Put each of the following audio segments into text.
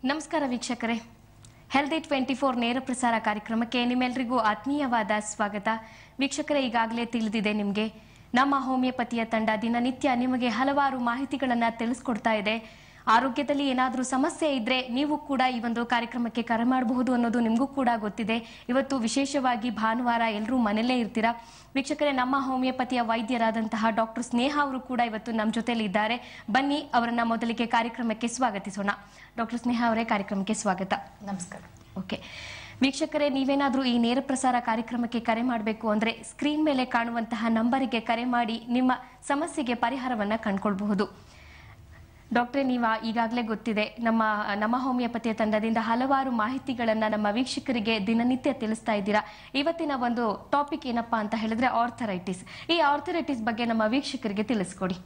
ನಮಸ್ಕಾರ ವೀಕ್ಷಕರೇ, ಹೆಲ್ದಿ 24 ನೇರ ಪ್ರಸಾರ ಕಾರ್ಯಕ್ರಮಕ್ಕೆ ನಿಮ್ಮೆಲ್ಲರಿಗೂ ಆತ್ಮೀಯವಾದ ಸ್ವಾಗತ. ವೀಕ್ಷಕರೇ, ಈಗಾಗಲೇ ತಿಳಿದಿದೆ ನಿಮಗೆ ನಮ್ಮ ಹೋಮಿಯೋಪತಿಯ ತಂಡ ದಿನನಿತ್ಯ ನಿಮಗೆ ಹಲವಾರು ಮಾಹಿತಿಗಳನ್ನು ತಿಳಿಸ್ಕೊಡ್ತಾ ಇದೆ. ಆರೋಗ್ಯದಲ್ಲಿ ಏನಾದರೂ ಸಮಸ್ಯೆ ಇದ್ರೆ ನೀವು ಕೂಡ ಈ ಒಂದು ಕಾರ್ಯಕ್ರಮಕ್ಕೆ ಕರೆ ಮಾಡಬಹುದು ಅನ್ನೋದು ನಿಮಗೂ ಕೂಡ ಗೊತ್ತಿದೆ. ಇವತ್ತು ವಿಶೇಷವಾಗಿ ಭಾನುವಾರ, ಎಲ್ಲರೂ ಮನೆಯಲ್ಲೇ ಇರ್ತೀರಾ. ವೀಕ್ಷಕರೇ, ನಮ್ಮ ಹೋಮಿಯೋಪತಿಯ ವೈದ್ಯರಾದಂತಹ ಡಾಕ್ಟರ್ ಸ್ನೇಹ ಅವರು ಕೂಡ ಇವತ್ತು ನಮ್ಮ ಜೊತೆಲಿ ಇದ್ದಾರೆ. ಬನ್ನಿ ಅವರನ್ನ ಮೊದಲಿಗೆ ಕಾರ್ಯಕ್ರಮಕ್ಕೆ ಸ್ವಾಗತಿಸೋಣ. ಡಾಕ್ಟರ್ ಸ್ನೇಹ ಅವರೇ, ಕಾರ್ಯಕ್ರಮಕ್ಕೆ ಸ್ವಾಗತ. ನಮಸ್ಕಾರ. ಓಕೆ ವೀಕ್ಷಕರೇ, ನೀವೇನಾದರೂ ಈ ನೇರ ಪ್ರಸಾರ ಕಾರ್ಯಕ್ರಮಕ್ಕೆ ಕರೆ ಮಾಡಬೇಕು ಅಂದ್ರೆ ಸ್ಕ್ರೀನ್ ಮೇಲೆ ಕಾಣುವಂತಹ ನಂಬರಿಗೆ ಕರೆ ಮಾಡಿ ನಿಮ್ಮ ಸಮಸ್ಯೆಗೆ ಪರಿಹಾರವನ್ನ ಕಂಡುಕೊಳ್ಳಬಹುದು. ಡಾಕ್ಟ್ರೇ, ನೀವು ಈಗಾಗಲೇ ಗೊತ್ತಿದೆ ನಮ್ಮ ಹೋಮಿಯೋಪತಿಯ ತಂಡದಿಂದ ಹಲವಾರು ಮಾಹಿತಿಗಳನ್ನ ನಮ್ಮ ವೀಕ್ಷಕರಿಗೆ ದಿನನಿತ್ಯ ತಿಳಿಸ್ತಾ ಇದ್ದೀರಾ. ಇವತ್ತಿನ ಒಂದು ಟಾಪಿಕ್ ಏನಪ್ಪಾ ಅಂತ ಹೇಳಿದ್ರೆ ಆರ್ಥರೈಟಿಸ್. ಈ ಆರ್ಥರೈಟಿಸ್ ಬಗ್ಗೆ ನಮ್ಮ ವೀಕ್ಷಕರಿಗೆ ತಿಳಿಸ್ಕೊಡಿ.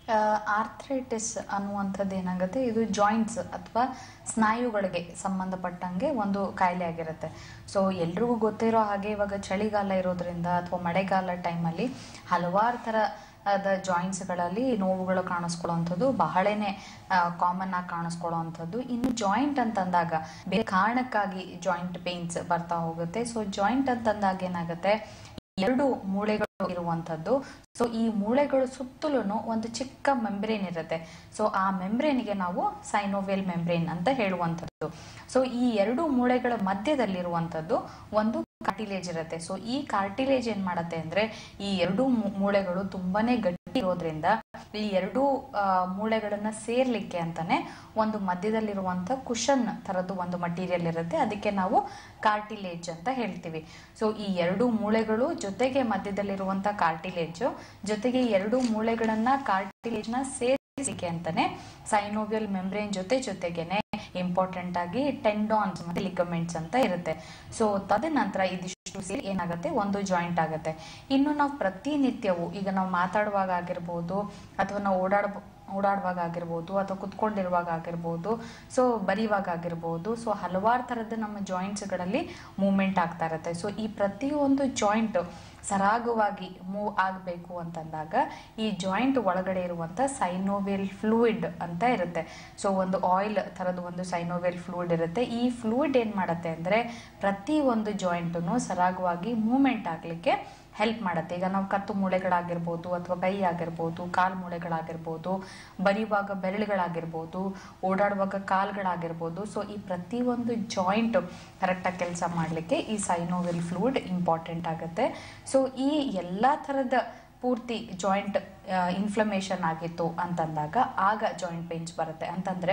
ಆರ್ಥರೈಟಿಸ್ ಅನ್ನುವಂಥದ್ದು ಏನಾಗುತ್ತೆ, ಇದು ಜಾಯಿಂಟ್ಸ್ ಅಥವಾ ಸ್ನಾಯುಗಳಿಗೆ ಸಂಬಂಧಪಟ್ಟಂಗೆ ಒಂದು ಕಾಯಿಲೆ ಆಗಿರುತ್ತೆ. ಸೊ ಎಲ್ರಿಗೂ ಗೊತ್ತಿರೋ ಹಾಗೆ ಇವಾಗ ಚಳಿಗಾಲ ಇರೋದ್ರಿಂದ ಅಥವಾ ಮಳೆಗಾಲ ಟೈಮಲ್ಲಿ ಹಲವಾರು ಥರ ಜಾಯಿಂಟ್ಸ್ಗಳಲ್ಲಿ ನೋವುಗಳು ಕಾಣಿಸ್ಕೊಳ್ಳುವಂಥದ್ದು ಬಹಳನೇ ಕಾಮನ್ ಆಗಿ ಕಾಣಿಸ್ಕೊಳ್ಳುವಂಥದ್ದು. ಇನ್ನು ಜಾಯಿಂಟ್ ಅಂತಂದಾಗ ಬೇರೆ ಕಾರಣಕ್ಕಾಗಿ ಜಾಯಿಂಟ್ ಪೇನ್ಸ್ ಬರ್ತಾ ಹೋಗುತ್ತೆ. ಸೊ ಜಾಯಿಂಟ್ ಅಂತಂದಾಗ ಏನಾಗುತ್ತೆ, ಎರಡು ಮೂಳೆಗಳು ಇರುವಂತದ್ದು. ಸೊ ಈ ಮೂಳೆಗಳು ಸುತ್ತಲೂ ಒಂದು ಚಿಕ್ಕ ಮೆಂಬ್ರೇನ್ ಇರುತ್ತೆ. ಸೊ ಆ ಮೆಂಬ್ರೇನ್ಗೆ ನಾವು ಸೈನೋವಿಯಲ್ ಮೆಂಬ್ರೇನ್ ಅಂತ ಹೇಳುವಂಥದ್ದು. ಸೊ ಈ ಎರಡು ಮೂಳೆಗಳ ಮಧ್ಯದಲ್ಲಿರುವಂಥದ್ದು ಒಂದು ಕಾರ್ಟಿಲೇಜ್ ಇರುತ್ತೆ. ಸೊ ಈ ಕಾರ್ಟಿಲೇಜ್ ಏನ್ ಮಾಡತ್ತೆ ಅಂದ್ರೆ, ಈ ಎರಡು ಮೂಳೆಗಳು ತುಂಬಾನೇ ಗಟ್ಟಿ ಇರೋದ್ರಿಂದ ಈ ಎರಡು ಮೂಳೆಗಳನ್ನ ಸೇರ್ಲಿಕ್ಕೆ ಅಂತಾನೆ ಒಂದು ಮಧ್ಯದಲ್ಲಿರುವಂತ ಕುಶನ್ ತರದ್ದು ಒಂದು ಮಟೀರಿಯಲ್ ಇರುತ್ತೆ. ಅದಕ್ಕೆ ನಾವು ಕಾರ್ಟಿಲೇಜ್ ಅಂತ ಹೇಳ್ತೀವಿ. ಸೊ ಈ ಎರಡು ಮೂಳೆಗಳು ಜೊತೆಗೆ ಮಧ್ಯದಲ್ಲಿರುವಂತ ಕಾರ್ಟಿಲೇಜ್ ಜೊತೆಗೆ ಎರಡು ಮೂಳೆಗಳನ್ನ ಕಾರ್ಟಿಲೇಜ್ ನ ಸೇರಿಸಿಕೆ ಅಂತಾನೆ ಸೈನೋವಿಯಲ್ ಮೆಂಬ್ರೇನ್ ಜೊತೆಗೇನೆ ಇಂಪಾರ್ಟೆಂಟ್ ಆಗಿ ಟೆಂಡಾನ್ಸ್ ಮತ್ತೆ ಲಿಗಮೆಂಟ್ಸ್ ಅಂತ ಇರುತ್ತೆ. ಸೊ ತದನಂತರ ಇದಿಷ್ಟು ಸೇರಿ ಏನಾಗುತ್ತೆ, ಒಂದು ಜಾಯಿಂಟ್ ಆಗುತ್ತೆ. ಇನ್ನು ನಾವು ಪ್ರತಿನಿತ್ಯವೂ ಈಗ ನಾವು ಮಾತಾಡುವಾಗ ಆಗಿರ್ಬೋದು ಅಥವಾ ನಾವು ಓಡಾಡುವಾಗ ಆಗಿರ್ಬೋದು ಅಥವಾ ಕುತ್ಕೊಂಡಿರುವಾಗ ಆಗಿರ್ಬೋದು, ಸೊ ಬರೆಯುವಾಗ ಆಗಿರ್ಬೋದು, ಸೊ ಹಲವಾರು ಥರದ ನಮ್ಮ ಜಾಯಿಂಟ್ಸ್ಗಳಲ್ಲಿ ಮೂವ್ಮೆಂಟ್ ಆಗ್ತಾ ಇರುತ್ತೆ. ಸೊ ಈ ಪ್ರತಿಯೊಂದು ಜಾಯಿಂಟ್ ಸರಾಗವಾಗಿ ಮೂವ್ ಆಗಬೇಕು ಅಂತಂದಾಗ ಈ ಜಾಯಿಂಟ್ ಒಳಗಡೆ ಇರುವಂತ ಸೈನೋವಿಯಲ್ ಫ್ಲೂಯಿಡ್ ಅಂತ ಇರುತ್ತೆ. ಸೊ ಒಂದು ಆಯಿಲ್ ಥರದ ಒಂದು ಸೈನೋವಿಯಲ್ ಫ್ಲೂಯಿಡ್ ಇರುತ್ತೆ. ಈ ಫ್ಲೂಯಿಡ್ ಏನ್ ಮಾಡುತ್ತೆ ಅಂದ್ರೆ ಪ್ರತಿ ಒಂದು ಜಾಯಿಂಟ್ನು ಸರಾಗವಾಗಿ ಮೂವ್ಮೆಂಟ್ ಆಗ್ಲಿಕ್ಕೆ ಹೆಲ್ಪ್ ಮಾಡುತ್ತೆ. ಈಗ ನಾವು ಕತ್ತು ಮೂಳೆಗಳಾಗಿರ್ಬೋದು ಅಥವಾ ಕೈ ಆಗಿರ್ಬೋದು, ಕಾಲ್ ಮೂಳೆಗಳಾಗಿರ್ಬೋದು, ಬರೆಯುವಾಗ ಬೆರಳುಗಳಾಗಿರ್ಬೋದು, ಓಡಾಡುವಾಗ ಕಾಲ್ಗಳಾಗಿರ್ಬೋದು. ಸೊ ಈ ಪ್ರತಿಯೊಂದು ಜಾಯಿಂಟ್ ಕರೆಕ್ಟಾಗಿ ಕೆಲಸ ಮಾಡಲಿಕ್ಕೆ ಈ ಸೈನೋವಿಯಲ್ ಫ್ಲೂಯಿಡ್ ಇಂಪಾರ್ಟೆಂಟ್ ಆಗುತ್ತೆ. ಸೊ ಈ ಎಲ್ಲಾ ಥರದ ಪೂರ್ತಿ ಜಾಯಿಂಟ್ ಇನ್ಫ್ಲಮೇಷನ್ ಆಗಿತ್ತು ಅಂತಂದಾಗ ಆಗ ಜಾಯಿಂಟ್ ಪೇನ್ಸ್ ಬರುತ್ತೆ. ಅಂತಂದ್ರೆ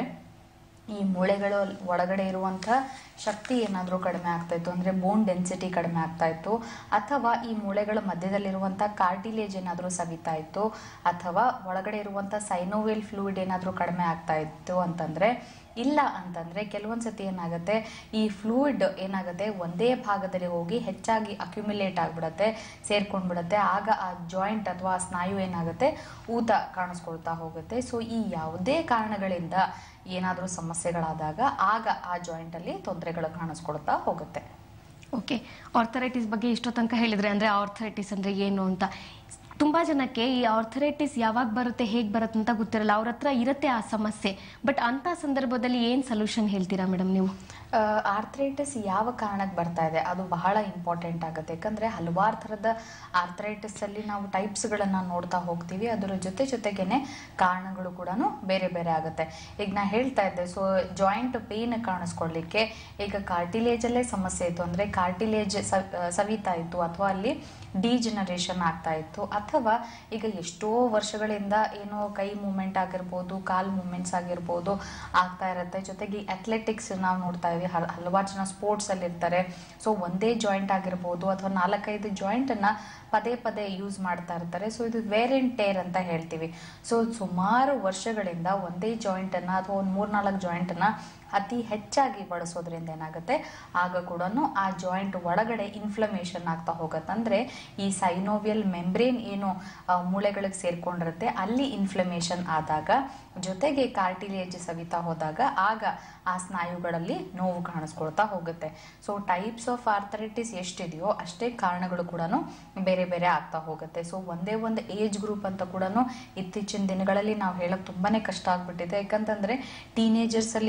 ಈ ಮೂಳೆಗಳ ಒಳಗಡೆ ಇರುವಂತಹ ಶಕ್ತಿ ಏನಾದರೂ ಕಡಿಮೆ ಆಗ್ತಾ ಇತ್ತು ಅಂದ್ರೆ, ಬೋನ್ ಡೆನ್ಸಿಟಿ ಕಡಿಮೆ ಆಗ್ತಾ ಇತ್ತು, ಅಥವಾ ಈ ಮೂಳೆಗಳ ಮಧ್ಯದಲ್ಲಿರುವಂತಹ ಕಾರ್ಟಿಲೇಜ್ ಏನಾದರೂ ಸವಿತಾ ಇತ್ತು, ಅಥವಾ ಒಳಗಡೆ ಇರುವಂತಹ ಸೈನೋವಿಯಲ್ ಫ್ಲೂಯಿಡ್ ಏನಾದರೂ ಕಡಿಮೆ ಆಗ್ತಾ ಇತ್ತು ಅಂತಂದ್ರೆ, ಇಲ್ಲ ಅಂತಂದ್ರೆ ಕೆಲವೊಂದ್ಸತಿ ಏನಾಗುತ್ತೆ, ಈ ಫ್ಲೂಯಿಡ್ ಏನಾಗುತ್ತೆ ಒಂದೇ ಭಾಗದಲ್ಲಿ ಹೋಗಿ ಹೆಚ್ಚಾಗಿ ಅಕ್ಯುಮಿಲೇಟ್ ಆಗ್ಬಿಡತ್ತೆ, ಸೇರ್ಕೊಂಡ್ಬಿಡತ್ತೆ. ಆಗ ಆ ಜಾಯಿಂಟ್ ಅಥವಾ ಆ ಸ್ನಾಯು ಏನಾಗುತ್ತೆ, ಊತ ಕಾಣಿಸ್ಕೊಳ್ತಾ ಹೋಗುತ್ತೆ. ಸೊ ಈ ಯಾವುದೇ ಕಾರಣಗಳಿಂದ ಏನಾದರೂ ಸಮಸ್ಯೆಗಳಾದಾಗ ಆಗ ಆ ಜಾಯಿಂಟ್ ಅಲ್ಲಿ ತೊಂದರೆಗಳು ಕಾಣಿಸ್ಕೊಳ್ತಾ ಹೋಗುತ್ತೆ. ಓಕೆ, ಆರ್ಥರೈಟಿಸ್ ಬಗ್ಗೆ ಇಷ್ಟೋ ತನಕ ಹೇಳಿದ್ರೆ, ಅಂದ್ರೆ ಆರ್ಥರೈಟಿಸ್ ಅಂದ್ರೆ ಏನು ಅಂತ ತುಂಬಾ ಜನಕ್ಕೆ ಈ ಆರ್ಥರೈಟಿಸ್ ಯಾವಾಗ ಬರುತ್ತೆ, ಹೇಗೆ ಬರುತ್ತೆ ಅಂತ ಗೊತ್ತಿರಲ್ಲ. ಅವ್ರ ಹತ್ರ ಇರುತ್ತೆ ಆ ಸಮಸ್ಯೆ, ಬಟ್ ಅಂತ ಸಂದರ್ಭದಲ್ಲಿ ಏನ್ ಸೊಲ್ಯೂಷನ್ ಹೇಳ್ತೀರಾ ಮೇಡಮ್ ನೀವು? ಆರ್ಥರೈಟಿಸ್ ಯಾವ ಕಾರಣಕ್ಕೆ ಬರ್ತಾ ಇದೆ ಅದು ಬಹಳ ಇಂಪಾರ್ಟೆಂಟ್ ಆಗುತ್ತೆ. ಯಾಕಂದ್ರೆ ಹಲವಾರು ಥರದ ಆರ್ಥರೈಟಿಸ್ ಅಲ್ಲಿ ನಾವು ಟೈಪ್ಸ್ ಗಳನ್ನ ನೋಡ್ತಾ ಹೋಗ್ತೀವಿ. ಅದರ ಜೊತೆಗೇನೆ ಕಾರಣಗಳು ಕೂಡ ಬೇರೆ ಬೇರೆ ಆಗುತ್ತೆ. ಈಗ ನಾ ಹೇಳ್ತಾ ಇದ್ದೆ, ಸೊ ಜಾಯಿಂಟ್ ಪೇನ್ ಕಾಣಿಸ್ಕೊಳ್ಲಿಕ್ಕೆ ಈಗ ಕಾರ್ಟಿಲೇಜ್ ಅಲ್ಲೇ ಸಮಸ್ಯೆ ಇತ್ತು ಅಂದ್ರೆ, ಕಾರ್ಟಿಲೇಜ್ ಸವಿತಾ ಇತ್ತು ಅಥವಾ ಅಲ್ಲಿ ಡಿಜನರೇಷನ್ ಆಗ್ತಾ ಇತ್ತು, ಅಥವಾ ಈಗ ಎಷ್ಟೋ ವರ್ಷಗಳಿಂದ ಏನೋ ಕೈ ಮೂವ್ಮೆಂಟ್ ಆಗಿರ್ಬೋದು, ಕಾಲ್ ಮೂವ್ಮೆಂಟ್ಸ್ ಆಗಿರ್ಬೋದು ಆಗ್ತಾ ಇರುತ್ತೆ. ಜೊತೆಗೆ ಅಥ್ಲೆಟಿಕ್ಸ್ ನಾವು ನೋಡ್ತಾ ಇದ್ದೀವಿ, ಹಲವಾರು ಜನ ಸ್ಪೋರ್ಟ್ಸ್ ಅಲ್ಲಿ ಇರ್ತಾರೆ. ಸೊ ಒಂದೇ ಜಾಯಿಂಟ್ ಆಗಿರ್ಬೋದು ಅಥವಾ 4-5 ಜಾಯಿಂಟ್ ಅನ್ನ ಪದೇ ಯೂಸ್ ಮಾಡ್ತಾ ಇರ್ತಾರೆ. ಸೊ ಇದು ವೇರ್ ಅಂಡ್ ಟೇರ್ ಅಂತ ಹೇಳ್ತೀವಿ. ಸೊ ಸುಮಾರು ವರ್ಷಗಳಿಂದ ಒಂದೇ ಜಾಯಿಂಟ್ ಅನ್ನ ಅಥವಾ ಒಂದು 3-4 ಜಾಯಿಂಟ್ ಅನ್ನ ಅತಿ ಹೆಚ್ಚಾಗಿ ಬಳಸೋದ್ರಿಂದ ಏನಾಗುತ್ತೆ, ಆಗ ಕೂಡ ಆ ಜಾಯಿಂಟ್ ಒಳಗಡೆ ಇನ್ಫ್ಲಮೇಷನ್ ಆಗ್ತಾ ಹೋಗುತ್ತೆ. ಅಂದ್ರೆ ಈ ಸೈನೋವಿಯಲ್ ಮೆಂಬ್ರೇನ್ ಏನು ಮೂಳೆಗಳಿಗೆ ಸೇರ್ಕೊಂಡಿರುತ್ತೆ ಅಲ್ಲಿ ಇನ್ಫ್ಲಮೇಷನ್ ಆದಾಗ, ಜೊತೆಗೆ ಕಾರ್ಟಿಲೇಜ್ ಸವಿತಾ ಹೋದಾಗ ಆಗ ಆ ಸ್ನಾಯುಗಳಲ್ಲಿ ನೋವು ಕಾಣಿಸ್ಕೊಳ್ತಾ ಹೋಗುತ್ತೆ. ಸೊ ಟೈಪ್ಸ್ ಆಫ್ ಆರ್ಥರೈಟಿಸ್ ಎಷ್ಟಿದೆಯೋ ಅಷ್ಟೇ ಕಾರಣಗಳು ಕೂಡ ಬೇರೆ ಬೇರೆ ಆಗ್ತಾ ಹೋಗುತ್ತೆ. ಸೊ ಒಂದೇ ಒಂದು ಏಜ್ ಗ್ರೂಪ್ ಅಂತ ಕೂಡ ಇತ್ತೀಚಿನ ದಿನಗಳಲ್ಲಿ ನಾವು ಹೇಳಕ್ ತುಂಬಾನೇ ಕಷ್ಟ ಆಗ್ಬಿಟ್ಟಿದೆ. ಯಾಕಂತಂದ್ರೆ ಟೀನೇಜರ್ಸ್ ಅಲ್ಲಿ ಕೂಡ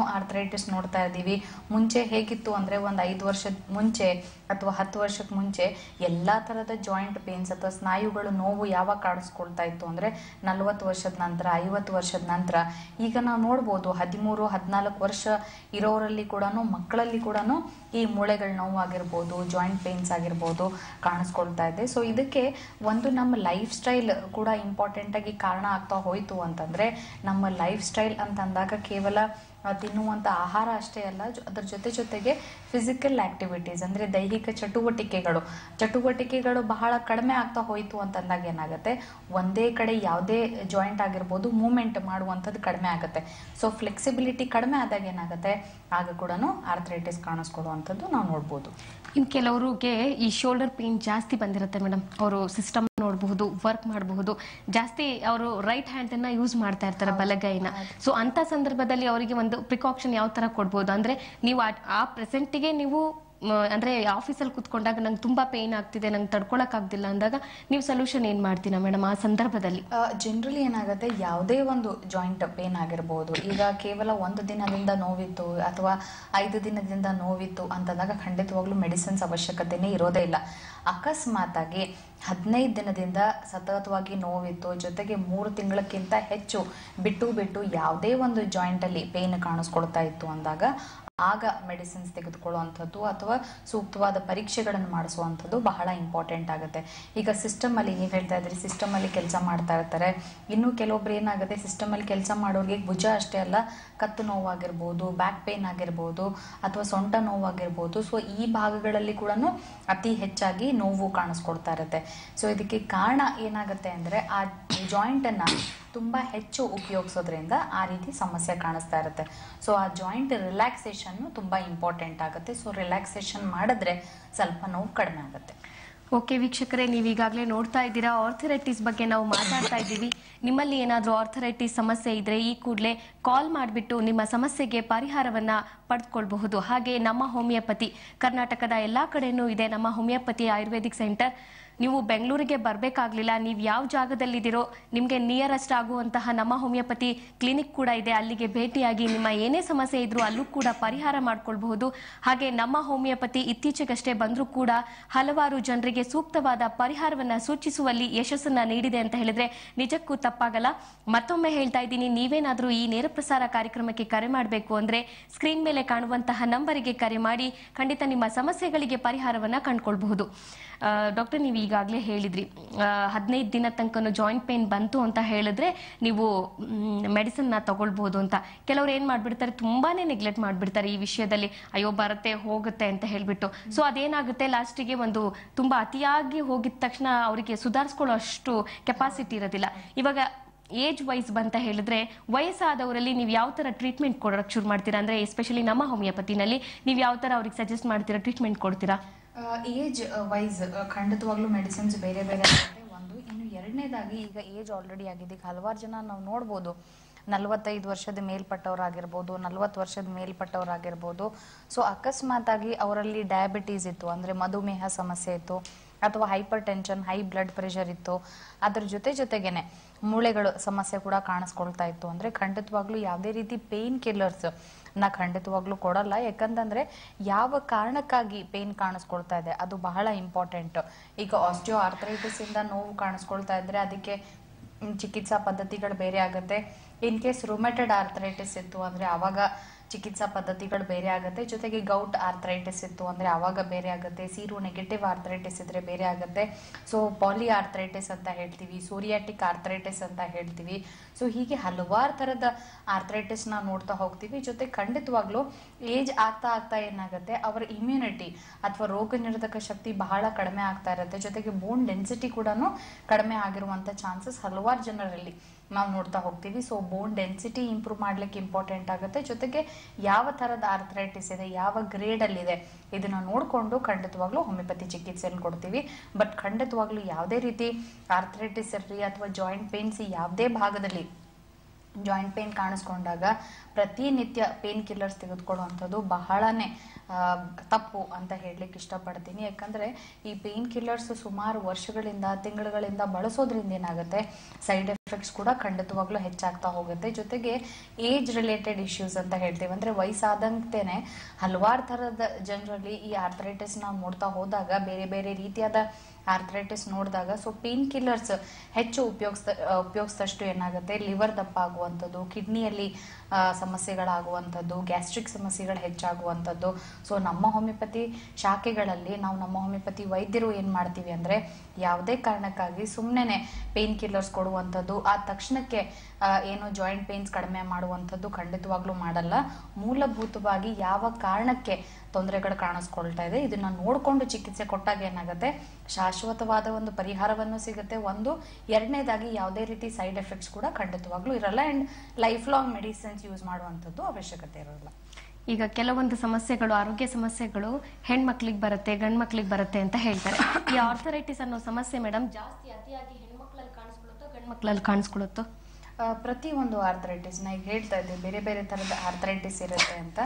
ಆರ್ಥರೈಟಿಸ್ ನೋಡ್ತಾ ಇದ್ದೀವಿ. ಮುಂಚೆ ಹೇಗಿತ್ತು ಅಂದರೆ ಒಂದು 5 ವರ್ಷದ ಮುಂಚೆ ಅಥವಾ 10 ವರ್ಷಕ್ಕೆ ಮುಂಚೆ ಎಲ್ಲ ಥರದ ಜಾಯಿಂಟ್ ಪೇನ್ಸ್ ಅಥವಾ ಸ್ನಾಯುಗಳು ನೋವು ಯಾವಾಗ ಕಾಣಿಸ್ಕೊಳ್ತಾ ಇತ್ತು ಅಂದರೆ 40 ವರ್ಷದ ನಂತರ, 50 ವರ್ಷದ ನಂತರ. ಈಗ ನಾವು ನೋಡ್ಬೋದು 13, 14 ವರ್ಷ ಇರೋರಲ್ಲಿ ಕೂಡ, ಮಕ್ಕಳಲ್ಲಿ ಕೂಡ ಈ ಮೂಳೆಗಳ ನೋವು ಆಗಿರ್ಬೋದು, ಜಾಯಿಂಟ್ ಪೇನ್ಸ್ ಆಗಿರ್ಬೋದು ಕಾಣಿಸ್ಕೊಳ್ತಾ ಇದೆ. ಸೊ ಇದಕ್ಕೆ ಒಂದು ನಮ್ಮ ಲೈಫ್ ಸ್ಟೈಲ್ ಕೂಡ ಇಂಪಾರ್ಟೆಂಟ್ ಆಗಿ ಕಾರಣ ಆಗ್ತಾ ಹೋಯ್ತು ಅಂತಂದ್ರೆ, ನಮ್ಮ ಲೈಫ್ ಸ್ಟೈಲ್ ಅಂತ ಅಂದಾಗ ಕೇವಲ ತಿನ್ನುವಂಥ ಆಹಾರ ಅಷ್ಟೇ ಅಲ್ಲ, ಅದ್ರ ಜೊತೆಗೆ ಫಿಸಿಕಲ್ ಆಕ್ಟಿವಿಟೀಸ್ ಅಂದರೆ ದೈಹಿಕ ಚಟುವಟಿಕೆಗಳು ಬಹಳ ಕಡಿಮೆ ಆಗ್ತಾ ಹೋಯ್ತು ಅಂತಂದಾಗ ಏನಾಗುತ್ತೆ, ಒಂದೇ ಕಡೆ ಯಾವುದೇ ಜಾಯಿಂಟ್ ಆಗಿರ್ಬೋದು ಮೂವ್ಮೆಂಟ್ ಮಾಡುವಂಥದ್ದು ಕಡಿಮೆ ಆಗುತ್ತೆ. ಸೊ ಫ್ಲೆಕ್ಸಿಬಿಲಿಟಿ ಕಡಿಮೆ ಆದಾಗ ಏನಾಗುತ್ತೆ, ಆಗ ಕೂಡ ಆರ್ಥರೈಟಿಸ್ ಕಾಣಿಸ್ಕೊಳ್ಳುವಂಥದ್ದು ನಾವು ನೋಡ್ಬೋದು. ಇನ್ನು ಕೆಲವರಿಗೆ ಈ ಶೋಲ್ಡರ್ ಪೇನ್ ಜಾಸ್ತಿ ಬಂದಿರುತ್ತೆ ಮೇಡಮ್. ಅವರು ಸಿಸ್ಟಮ್ ನೋಡಬಹುದು, ವರ್ಕ್ ಮಾಡಬಹುದು, ಜಾಸ್ತಿ ಅವರು ರೈಟ್ ಹ್ಯಾಂಡ್ ಅನ್ನ ಯೂಸ್ ಮಾಡ್ತಾ ಇರ್ತಾರೆ, ಬಲಗೈನ. ಸೊ ಅಂತ ಸಂದರ್ಭದಲ್ಲಿ ಅವರಿಗೆ ಒಂದು ಪ್ರಿಕಾಕ್ಷನ್ ಯಾವ ತರ ಕೊಡ್ಬೋದು ಅಂದ್ರೆ, ನೀವು ಆ ಪ್ರೆಸೆಂಟಿಗೆ ನೀವು ಅಂದ್ರೆ ಆಫೀಸಲ್ಲಿ ಕುತ್ಕೊಂಡಾಗ ನಂಗೆ ತುಂಬಾ ಪೇನ್ ಆಗ್ತಿದೆ, ನಂಗೆ ತಡ್ಕೊಳಕ್ ಆಗ್ತಿಲ್ಲ ಅಂದಾಗ ನೀವು ಸೊಲ್ಯೂಷನ್ ಏನ್ ಮಾಡ್ತೀರಾ ಮೇಡಮ್ ಆ ಸಂದರ್ಭದಲ್ಲಿ? ಜನರಲಿ ಏನಾಗುತ್ತೆ, ಯಾವುದೇ ಒಂದು ಜಾಯಿಂಟ್ ಪೇನ್ ಆಗಿರ್ಬೋದು, ಈಗ ಕೇವಲ 1 ದಿನದಿಂದ ನೋವಿತ್ತು ಅಥವಾ 5 ದಿನದಿಂದ ನೋವಿತ್ತು ಅಂತಂದಾಗ ಖಂಡಿತವಾಗ್ಲೂ ಮೆಡಿಸಿನ್ಸ್ ಅವಶ್ಯಕತೆನೇ ಇರೋದೇ ಇಲ್ಲ. ಅಕಸ್ಮಾತ್ ಆಗಿ 15 ದಿನದಿಂದ ಸತತವಾಗಿ ನೋವಿತ್ತು, ಜೊತೆಗೆ 3 ತಿಂಗಳಕ್ಕಿಂತ ಹೆಚ್ಚು ಬಿಟ್ಟು ಯಾವುದೇ ಒಂದು ಜಾಯಿಂಟ್ ಅಲ್ಲಿ ಪೇನ್ ಕಾಣಿಸ್ಕೊಳ್ತಾ ಇತ್ತು ಅಂದಾಗ ಆಗ ಮೆಡಿಸಿನ್ಸ್ ತೆಗೆದುಕೊಳ್ಳುವಂಥದ್ದು ಅಥವಾ ಸೂಕ್ತವಾದ ಪರೀಕ್ಷೆಗಳನ್ನು ಮಾಡಿಸುವಂಥದ್ದು ಬಹಳ ಇಂಪಾರ್ಟೆಂಟ್ ಆಗುತ್ತೆ. ಈಗ ಸಿಸ್ಟಮ್ ಅಲ್ಲಿ ನೀವು ಹೇಳ್ತಾ ಇದ್ರಿ, ಸಿಸ್ಟಮ್ ಅಲ್ಲಿ ಕೆಲಸ ಮಾಡ್ತಾ ಇರ್ತಾರೆ. ಇನ್ನು ಕೆಲವೊಬ್ರು ಏನಾಗುತ್ತೆ, ಸಿಸ್ಟಮ್ ಅಲ್ಲಿ ಕೆಲಸ ಮಾಡೋರಿಗೆ ಭುಜ ಅಷ್ಟೇ ಅಲ್ಲ, ಕತ್ತು ನೋವಾಗಿರ್ಬೋದು, ಬ್ಯಾಕ್ ಪೇನ್ ಆಗಿರ್ಬೋದು ಅಥವಾ ಸೊಂಟ ನೋವಾಗಿರ್ಬೋದು. ಸೊ ಈ ಭಾಗಗಳಲ್ಲಿ ಕೂಡ ಅತಿ ಹೆಚ್ಚಾಗಿ ನೋವು ಕಾಣಿಸ್ಕೊಳ್ತಾ ಇರುತ್ತೆ. ಸೊ ಇದಕ್ಕೆ ಕಾರಣ ಏನಾಗುತ್ತೆ ಅಂದ್ರೆ, ಆ ಜಾಯಿಂಟ್ ಅನ್ನ ತುಂಬಾ ಹೆಚ್ಚು ಉಪಯೋಗಿಸೋದ್ರಿಂದ ಆ ರೀತಿ ಸಮಸ್ಯೆ ಕಾಣಿಸ್ತಾ ಇರುತ್ತೆ. ಸೊ ಆ ಜಾಯಿಂಟ್ ರಿಲ್ಯಾಕ್ಸೇಷನ್ ತುಂಬಾ ಇಂಪಾರ್ಟೆಂಟ್ ಆಗುತ್ತೆ. ಸೊ ರಿಲ್ಯಾಕ್ಸೇಷನ್ ಮಾಡಿದ್ರೆ ಸ್ವಲ್ಪ ನೋವು ಕಡಿಮೆ ಆಗುತ್ತೆ. ಓಕೆ ವೀಕ್ಷಕರೇ, ನೀವು ಈಗಾಗಲೇ ನೋಡ್ತಾ ಇದ್ದೀರಾ, ಆರ್ಥರೈಟಿಸ್ ಬಗ್ಗೆ ನಾವು ಮಾತಾಡ್ತಾ ಇದ್ದೀವಿ. ನಿಮ್ಮಲ್ಲಿ ಏನಾದರೂ ಆರ್ಥರೈಟಿಸ್ ಸಮಸ್ಯೆ ಇದ್ರೆ ಈ ಕೂಡಲೇ ಕಾಲ್ ಮಾಡಿಬಿಟ್ಟು ನಿಮ್ಮ ಸಮಸ್ಯೆಗೆ ಪರಿಹಾರವನ್ನ ಪಡೆದುಕೊಳ್ಳಬಹುದು. ಹಾಗೆ ನಮ್ಮ ಹೋಮಿಯೋಪತಿ ಕರ್ನಾಟಕದ ಎಲ್ಲಾ ಕಡೆನೂ ಇದೆ. ನಮ್ಮ ಹೋಮಿಯೋಪತಿ ಆಯುರ್ವೇದಿಕ್ ಸೆಂಟರ್ ನೀವು ಬೆಂಗಳೂರಿಗೆ ಬರಬೇಕಾಗ್ಲಿಲ್ಲ, ನೀವು ಯಾವ ಜಾಗದಲ್ಲಿದ್ದೀರೋ ನಿಮಗೆ ನಿಯರೆಸ್ಟ್ ಆಗುವಂತಹ ನಮ್ಮ ಹೋಮಿಯೋಪತಿ ಕ್ಲಿನಿಕ್ ಕೂಡ ಇದೆ. ಅಲ್ಲಿಗೆ ಭೇಟಿಯಾಗಿ ನಿಮ್ಮ ಏನೇ ಸಮಸ್ಯೆ ಇದ್ರೂ ಅಲ್ಲೂ ಕೂಡ ಪರಿಹಾರ ಮಾಡ್ಕೊಳ್ಬಹುದು. ಹಾಗೆ ನಮ್ಮ ಹೋಮಿಯೋಪತಿ ಇತ್ತೀಚೆಗಷ್ಟೇ ಬಂದರೂ ಕೂಡ ಹಲವಾರು ಜನರಿಗೆ ಸೂಕ್ತವಾದ ಪರಿಹಾರವನ್ನ ಸೂಚಿಸುವಲ್ಲಿ ಯಶಸ್ಸನ್ನ ನೀಡಿದೆ ಅಂತ ಹೇಳಿದ್ರೆ ನಿಜಕ್ಕೂ ತಪ್ಪಾಗಲ್ಲ. ಮತ್ತೊಮ್ಮೆ ಹೇಳ್ತಾ ಇದ್ದೀನಿ, ನೀವೇನಾದ್ರೂ ಈ ನೇರ ಪ್ರಸಾರ ಕಾರ್ಯಕ್ರಮಕ್ಕೆ ಕರೆ ಮಾಡಬೇಕು ಅಂದ್ರೆ ಸ್ಕ್ರೀನ್ ಮೇಲೆ ಕಾಣುವಂತಹ ನಂಬರಿಗೆ ಕರೆ ಮಾಡಿ ಖಂಡಿತ ನಿಮ್ಮ ಸಮಸ್ಯೆಗಳಿಗೆ ಪರಿಹಾರವನ್ನ ಕಂಡುಕೊಳ್ಬಹುದು. ಡಾಕ್ಟರ್, ನೀವು ಈಗಾಗಲೇ ಹೇಳಿದ್ರಿ 15 ದಿನ ತನಕ ಜಾಯಿಂಟ್ ಪೇನ್ ಬಂತು ಅಂತ ಹೇಳಿದ್ರೆ ನೀವು ಮೆಡಿಸಿನ್ ನ ತಗೊಳ್ಬಹುದು ಅಂತ. ಕೆಲವ್ರು ಏನ್ ಮಾಡ್ಬಿಡ್ತಾರೆ, ತುಂಬಾನೇ ನೆಗ್ಲೆಕ್ಟ್ ಮಾಡ್ಬಿಡ್ತಾರೆ ಈ ವಿಷಯದಲ್ಲಿ. ಅಯ್ಯೋ ಬರುತ್ತೆ ಹೋಗುತ್ತೆ ಅಂತ ಹೇಳ್ಬಿಟ್ಟು. ಸೊ ಅದೇನಾಗುತ್ತೆ, ಲಾಸ್ಟಿಗೆ ಒಂದು ತುಂಬಾ ಅತಿಯಾಗಿ ಹೋಗಿದ ತಕ್ಷಣ ಅವರಿಗೆ ಸುಧಾರಿಸ್ಕೊಳ್ಳೋ ಅಷ್ಟು ಕೆಪಾಸಿಟಿ ಇರೋದಿಲ್ಲ. ಇವಾಗ ಏಜ್ ವೈಸ್ ಬಂತ ಹೇಳಿದ್ರೆ, ವಯಸ್ಸಾದವರಲ್ಲಿ ನೀವು ಯಾವ ತರ ಟ್ರೀಟ್ಮೆಂಟ್ ಕೊಡೋಕೆ ಶುರು ಮಾಡ್ತೀರಾ ಅಂದ್ರೆ, ಎಸ್ಪೆಷಲಿ ನಮ್ಮ ಹೋಮಿಯೋಪತಿನಲ್ಲಿ ನೀವು ಯಾವ ತರ ಅವ್ರಿಗೆ ಸಜೆಸ್ಟ್ ಮಾಡ್ತೀರಾ, ಟ್ರೀಟ್ಮೆಂಟ್ ಕೊಡ್ತೀರಾ? ಏಜ್ ವೈಸ್ ಖಂಡಿತವಾಗ್ಲೂ ಮೆಡಿಸಿನ್ಸ್ ಬೇರೆ ಬೇರೆ ಆಗುತ್ತೆ ಒಂದು. ಇನ್ನು ಎರಡನೇದಾಗಿ, ಈಗ ಏಜ್ ಆಲ್ರೆಡಿ ಆಗಿದೆ, ಈಗ ಹಲವಾರು ಜನ ನಾವು ನೋಡ್ಬೋದು 45 ವರ್ಷದ ಮೇಲ್ಪಟ್ಟವರಾಗಿರ್ಬೋದು, 40 ವರ್ಷದ ಮೇಲ್ಪಟ್ಟವರಾಗಿರ್ಬೋದು. ಸೊ ಅಕಸ್ಮಾತ್ ಆಗಿ ಅವರಲ್ಲಿ ಡಯಾಬಿಟೀಸ್ ಇತ್ತು ಅಂದರೆ ಮಧುಮೇಹ ಸಮಸ್ಯೆ ಇತ್ತು, ಅಥವಾ hypertension, high blood pressure ಇತ್ತು, ಅದ್ರ ಜೊತೆಗೇನೆ ಮೂಳೆಗಳು ಸಮಸ್ಯೆ ಕೂಡ ಕಾಣಿಸ್ಕೊಳ್ತಾ ಇತ್ತು ಅಂದ್ರೆ ಖಂಡಿತವಾಗ್ಲೂ ಯಾವುದೇ ರೀತಿ ಪೇನ್ ಕಿಲ್ಲರ್ಸ್ ನಾ ಖಂಡಿತವಾಗ್ಲೂ ಕೊಡಲ್ಲ. ಯಾಕಂತಂದ್ರೆ ಯಾವ ಕಾರಣಕ್ಕಾಗಿ ಪೇನ್ ಕಾಣಿಸ್ಕೊಳ್ತಾ ಇದೆ ಅದು ಬಹಳ ಇಂಪಾರ್ಟೆಂಟ್. ಈಗ ಆಸ್ಟಿಯೋ ಆರ್ಥರೈಟಿಸ್ ಇಂದ ನೋವು ಕಾಣಿಸ್ಕೊಳ್ತಾ ಇದ್ರೆ ಅದಕ್ಕೆ ಚಿಕಿತ್ಸಾ ಪದ್ಧತಿಗಳು ಬೇರೆ ಆಗುತ್ತೆ. ಇನ್ ಕೇಸ್ ರುಮೆಟೆಡ್ ಆರ್ಥರೈಟಿಸ್ ಇತ್ತು ಅಂದ್ರೆ ಅವಾಗ ಚಿಕಿತ್ಸಾ ಪದ್ಧತಿಗಳು ಬೇರೆ ಆಗುತ್ತೆ. ಜೊತೆಗೆ ಗೌಟ್ ಆರ್ಥರೈಟಿಸ್ ಇತ್ತು ಅಂದ್ರೆ ಅವಾಗ ಬೇರೆ ಆಗುತ್ತೆ. ಸೀರೋ ನೆಗೆಟಿವ್ ಆರ್ಥರೈಟಿಸ್ ಇದ್ರೆ ಬೇರೆ ಆಗುತ್ತೆ. ಸೊ ಪಾಲಿ ಆರ್ಥರೈಟಿಸ್ ಅಂತ ಹೇಳ್ತೀವಿ, ಸೋರಿಯಾಟಿಕ್ ಆರ್ಥರೈಟಿಸ್ ಅಂತ ಹೇಳ್ತೀವಿ. ಸೊ ಹೀಗೆ ಹಲವಾರು ತರದ ಆರ್ಥರೈಟಿಸ್ ನಾವು ನೋಡ್ತಾ ಹೋಗ್ತೀವಿ. ಜೊತೆ ಖಂಡಿತವಾಗ್ಲೂ ಏಜ್ ಆಗ್ತಾ ಏನಾಗುತ್ತೆ, ಅವರ ಇಮ್ಯುನಿಟಿ ಅಥವಾ ರೋಗ ನಿರೋಧಕ ಶಕ್ತಿ ಬಹಳ ಕಡಿಮೆ ಆಗ್ತಾ ಇರುತ್ತೆ. ಜೊತೆಗೆ ಬೋನ್ ಡೆನ್ಸಿಟಿ ಕೂಡ ಕಡಿಮೆ ಆಗಿರುವಂತ ಚಾನ್ಸಸ್ ಹಲವಾರು ಜನರಲ್ಲಿ ನಾವು ನೋಡ್ತಾ ಹೋಗ್ತೀವಿ. ಸೊ ಬೋನ್ ಡೆನ್ಸಿಟಿ ಇಂಪ್ರೂವ್ ಮಾಡ್ಲಿಕ್ಕೆ ಇಂಪಾರ್ಟೆಂಟ್ ಆಗುತ್ತೆ. ಜೊತೆಗೆ ಯಾವ ತರದ ಆರ್ಥರೈಟಿಸ್ ಇದೆ, ಯಾವ ಗ್ರೇಡ್ ಅಲ್ಲಿ ಇದೆ ಇದನ್ನ ನೋಡ್ಕೊಂಡು ಖಂಡಿತವಾಗ್ಲೂ ಹೋಮಿಯೋಪತಿ ಚಿಕಿತ್ಸೆಯನ್ನು ಕೊಡ್ತೀವಿ. ಬಟ್ ಖಂಡಿತವಾಗ್ಲೂ ಯಾವುದೇ ರೀತಿ ಆರ್ಥರೈಟಿಸ್ ಇರಲಿ ಅಥವಾ ಜಾಯಿಂಟ್ ಪೇನ್ಸ್ ಯಾವುದೇ ಭಾಗದಲ್ಲಿ ಜಾಯಿಂಟ್ ಪೇನ್ ಕಾಣಿಸ್ಕೊಂಡಾಗ ಪ್ರತಿನಿತ್ಯ ಪೇನ್ ಕಿಲ್ಲರ್ಸ್ ತೆಗೆದುಕೊಳ್ಳುವಂಥದ್ದು ಬಹಳನೇ ತಪ್ಪು ಅಂತ ಹೇಳಲಿಕ್ಕೆ ಇಷ್ಟಪಡ್ತೀನಿ. ಯಾಕಂದರೆ ಈ ಪೇನ್ ಕಿಲ್ಲರ್ಸ್ ಸುಮಾರು ವರ್ಷಗಳಿಂದ ತಿಂಗಳುಗಳಿಂದ ಬಳಸೋದ್ರಿಂದ ಏನಾಗುತ್ತೆ, ಸೈಡ್ ಎಫೆಕ್ಟ್ಸ್ ಕೂಡ ಖಂಡಿತವಾಗ್ಲೂ ಹೆಚ್ಚಾಗ್ತಾ ಹೋಗುತ್ತೆ. ಜೊತೆಗೆ ಏಜ್ ರಿಲೇಟೆಡ್ ಇಶ್ಯೂಸ್ ಅಂತ ಹೇಳ್ತೀವಿ, ಅಂದರೆ ವಯಸ್ಸಾದಂತೆಯೇ ಹಲವಾರು ಥರದ ಜನರಲ್ಲಿ ಈ ಆರ್ಥರೈಟಿಸ್ ನಾವು ನೋಡ್ತಾ ಹೋದಾಗ ಬೇರೆ ಬೇರೆ ರೀತಿಯಾದ ಆರ್ಥರೈಟಿಸ್ ನೋಡಿದಾಗ ಸೊ ಪೇನ್ ಕಿಲ್ಲರ್ಸ್ ಹೆಚ್ಚು ಉಪಯೋಗಿಸಿದಷ್ಟು ಏನಾಗುತ್ತೆ, ಲಿವರ್ ದಪ್ಪ ಆಗುವಂಥದ್ದು, ಕಿಡ್ನಿಯಲ್ಲಿ ಸಮಸ್ಯೆಗಳಾಗುವಂಥದ್ದು, ಗ್ಯಾಸ್ಟ್ರಿಕ್ ಸಮಸ್ಯೆಗಳು ಹೆಚ್ಚಾಗುವಂಥದ್ದು. ಸೊ ನಮ್ಮ ಹೋಮಿಯೋಪತಿ ಶಾಖೆಗಳಲ್ಲಿ ನಾವು ನಮ್ಮ ಹೋಮಿಯೋಪತಿ ವೈದ್ಯರು ಏನು ಮಾಡ್ತೀವಿ ಅಂದರೆ ಯಾವುದೇ ಕಾರಣಕ್ಕಾಗಿ ಸುಮ್ಮನೆ ಪೇನ್ ಕಿಲ್ಲರ್ಸ್ ಕೊಡುವಂಥದ್ದು, ಆ ತಕ್ಷಣಕ್ಕೆ ಏನು ಜಾಯಿಂಟ್ ಪೇನ್ಸ್ ಕಡಿಮೆ ಮಾಡುವಂಥದ್ದು ಖಂಡಿತವಾಗ್ಲೂ ಮಾಡಲ್ಲ. ಮೂಲಭೂತವಾಗಿ ಯಾವ ಕಾರಣಕ್ಕೆ ತೊಂದರೆಗಳು ಕಾಣಿಸ್ಕೊಳ್ತಾ ಇದೆ ಇದನ್ನ ನೋಡಿಕೊಂಡು ಚಿಕಿತ್ಸೆ ಕೊಟ್ಟಾಗ ಏನಾಗುತ್ತೆ, ಶಾಶ್ವತವಾದ ಒಂದು ಪರಿಹಾರವನ್ನು ಸಿಗುತ್ತೆ. ಒಂದು, ಎರಡನೇದಾಗಿ ಯಾವುದೇ ರೀತಿ ಸೈಡ್ ಎಫೆಕ್ಟ್ಸ್ ಕೂಡ ಖಂಡಿತವಾಗ್ಲೂ ಇರಲ್ಲ. And life long medicines use ಮಾಡುವಂಥದ್ದು ಅವಶ್ಯಕತೆ ಇರೋಲ್ಲ. ಈಗ ಕೆಲವೊಂದು ಸಮಸ್ಯೆಗಳು, ಆರೋಗ್ಯ ಸಮಸ್ಯೆಗಳು ಹೆಣ್ಮಕ್ಳಿಗೆ ಬರುತ್ತೆ, ಗಂಡ್ ಮಕ್ಳಿಗೆ ಬರುತ್ತೆ ಅಂತ ಹೇಳ್ತಾರೆ. ಈ ಆರ್ಥರೈಟಿಸ್ ಅನ್ನೋ ಸಮಸ್ಯೆ ಮೇಡಮ್ ಜಾಸ್ತಿ ಅತಿಯಾಗಿ ಹೆಣ್ಮಕ್ಳಲ್ಲಿ ಕಾಣಿಸ್ಕೊಳ್ಳುತ್ತೋ ಗಂಡ್ ಮಕ್ಳಲ್ಲಿ ಕಾಣಿಸ್ಕೊಳ್ಳುತ್ತೋ? ಪ್ರತಿ ಒಂದು ಆರ್ಥರೈಟಿಸ್ ನಾ ಈಗ ಹೇಳ್ತಾ ಇದ್ದೆ ಬೇರೆ ಬೇರೆ ತರದ ಆರ್ಥರೈಟಿಸ್ ಇರುತ್ತೆ ಅಂತ.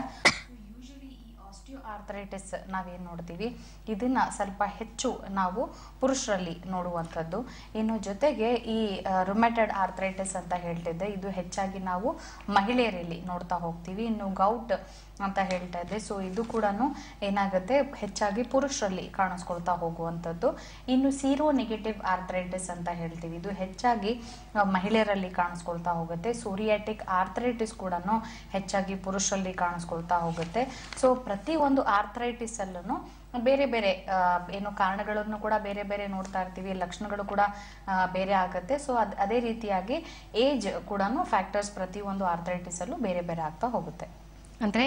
ಆರ್ಥರೈಟಿಸ್ ನಾವೇನು ನೋಡ್ತೀವಿ ಇದನ್ನ ಸ್ವಲ್ಪ ಹೆಚ್ಚು ನಾವು ಪುರುಷರಲ್ಲಿ ನೋಡುವಂಥದ್ದು. ಇನ್ನು ಜೊತೆಗೆ ಈ ರುಮೆಟೆಡ್ ಆರ್ಥರೈಟಿಸ್ ಅಂತ ಹೇಳ್ತಿದ್ದೆ, ಇದು ಹೆಚ್ಚಾಗಿ ನಾವು ಮಹಿಳೆಯರಲ್ಲಿ ನೋಡ್ತಾ ಹೋಗ್ತೀವಿ. ಇನ್ನು ಗೌಟ್ ಅಂತ ಹೇಳ್ತಾ ಇದ್ದೆ, ಸೊ ಇದು ಕೂಡ ಏನಾಗುತ್ತೆ ಹೆಚ್ಚಾಗಿ ಪುರುಷರಲ್ಲಿ ಕಾಣಿಸ್ಕೊಳ್ತಾ ಹೋಗುವಂಥದ್ದು. ಇನ್ನು ಸೀರೋ ನೆಗೆಟಿವ್ ಆರ್ಥರೈಟಿಸ್ ಅಂತ ಹೇಳ್ತೀವಿ, ಇದು ಹೆಚ್ಚಾಗಿ ಮಹಿಳೆಯರಲ್ಲಿ ಕಾಣಿಸ್ಕೊಳ್ತಾ ಹೋಗುತ್ತೆ. ಸೋರಿಯಾಟಿಕ್ ಆರ್ಥರೈಟಿಸ್ ಕೂಡ ಹೆಚ್ಚಾಗಿ ಪುರುಷರಲ್ಲಿ ಕಾಣಿಸ್ಕೊಳ್ತಾ ಹೋಗುತ್ತೆ. ಸೊ ಪ್ರತಿ ಒಂದು ಆರ್ಥರೈಟಿಸ್ ಅಲ್ಲೂ ಬೇರೆ ಬೇರೆ ಏನು ಕಾರಣಗಳನ್ನು ಕೂಡ ಬೇರೆ ಬೇರೆ ನೋಡ್ತಾ ಇರ್ತೀವಿ, ಲಕ್ಷಣಗಳು ಕೂಡ ಬೇರೆ ಆಗುತ್ತೆ. ಸೊ ಅದೇ ರೀತಿಯಾಗಿ ಏಜ್ ಕೂಡ ಫ್ಯಾಕ್ಟರ್ಸ್ ಪ್ರತಿ ಒಂದು ಆರ್ಥರೈಟಿಸ್ ಅಲ್ಲೂ ಬೇರೆ ಬೇರೆ ಆಗ್ತಾ ಹೋಗುತ್ತೆ. ಅಂದ್ರೆ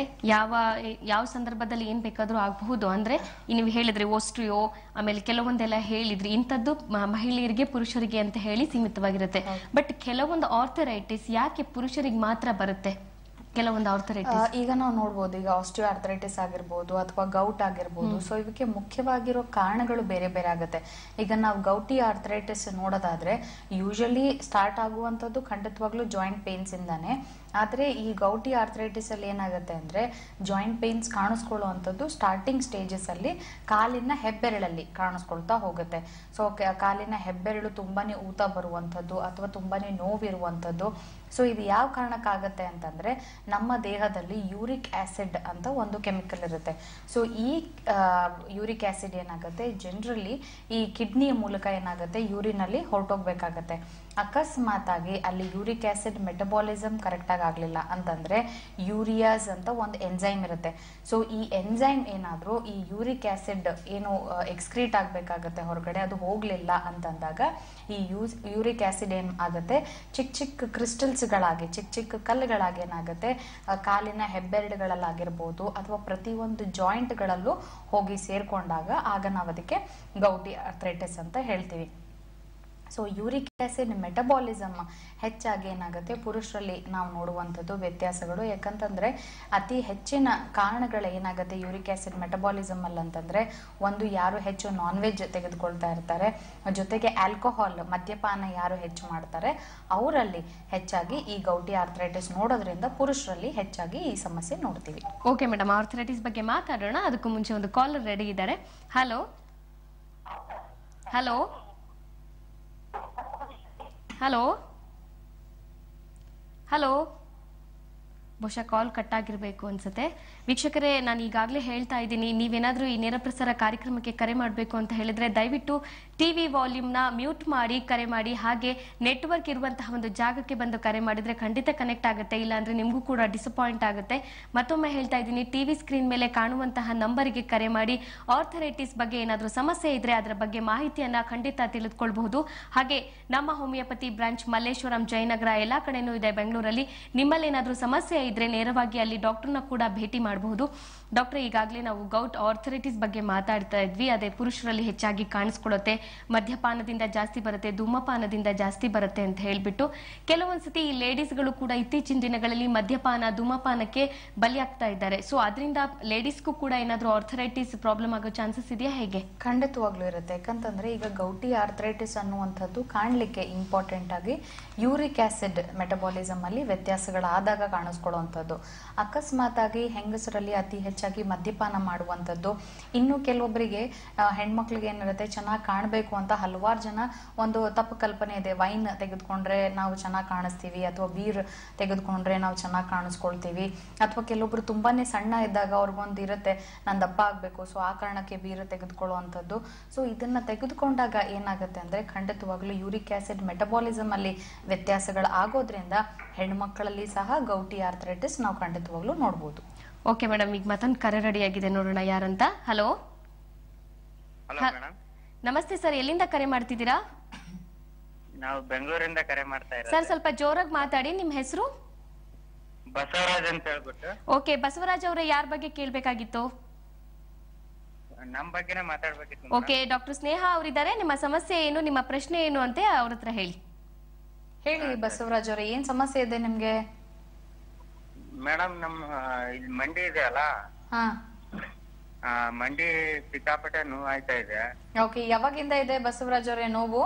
ಯಾವ ಸಂದರ್ಭದಲ್ಲಿ ಏನ್ ಬೇಕಾದ್ರೂ ಆಗಬಹುದು. ಅಂದ್ರೆ ನೀವು ಹೇಳಿದ್ರಿ ಓಸ್ಟ್ರಿಯೋ, ಆಮೇಲೆ ಕೆಲವೊಂದೆಲ್ಲ ಹೇಳಿದ್ರಿ ಇಂಥದ್ದು ಮಹಿಳೆಯರಿಗೆ ಪುರುಷರಿಗೆ ಅಂತ ಹೇಳಿ ಸೀಮಿತವಾಗಿರುತ್ತೆ. ಬಟ್ ಕೆಲವೊಂದು ಆರ್ಥರೈಟಿಸ್ ಯಾಕೆ ಪುರುಷರಿಗೆ ಮಾತ್ರ ಬರುತ್ತೆ? ಕೆಲವೊಂದು ಆರ್ಥರೈಟಿಸ್ ಈಗ ನಾವು ನೋಡ್ಬೋದು, ಈಗ ಆಸ್ಟಿಯೋ ಆರ್ಥರೈಟಿಸ್ ಆಗಿರ್ಬೋದು ಅಥವಾ ಗೌಟ್ ಆಗಿರ್ಬೋದು. ಸೊ ಇವಕ್ಕೆ ಮುಖ್ಯವಾಗಿರೋ ಕಾರಣಗಳು ಬೇರೆ ಬೇರೆ ಆಗುತ್ತೆ. ಈಗ ನಾವು ಗೌಟಿ ಆರ್ಥರೈಟಿಸ್ ನೋಡೋದಾದ್ರೆ ಯೂಶಲಿ ಸ್ಟಾರ್ಟ್ ಆಗುವಂಥದ್ದು ಖಂಡಿತವಾಗ್ಲೂ ಜಾಯಿಂಟ್ ಪೇನ್ಸ್ ಇಂದಾನೆ. ಆದರೆ ಈ ಗೌಟಿ ಆರ್ಥರೈಟಿಸ್ ಅಲ್ಲಿ ಏನಾಗುತ್ತೆ ಅಂದ್ರೆ ಜಾಯಿಂಟ್ ಪೇನ್ಸ್ ಕಾಣಿಸ್ಕೊಳ್ಳುವಂಥದ್ದು ಸ್ಟಾರ್ಟಿಂಗ್ ಸ್ಟೇಜಸ್ ಅಲ್ಲಿ ಕಾಲಿನ ಹೆಬ್ಬೆರಳಲ್ಲಿ ಕಾಣಿಸ್ಕೊಳ್ತಾ ಹೋಗುತ್ತೆ. ಸೊ ಕಾಲಿನ ಹೆಬ್ಬೆರಳು ತುಂಬಾನೇ ಊತ ಬರುವಂಥದ್ದು ಅಥವಾ ತುಂಬಾನೇ ನೋವಿರುವಂಥದ್ದು. ಸೊ ಇದು ಯಾವ ಕಾರಣಕ್ಕಾಗತ್ತೆ ಅಂತಂದ್ರೆ ನಮ್ಮ ದೇಹದಲ್ಲಿ ಯೂರಿಕ್ ಆಸಿಡ್ ಅಂತ ಒಂದು ಕೆಮಿಕಲ್ ಇರುತ್ತೆ. ಸೊ ಈ ಯೂರಿಕ್ ಆಸಿಡ್ ಏನಾಗುತ್ತೆ ಜನರಲಿ ಈ ಕಿಡ್ನಿಯ ಮೂಲಕ ಏನಾಗುತ್ತೆ ಯೂರಿನ್ ಅಲ್ಲಿ ಹೊರಟೋಗ್ಬೇಕಾಗತ್ತೆ. ಅಕಸ್ಮಾತ್ ಆಗಿ ಅಲ್ಲಿ ಯೂರಿಕ್ ಆಸಿಡ್ ಮೆಟಬಾಲಿಸಮ್ ಕರೆಕ್ಟ್ ಆಗಿ ಆಗ್ಲಿಲ್ಲ ಅಂತಂದ್ರೆ ಯೂರಿಯಾಸ್ ಅಂತ ಒಂದು ಎನ್ಸೈಮ್ ಇರುತ್ತೆ. ಸೊ ಈ ಎನ್ಸೈಮ್ ಏನಾದ್ರೂ ಈ ಯೂರಿಕ್ ಆಸಿಡ್ ಏನು ಎಕ್ಸ್ಕ್ರೀಟ್ ಆಗ್ಬೇಕಾಗತ್ತೆ ಹೊರಗಡೆ, ಅದು ಹೋಗ್ಲಿಲ್ಲ ಅಂತಂದಾಗ ಈ ಯೂರಿಕ್ ಆಸಿಡ್ ಏನ್ ಆಗುತ್ತೆ ಚಿಕ್ಕ ಚಿಕ್ಕ ಕ್ರಿಸ್ಟಲ್ಸ್ ಗಳಾಗಿ, ಚಿಕ್ಕ ಚಿಕ್ಕ ಕಲ್ಲುಗಳಾಗಿ ಏನಾಗುತ್ತೆ ಕಾಲಿನ ಹೆಬ್ಬೆರಳುಗಳಲ್ಲಾಗಿರ್ಬೋದು ಅಥವಾ ಪ್ರತಿಯೊಂದು ಜಾಯಿಂಟ್ ಗಳಲ್ಲೂ ಹೋಗಿ ಸೇರ್ಕೊಂಡಾಗ ಆಗ ನಾವು ಅದಕ್ಕೆ ಗೌಟಿ ಆರ್ಥರೈಟಿಸ್ ಅಂತ ಹೇಳ್ತೀವಿ. ಸೊ ಯೂರಿಕ್ ಆಸಿಡ್ ಮೆಟಬಾಲಿಸಮ್ ಹೆಚ್ಚಾಗಿ ಏನಾಗುತ್ತೆ ಪುರುಷರಲ್ಲಿ ನಾವು ನೋಡುವಂಥದ್ದು ವ್ಯತ್ಯಾಸಗಳು. ಯಾಕಂತಂದ್ರೆ ಅತಿ ಹೆಚ್ಚಿನ ಕಾರಣಗಳು ಏನಾಗುತ್ತೆ ಯೂರಿಕ್ ಆಸಿಡ್ ಮೆಟಬಾಲಿಸಮ್ ಅಲ್ಲಿ ಅಂತಂದ್ರೆ, ಒಂದು ಯಾರು ಹೆಚ್ಚು ನಾನ್ ವೆಜ್ ತೆಗೆದುಕೊಳ್ತಾ ಇರ್ತಾರೆ, ಜೊತೆಗೆ ಆಲ್ಕೋಹಾಲ್ ಮದ್ಯಪಾನ ಯಾರು ಹೆಚ್ಚು ಮಾಡ್ತಾರೆ ಅವರಲ್ಲಿ ಹೆಚ್ಚಾಗಿ ಈ ಗೌಟಿ ಆರ್ಥರೈಟಿಸ್ ನೋಡೋದ್ರಿಂದ ಪುರುಷರಲ್ಲಿ ಹೆಚ್ಚಾಗಿ ಈ ಸಮಸ್ಯೆ ನೋಡ್ತೀವಿ. ಓಕೆ ಮೇಡಮ್, ಆರ್ಥರೈಟಿಸ್ ಬಗ್ಗೆ ಮಾತಾಡೋಣ. ಅದಕ್ಕೂ ಮುಂಚೆ ಒಂದು ಕಾಲರ್ ರೆಡಿ ಇದ್ದಾರೆ. ಹಲೋ ಹಲೋ ಹಲೋ ಹಲೋ ಬಹುಶಃ ಕಾಲ್ ಕಟ್ ಆಗಿರಬೇಕು ಅನ್ಸುತ್ತೆ. ವೀಕ್ಷಕರೇ, ನಾನು ಈಗಾಗಲೇ ಹೇಳ್ತಾ ಇದ್ದೀನಿ, ನೀವೇನಾದ್ರೂ ಈ ನೇರ ಪ್ರಸಾರ ಕಾರ್ಯಕ್ರಮಕ್ಕೆ ಕರೆ ಮಾಡಬೇಕು ಅಂತ ಹೇಳಿದ್ರೆ ದಯವಿಟ್ಟು ಟಿವಿ ವಾಲ್ಯೂಮ್ನ ಮ್ಯೂಟ್ ಮಾಡಿ ಕರೆ ಮಾಡಿ. ಹಾಗೆ ನೆಟ್ವರ್ಕ್ ಇರುವಂತಹ ಒಂದು ಜಾಗಕ್ಕೆ ಬಂದು ಕರೆ ಮಾಡಿದ್ರೆ ಖಂಡಿತ ಕನೆಕ್ಟ್ ಆಗುತ್ತೆ, ಇಲ್ಲಾಂದ್ರೆ ನಿಮಗೂ ಕೂಡ ಡಿಸಪಾಯಿಂಟ್ ಆಗುತ್ತೆ. ಮತ್ತೊಮ್ಮೆ ಹೇಳ್ತಾ ಇದ್ದೀನಿ, ಟಿವಿ ಸ್ಕ್ರೀನ್ ಮೇಲೆ ಕಾಣುವಂತಹ ನಂಬರಿಗೆ ಕರೆ ಮಾಡಿ. ಆರ್ಥರೈಟಿಸ್ ಬಗ್ಗೆ ಏನಾದರೂ ಸಮಸ್ಯೆ ಇದ್ರೆ ಅದರ ಬಗ್ಗೆ ಮಾಹಿತಿಯನ್ನ ಖಂಡಿತ ತಿಳಿದುಕೊಳ್ಬಹುದು. ಹಾಗೆ ನಮ್ಮ ಹೋಮಿಯೋಪತಿ ಬ್ರಾಂಚ್ ಮಲ್ಲೇಶ್ವರಂ, ಜಯನಗರ ಎಲ್ಲಾ ಕಡೆನೂ ಇದೆ ಬೆಂಗಳೂರಲ್ಲಿ. ನಿಮ್ಮಲ್ಲಿ ಏನಾದರೂ ಸಮಸ್ಯೆ ಇದ್ರೆ ನೇರವಾಗಿ ಅಲ್ಲಿ ಡಾಕ್ಟರ್ನ ಕೂಡ ಭೇಟಿ ಮಾಡಬಹುದು. ಡಾಕ್ಟರ್, ಈಗಾಗಲೇ ನಾವು ಗೌಟ್ ಆರ್ಥರೈಟಿಸ್ ಬಗ್ಗೆ ಮಾತಾಡ್ತಾ ಇದ್ವಿ. ಅದೇ ಪುರುಷರಲ್ಲಿ ಹೆಚ್ಚಾಗಿ ಕಾಣಿಸ್ಕೊಳ್ಳುತ್ತೆ, ಮದ್ಯಪಾನದಿಂದ ಜಾಸ್ತಿ ಬರುತ್ತೆ, ಧೂಮಪಾನದಿಂದ ಜಾಸ್ತಿ ಬರುತ್ತೆ ಅಂತ ಹೇಳ್ಬಿಟ್ಟು ಕೆಲವೊಂದ್ಸತಿ ಈ ಲೇಡೀಸ್ಗಳು ಕೂಡ ಇತ್ತೀಚಿನ ದಿನಗಳಲ್ಲಿ ಮದ್ಯಪಾನ ಧೂಮಪಾನಕ್ಕೆ ಬಲಿಯಾಗ್ತಾ ಇದ್ದಾರೆ. ಸೊ ಅದರಿಂದ ಲೇಡೀಸ್ಗೂ ಕೂಡ ಏನಾದ್ರೂ ಆರ್ಥರೈಟಿಸ್ ಪ್ರಾಬ್ಲಮ್ ಆಗೋ ಚಾನ್ಸಸ್ ಇದೆಯಾ, ಹೇಗೆ? ಖಂಡಿತವಾಗ್ಲೂ ಇರುತ್ತೆ. ಯಾಕಂತಂದ್ರೆ ಈಗ ಗೌಟಿ ಆರ್ಥರೈಟಿಸ್ ಅನ್ನುವಂಥದ್ದು ಕಾಣ್ಲಿಕ್ಕೆ ಇಂಪಾರ್ಟೆಂಟ್ ಆಗಿ ಯೂರಿಕ್ ಆಸಿಡ್ ಮೆಟಬಾಲಿಸಮ್ ಅಲ್ಲಿ ವ್ಯತ್ಯಾಸಗಳಾದಾಗ ಕಾಣಿಸ್ಕೊಳ್ಳುವಂಥದ್ದು. ಅಕಸ್ಮಾತ್ ಆಗಿ ಹೆಂಗಸರಲ್ಲಿ ಅತಿ ಹೆಚ್ಚಾಗಿ ಮದ್ಯಪಾನ ಮಾಡುವಂಥದ್ದು. ಇನ್ನು ಕೆಲವೊಬ್ಬರಿಗೆ ಹೆಣ್ಮಕ್ಳಿಗೆ ಏನಿರುತ್ತೆ, ಚೆನ್ನಾಗಿ ಕಾಣಬೇಕು ಅಂತ ಹಲವಾರು ಜನ ಒಂದು ತಪ್ಪು ಕಲ್ಪನೆ ಇದೆ. ವೈನ್ ತೆಗೆದುಕೊಂಡ್ರೆ ನಾವು ಚೆನ್ನಾಗಿ ಕಾಣಿಸ್ತೀವಿ, ಅಥವಾ ಬೀರ್ ತೆಗೆದುಕೊಂಡ್ರೆ ನಾವು ಚೆನ್ನಾಗಿ ಕಾಣಿಸ್ಕೊಳ್ತೀವಿ, ಅಥವಾ ಕೆಲವೊಬ್ರು ತುಂಬಾನೇ ಸಣ್ಣ ಇದ್ದಾಗ ಅವ್ರಿಗೊಂದು ಇರುತ್ತೆ, ನಾನು ದಪ್ಪ ಆಗ್ಬೇಕು, ಸೊ ಆ ಕಾರಣಕ್ಕೆ ಬೀರ್ ತೆಗೆದುಕೊಳ್ಳುವಂಥದ್ದು. ಸೊ ಇದನ್ನ ತೆಗೆದುಕೊಂಡಾಗ ಏನಾಗುತ್ತೆ ಅಂದ್ರೆ ಖಂಡಿತವಾಗ್ಲೂ ಯೂರಿಕ್ ಆಸಿಡ್ ಮೆಟಬಾಲಿಸಮ್ ಅಲ್ಲಿ ವ್ಯತ್ಯಾಸಗಳು ಆಗೋದ್ರಿಂದ ಹೆಣ್ಮಕ್ಕಳಲ್ಲಿ ಸಹ ಗೌಟಿ ಆರ್ಥರೈಟಿಸ್ ನಾವು ಖಂಡಿತವಾಗ್ಲೂ ನೋಡ್ಬೋದು. ಓಕೆ ಮೇಡಮ್, ಈಗ ಮತ್ತೊಂದು ಕರೆ ರೆಡಿ ಆಗಿದೆ, ನೋಡೋಣ ಯಾರಂತ. ಹಲೋ, ನಮಸ್ತೆ ಸರ್, ಎಲ್ಲಿಂದ ಕರೆ ಮಾಡ್ತಿದ್ದೀರಾ? ನಾವು ಬೆಂಗಳೂರಿಂದ ಕರೆ ಮಾಡ್ತಾ ಇರೋದು ಸರ್. ಸ್ವಲ್ಪ ಜೋರಾಗಿ ಮಾತಾಡಿ. ನಿಮ್ ಹೆಸರು? ಬಸವರಾಜ್ ಅಂತ ಹೇಳ್ಬಿಟ್ಟು. ಓಕೆ ಬಸವರಾಜ್ ಅವರೇ, ಯಾರ ಬಗ್ಗೆ ಕೇಳ್ಬೇಕಾಗಿತ್ತು? ನಮ್ ಬಗ್ಗೆನೇ ಮಾತಾಡ್ಬೇಕಿತ್ತು. ಓಕೆ, ಡಾಕ್ಟರ್ ಸ್ನೇಹ ಅವರಿದ್ದಾರೆ. ನಿಮ್ಮ ಸಮಸ್ಯೆ ಏನು, ನಿಮ್ಮ ಪ್ರಶ್ನೆ ಏನು ಅಂತ ಅವ್ರ ಹತ್ರ ಹೇಳಿ. ಹೇಳಿ ಬಸವರಾಜ್ ಅವರೇ, ಏನ್ ಸಮಸ್ಯೆ ಇದೆ ನಿಮ್ಗೆ? ಮೇಡಮ್, ನಮ್ಮ ಇಲ್ಲಿ ಮಂಡಿ ಇದೆ ಅಲ್ಲ, ಹಾ, ಮಂಡಿ ಸಿಕ್ಕಾಪಟ್ಟೆ ನೋವು ಆಯ್ತಾ ಇದೆ. ಓಕೆ, ಯಾವಾಗಿಂದ ಇದೆ ಬಸವರಾಜ್ ಅವರೇ ನೋವು?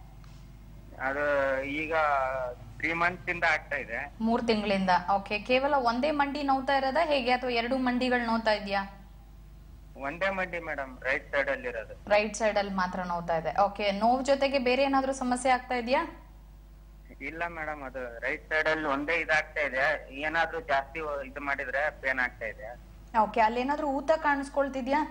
ಅದು ಈಗ 3 months ಇಂದ ಆಗ್ತಾ ಇದೆ. 3 ತಿಂಗಳಿಂದ. ಓಕೆ, ಕೇವಲ ಒಂದೇ ಮಂಡಿ ನೋವ್ತಾ ಇರೋದಾ ಹೇಗೆ, ಅಥವಾ 2 ಮಂಡಿಗಳು ನೋವ್ತಾ ಇದೆಯಾ? ಒಂದೇ ಮಂಡಿ ಮೇಡಮ್, ರೈಟ್ ಸೈಡ್ ಅಲ್ಲಿ ಇರೋದು. ರೈಟ್ ಸೈಡ್ ಅಲ್ಲಿ ಮಾತ್ರ ನೋವ್ತಾ ಇದೆ. ಓಕೆ, ನೋವು ಜೊತೆಗೆ ಬೇರೆ ಏನಾದ್ರೂ ಸಮಸ್ಯೆ ಆಗ್ತಾ ಇದೆಯಾ? ಇಲ್ಲ ಮೇಡಮ್, ಅದು ರೈಟ್ ಸೈಡ್ ಅಲ್ಲಿ ಒಂದೇ ಇದಾಗ್ತಾ ಇದೆ. ಏನಾದ್ರೂ ಜಾಸ್ತಿ ಇದು ಮಾಡಿದ್ರೆ ಪೇನ್ ಆಗ್ತಾ ಇದೆ. ಓಕೆ, ಅಲ್ಲಿ ಏನಾದ್ರೂ ಊತ ಕಾಣಿಸ್ಕೊಳ್ತಿದ್ಯಾ?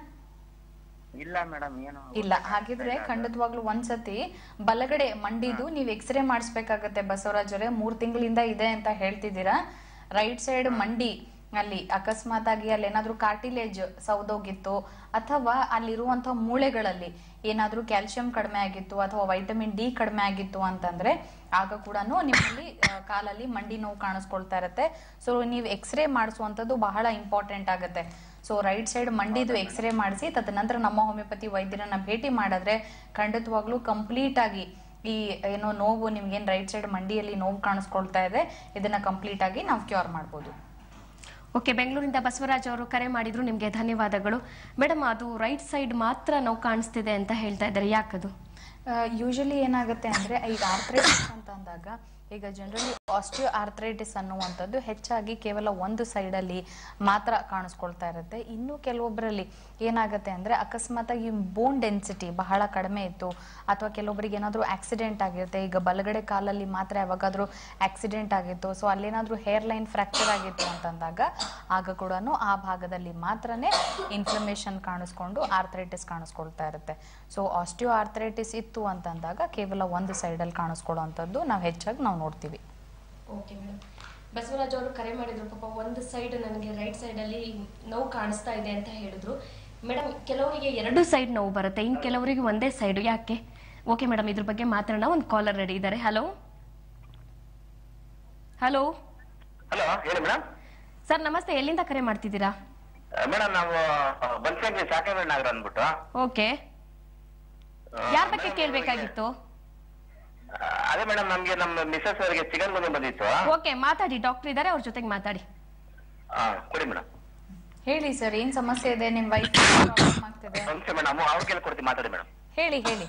ಇಲ್ಲ ಮೇಡಮ್, ಏನು ಇಲ್ಲ. ಹಾಗಿದ್ರೆ ಖಂಡಿತವಾಗ್ಲೂ ಒಂದ್ಸತಿ ಬಲಗಡೆ ಮಂಡಿದು ನೀವು ಎಕ್ಸ್ರೇ ಮಾಡಿಸ್ಬೇಕಾಗತ್ತೆ ಬಸವರಾಜ್ ಅವರೇ. 3 ತಿಂಗಳಿಂದ ಇದೆ ಅಂತ ಹೇಳ್ತಿದ್ದೀರಾ. ರೈಟ್ ಸೈಡ್ ಮಂಡಿ ಅಲ್ಲಿ ಅಕಸ್ಮಾತ್ ಆಗಿ ಅಲ್ಲಿ ಏನಾದ್ರೂ ಕಾರ್ಟಿಲೇಜ್ ಸೌದೋಗಿತ್ತು, ಅಥವಾ ಅಲ್ಲಿರುವಂತ ಮೂಳೆಗಳಲ್ಲಿ ಏನಾದ್ರೂ ಕ್ಯಾಲ್ಸಿಯಂ ಕಡಿಮೆ ಆಗಿತ್ತು, ಅಥವಾ ವೈಟಮಿನ್ ಡಿ ಕಡಿಮೆ ಆಗಿತ್ತು ಅಂತಂದ್ರೆ ಆಗ ಕೂಡ ನಿಮ್ಮಲ್ಲಿ ಕಾಲಲ್ಲಿ ಮಂಡಿ ನೋವು ಕಾಣಿಸ್ಕೊಳ್ತಾ ಇರತ್ತೆ. ಸೊ ನೀವು ಎಕ್ಸ್ರೇ ಮಾಡಿಸುವಂತದ್ದು ಬಹಳ ಇಂಪಾರ್ಟೆಂಟ್ ಆಗುತ್ತೆ. ಸೊ ರೈಟ್ ಸೈಡ್ ಮಂಡಿದು ಎಕ್ಸ್ರೇ ಮಾಡಿಸಿ ತದನಂತರ ನಮ್ಮ ಹೋಮಿಯೋಪತಿ ವೈದ್ಯರನ್ನ ಭೇಟಿ ಮಾಡಿದ್ರೆ ಖಂಡಿತವಾಗ್ಲೂ ಕಂಪ್ಲೀಟ್ ಆಗಿ ಈ ಏನೋ ನೋವು ನಿಮ್ಗೇನ್ ರೈಟ್ ಸೈಡ್ ಮಂಡಿಯಲ್ಲಿ ನೋವು ಕಾಣಿಸ್ಕೊಳ್ತಾ ಇದೆ, ಇದನ್ನ ಕಂಪ್ಲೀಟ್ ಆಗಿ ನಾವು ಕ್ಯೂರ್ ಮಾಡ್ಬೋದು. ಓಕೆ, ಬೆಂಗಳೂರಿಂದ ಬಸವರಾಜ್ ಅವರು ಕರೆ ಮಾಡಿದ್ರು, ನಿಮ್ಗೆ ಧನ್ಯವಾದಗಳು. ಮೇಡಮ್, ಅದು ರೈಟ್ ಸೈಡ್ ಮಾತ್ರ ನೋವು ಕಾಣಿಸ್ತಿದೆ ಅಂತ ಹೇಳ್ತಾ ಇದ್ದಾರೆ, ಯಾಕದು? ಯೂಶಲಿ ಏನಾಗುತ್ತೆ ಅಂದ್ರೆ ಈಗ ಆರ್ಥರೈಟಿಸ್ ಅಂತ ಅಂದಾಗ ಈಗ ಜನರಲಿ ಆಸ್ಟಿಯೋ ಆರ್ಥರೈಟಿಸ್ ಅನ್ನುವಂಥದ್ದು ಹೆಚ್ಚಾಗಿ ಕೇವಲ ಒಂದು ಸೈಡ್ ಅಲ್ಲಿ ಮಾತ್ರ ಕಾಣಿಸ್ಕೊಳ್ತಾ ಇರುತ್ತೆ. ಇನ್ನು ಕೆಲವೊಬ್ಬರಲ್ಲಿ ಏನಾಗುತ್ತೆ ಅಂದ್ರೆ ಅಕಸ್ಮಾತ್ ಆಗಿ ಬೋನ್ ಡೆನ್ಸಿಟಿ ಬಹಳ ಕಡಿಮೆ ಇತ್ತು, ಅಥವಾ ಕೆಲವೊಬ್ಬರಿಗೆ ಏನಾದ್ರೂ ಆಕ್ಸಿಡೆಂಟ್ ಆಗಿರುತ್ತೆ. ಈಗ ಬಲಗಡೆ ಕಾಲಲ್ಲಿ ಮಾತ್ರ ಯಾವಾಗಾದ್ರೂ ಆಕ್ಸಿಡೆಂಟ್ ಆಗಿತ್ತು, ಸೊ ಅಲ್ಲೇನಾದ್ರೂ ಹೇರ್ ಲೈನ್ ಫ್ರಾಕ್ಚರ್ ಆಗಿತ್ತು ಅಂತಂದಾಗ ಆಗ ಕೂಡ ಆ ಭಾಗದಲ್ಲಿ ಮಾತ್ರನೇ ಇನ್ಫ್ಲಮೇಷನ್ ಕಾಣಿಸ್ಕೊಂಡು ಆರ್ಥರೈಟಿಸ್ ಕಾಣಿಸ್ಕೊಳ್ತಾ ಇರುತ್ತೆ. ಸೊ ಆಸ್ಟಿಯೋ ಆರ್ಥರೈಟಿಸ್ ಇತ್ತು ಅಂತಂದಾಗ ಕೇವಲ ಒಂದು ಸೈಡ್ ಅಲ್ಲಿ ಕಾಣಿಸ್ಕೊಳ್ಳುವಂಥದ್ದು ನಾವು ಹೆಚ್ಚಾಗಿ ನಾವು ನೋಡ್ತೀವಿ. ಓಕೆ ಮೇಡಮ್, ಬಸವರಾಜ್ ಅವರು ಕರೆ ಮಾಡಿದ್ರು. ಪಾಪ ಒಂದು ಸೈಡ್ ನನಗೆ ರೈಟ್ ಸೈಡ್ ಅಲ್ಲಿ ನೋವು ಕಾಣಿಸ್ತಾ ಇದೆ ಅಂತ ಹೇಳಿದ್ರು. ಮೇಡಮ್, ಕೆಲವರಿಗೆ 2 ಸೈಡ್ ನೋವು ಬರುತ್ತೆ, ಇನ್ ಕೆಲವರಿಗೆ ಒಂದೇ ಸೈಡ್, ಯಾಕೆ? ಓಕೆ ಮೇಡಮ್, ಇದ್ರ ಬಗ್ಗೆ ಮಾತಾಡೋಣ. ಒಂದು ಕಾಲರ್ ರೆಡಿ ಇದ್ದಾರೆ. ಹಲೋ ಹಲೋ ಹಲೋ, ಹೇಳಿ ಮೇಡಮ್. ಸರ್ ನಮಸ್ತೆ, ಎಲ್ಲಿಂದ ಕರೆ ಮಾಡ್ತಿದ್ದೀರಾ? ಮೇಡಮ್, ನಾವು ಬನಶಂಕರಿ ಸಾಕೇಬೇಡ ನಗರ ಅಂದ್ಬಿಟ್ಟು. ಓಕೆ, ಯಾರ ಬಗ್ಗೆ ಕೇಳ್ಬೇಕಾಗಿತ್ತು? ಅದೇ ಮೇಡಮ್, ನಮ್ಗೆ ನಮ್ಮ ಮಿಸಸ್ ಅವರಿಗೆ ಚಿಕನ್ ಗುನ್ಯ ಬಂದಿತ್ತು. ಓಕೆ, ಮಾತಾಡಿ, ಡಾಕ್ಟರ್ ಇದ್ದಾರೆ, ಅವ್ರ ಜೊತೆಗೆ ಮಾತಾಡಿ. ಕೊಡಿ ಮೇಡಮ್. ಹೇಳಿ ಸರ್, ಏನ್ ಸಮಸ್ಯೆ ಇದೆ ನಿಮ್ ವೈಫ್ ಪ್ರಾಬ್ಲಮ್ ಆಗ್ತಿದೆ? ಮೇಡಮ್, ಅವ್ರ ಕೇಳಿ ಕೊಡ್ತೀವಿ, ಮಾತಾಡಿ ಮೇಡಮ್. ಹೇಳಿ ಹೇಳಿ.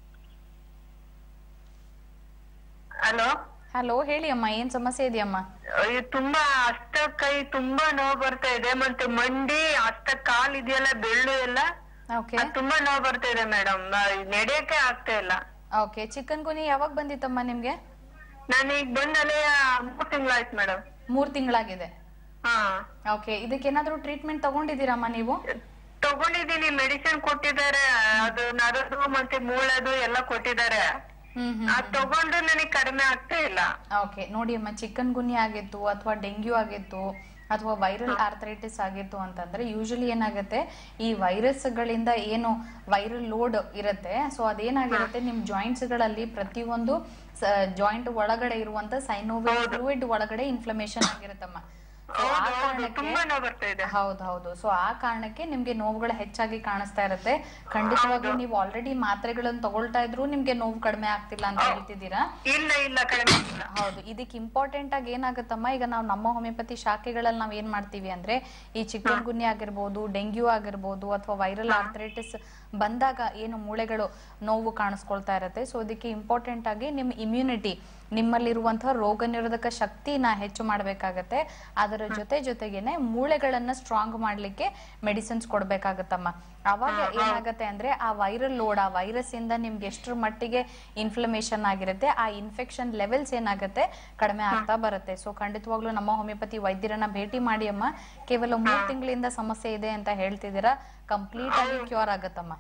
ಹಲೋ ಹಲೋ, ಹೇಳಿ ಅಮ್ಮ, ಏನ್ ಸಮಸ್ಯೆ ಇದೆಯಮ್ಮ? ತುಂಬಾ ಅಷ್ಟ ಕೈ ತುಂಬಾ ನೋವು ಬರ್ತಾ ಇದೆ, ಮತ್ತೆ ಮಂಡಿ ಅಷ್ಟ ಕಾಲ್ ಇದೆಯಲ್ಲ, ಬೆಳ್ಳು ಎಲ್ಲ ತುಂಬಾ ನೋವು ಬರ್ತಾ ಇದೆ ಮೇಡಮ್. ನಡೆಯಕ್ಕೆ ಆಗ್ತಾ ಇಲ್ಲ. ಓಕೆ, ಚಿಕನ್ ಗುನಿ ಯಾವಾಗ ಬಂದಿತ್ತಮ್ಮ ನಿಮ್ಗೆ? ನಾನೀಗ ಬಂದಲ್ಲೇ 3 ತಿಂಗಳಾಯ್ತು ಮೇಡಮ್. 3 ತಿಂಗಳಾಗಿದೆ. ಹಾ. ಓಕೆ, ಇದಕ್ಕೇನಾದ್ರೂ ಟ್ರೀಟ್ಮೆಂಟ್ ತಗೊಂಡಿದ್ದೀರಮ್ಮ ನೀವು? ತಗೊಂಡಿದ್ದೀನಿ, ಮೆಡಿಸಿನ್ ಕೊಟ್ಟಿದ್ದಾರೆ, ಅದು ನರದು ಮತ್ತೆ ಮೂಳೆದು ಎಲ್ಲ ಕೊಟ್ಟಿದ್ದಾರೆ. ಅದ್ ತಗೊಂಡ್ರೆ ನನಗೆ ಕಡಿಮೆ ಆಗ್ತಾ ಇಲ್ಲ. ಓಕೆ, ನೋಡಿ ಅಮ್ಮ, ಚಿಕನ್ ಗುನಿ ಆಗಿತ್ತು, ಅಥವಾ ಡೆಂಗ್ಯೂ ಆಗಿತ್ತು, ಅಥವಾ ವೈರಲ್ ಆರ್ಥರೈಟಿಸ್ ಆಗಿತ್ತು ಅಂತಂದ್ರೆ ಯೂಶಲಿ ಏನಾಗುತ್ತೆ, ಈ ವೈರಸ್ ಗಳಿಂದ ಏನು ವೈರಲ್ ಲೋಡ್ ಇರುತ್ತೆ, ಸೊ ಅದೇನಾಗಿರುತ್ತೆ ನಿಮ್ ಜಾಯಿಂಟ್ಸ್ ಗಳಲ್ಲಿ ಪ್ರತಿಯೊಂದು ಜಾಯಿಂಟ್ ಒಳಗಡೆ ಇರುವಂತ ಸೈನೋವಿಯಲ್ ಫ್ಲೂಯಿಡ್ ಒಳಗಡೆ ಇನ್ಫ್ಲಮೇಷನ್ ಆಗಿರುತ್ತಮ್ಮ. So, ಆ ಹೌದು, ಕಾರಣಕ್ಕೆ ತುಂಬಾ ನೋವು ಬರ್ತಾ ಇದೆ. ಹೌದು. ಸೊ ಆ ಕಾರಣಕ್ಕೆ ನಿಮ್ಗೆ ನೋವುಗಳು ಹೆಚ್ಚಾಗಿ ಕಾಣಿಸ್ತಾ ಇರುತ್ತೆ. ಖಂಡಿತವಾಗ್ಲೂ ನೀವು ಆಲ್ರೆಡಿ ಮಾತ್ರೆಗಳನ್ನು ತಗೊಳ್ತಾ ಇದ್ರು ನಿಮ್ಗೆ ನೋವು ಕಡಿಮೆ ಆಗ್ತಿಲ್ಲ ಅಂತ ಹೇಳ್ತಿದ್ದೀರಾ. ಇಲ್ಲ ಕಡಿಮೆ ಇಲ್ಲ. ಹೌದು, ಇದಕ್ಕೆ ಇಂಪಾರ್ಟೆಂಟ್ ಆಗಿ ಏನಾಗುತ್ತಮ್ಮ, ಈಗ ನಾವು ನಮ್ಮ ಹೋಮಿಯೋಪತಿ ಶಾಖೆಗಳಲ್ಲಿ ನಾವ್ ಏನ್ ಮಾಡ್ತೀವಿ ಅಂದ್ರೆ ಈ ಚಿಕನ್ ಗುನ್ಯ ಆಗಿರ್ಬೋದು, ಡೆಂಗ್ಯೂ ಆಗಿರ್ಬೋದು, ಅಥವಾ ವೈರಲ್ ಆರ್ಥರೈಟಿಸ್ ಬಂದಾಗ ಏನು ಮೂಳೆಗಳು ನೋವು ಕಾಣಿಸ್ಕೊಳ್ತಾ ಇರುತ್ತೆ. ಸೊ ಇದಕ್ಕೆ ಇಂಪಾರ್ಟೆಂಟ್ ಆಗಿ ನಿಮ್ಮ ಇಮ್ಯುನಿಟಿ, ನಿಮ್ಮಲ್ಲಿರುವಂತಹ ರೋಗ ನಿರೋಧಕ ಶಕ್ತಿನ ಹೆಚ್ಚು ಮಾಡ್ಬೇಕಾಗತ್ತೆ. ಅದರ ಜೊತೆಗೇನೆ ಮೂಳೆಗಳನ್ನ ಸ್ಟ್ರಾಂಗ್ ಮಾಡ್ಲಿಕ್ಕೆ ಮೆಡಿಸಿನ್ಸ್ ಕೊಡ್ಬೇಕಾಗತ್ತಮ್ಮ. ಅವಾಗ ಏನಾಗತ್ತೆ ಅಂದ್ರೆ ಆ ವೈರಲ್ ಲೋಡ್, ಆ ವೈರಸ್ ಇಂದ ನಿಮ್ಗೆ ಎಷ್ಟರ ಮಟ್ಟಿಗೆ ಇನ್ಫ್ಲಮೇಷನ್ ಆಗಿರುತ್ತೆ, ಆ ಇನ್ಫೆಕ್ಷನ್ ಲೆವೆಲ್ಸ್ ಏನಾಗುತ್ತೆ ಕಡಿಮೆ ಆಗ್ತಾ ಬರುತ್ತೆ. ಸೊ ಖಂಡಿತವಾಗ್ಲೂ ನಮ್ಮ ಹೋಮಿಯೋಪತಿ ವೈದ್ಯರನ್ನ ಭೇಟಿ ಮಾಡಿ ಅಮ್ಮ. ಕೇವಲ 3 ತಿಂಗಳಿಂದ ಸಮಸ್ಯೆ ಇದೆ ಅಂತ ಹೇಳ್ತಿದ್ದೀರಾ, ಕಂಪ್ಲೀಟ್ ಆಗಿ ಕ್ಯೂರ್ ಆಗತ್ತಮ್ಮ.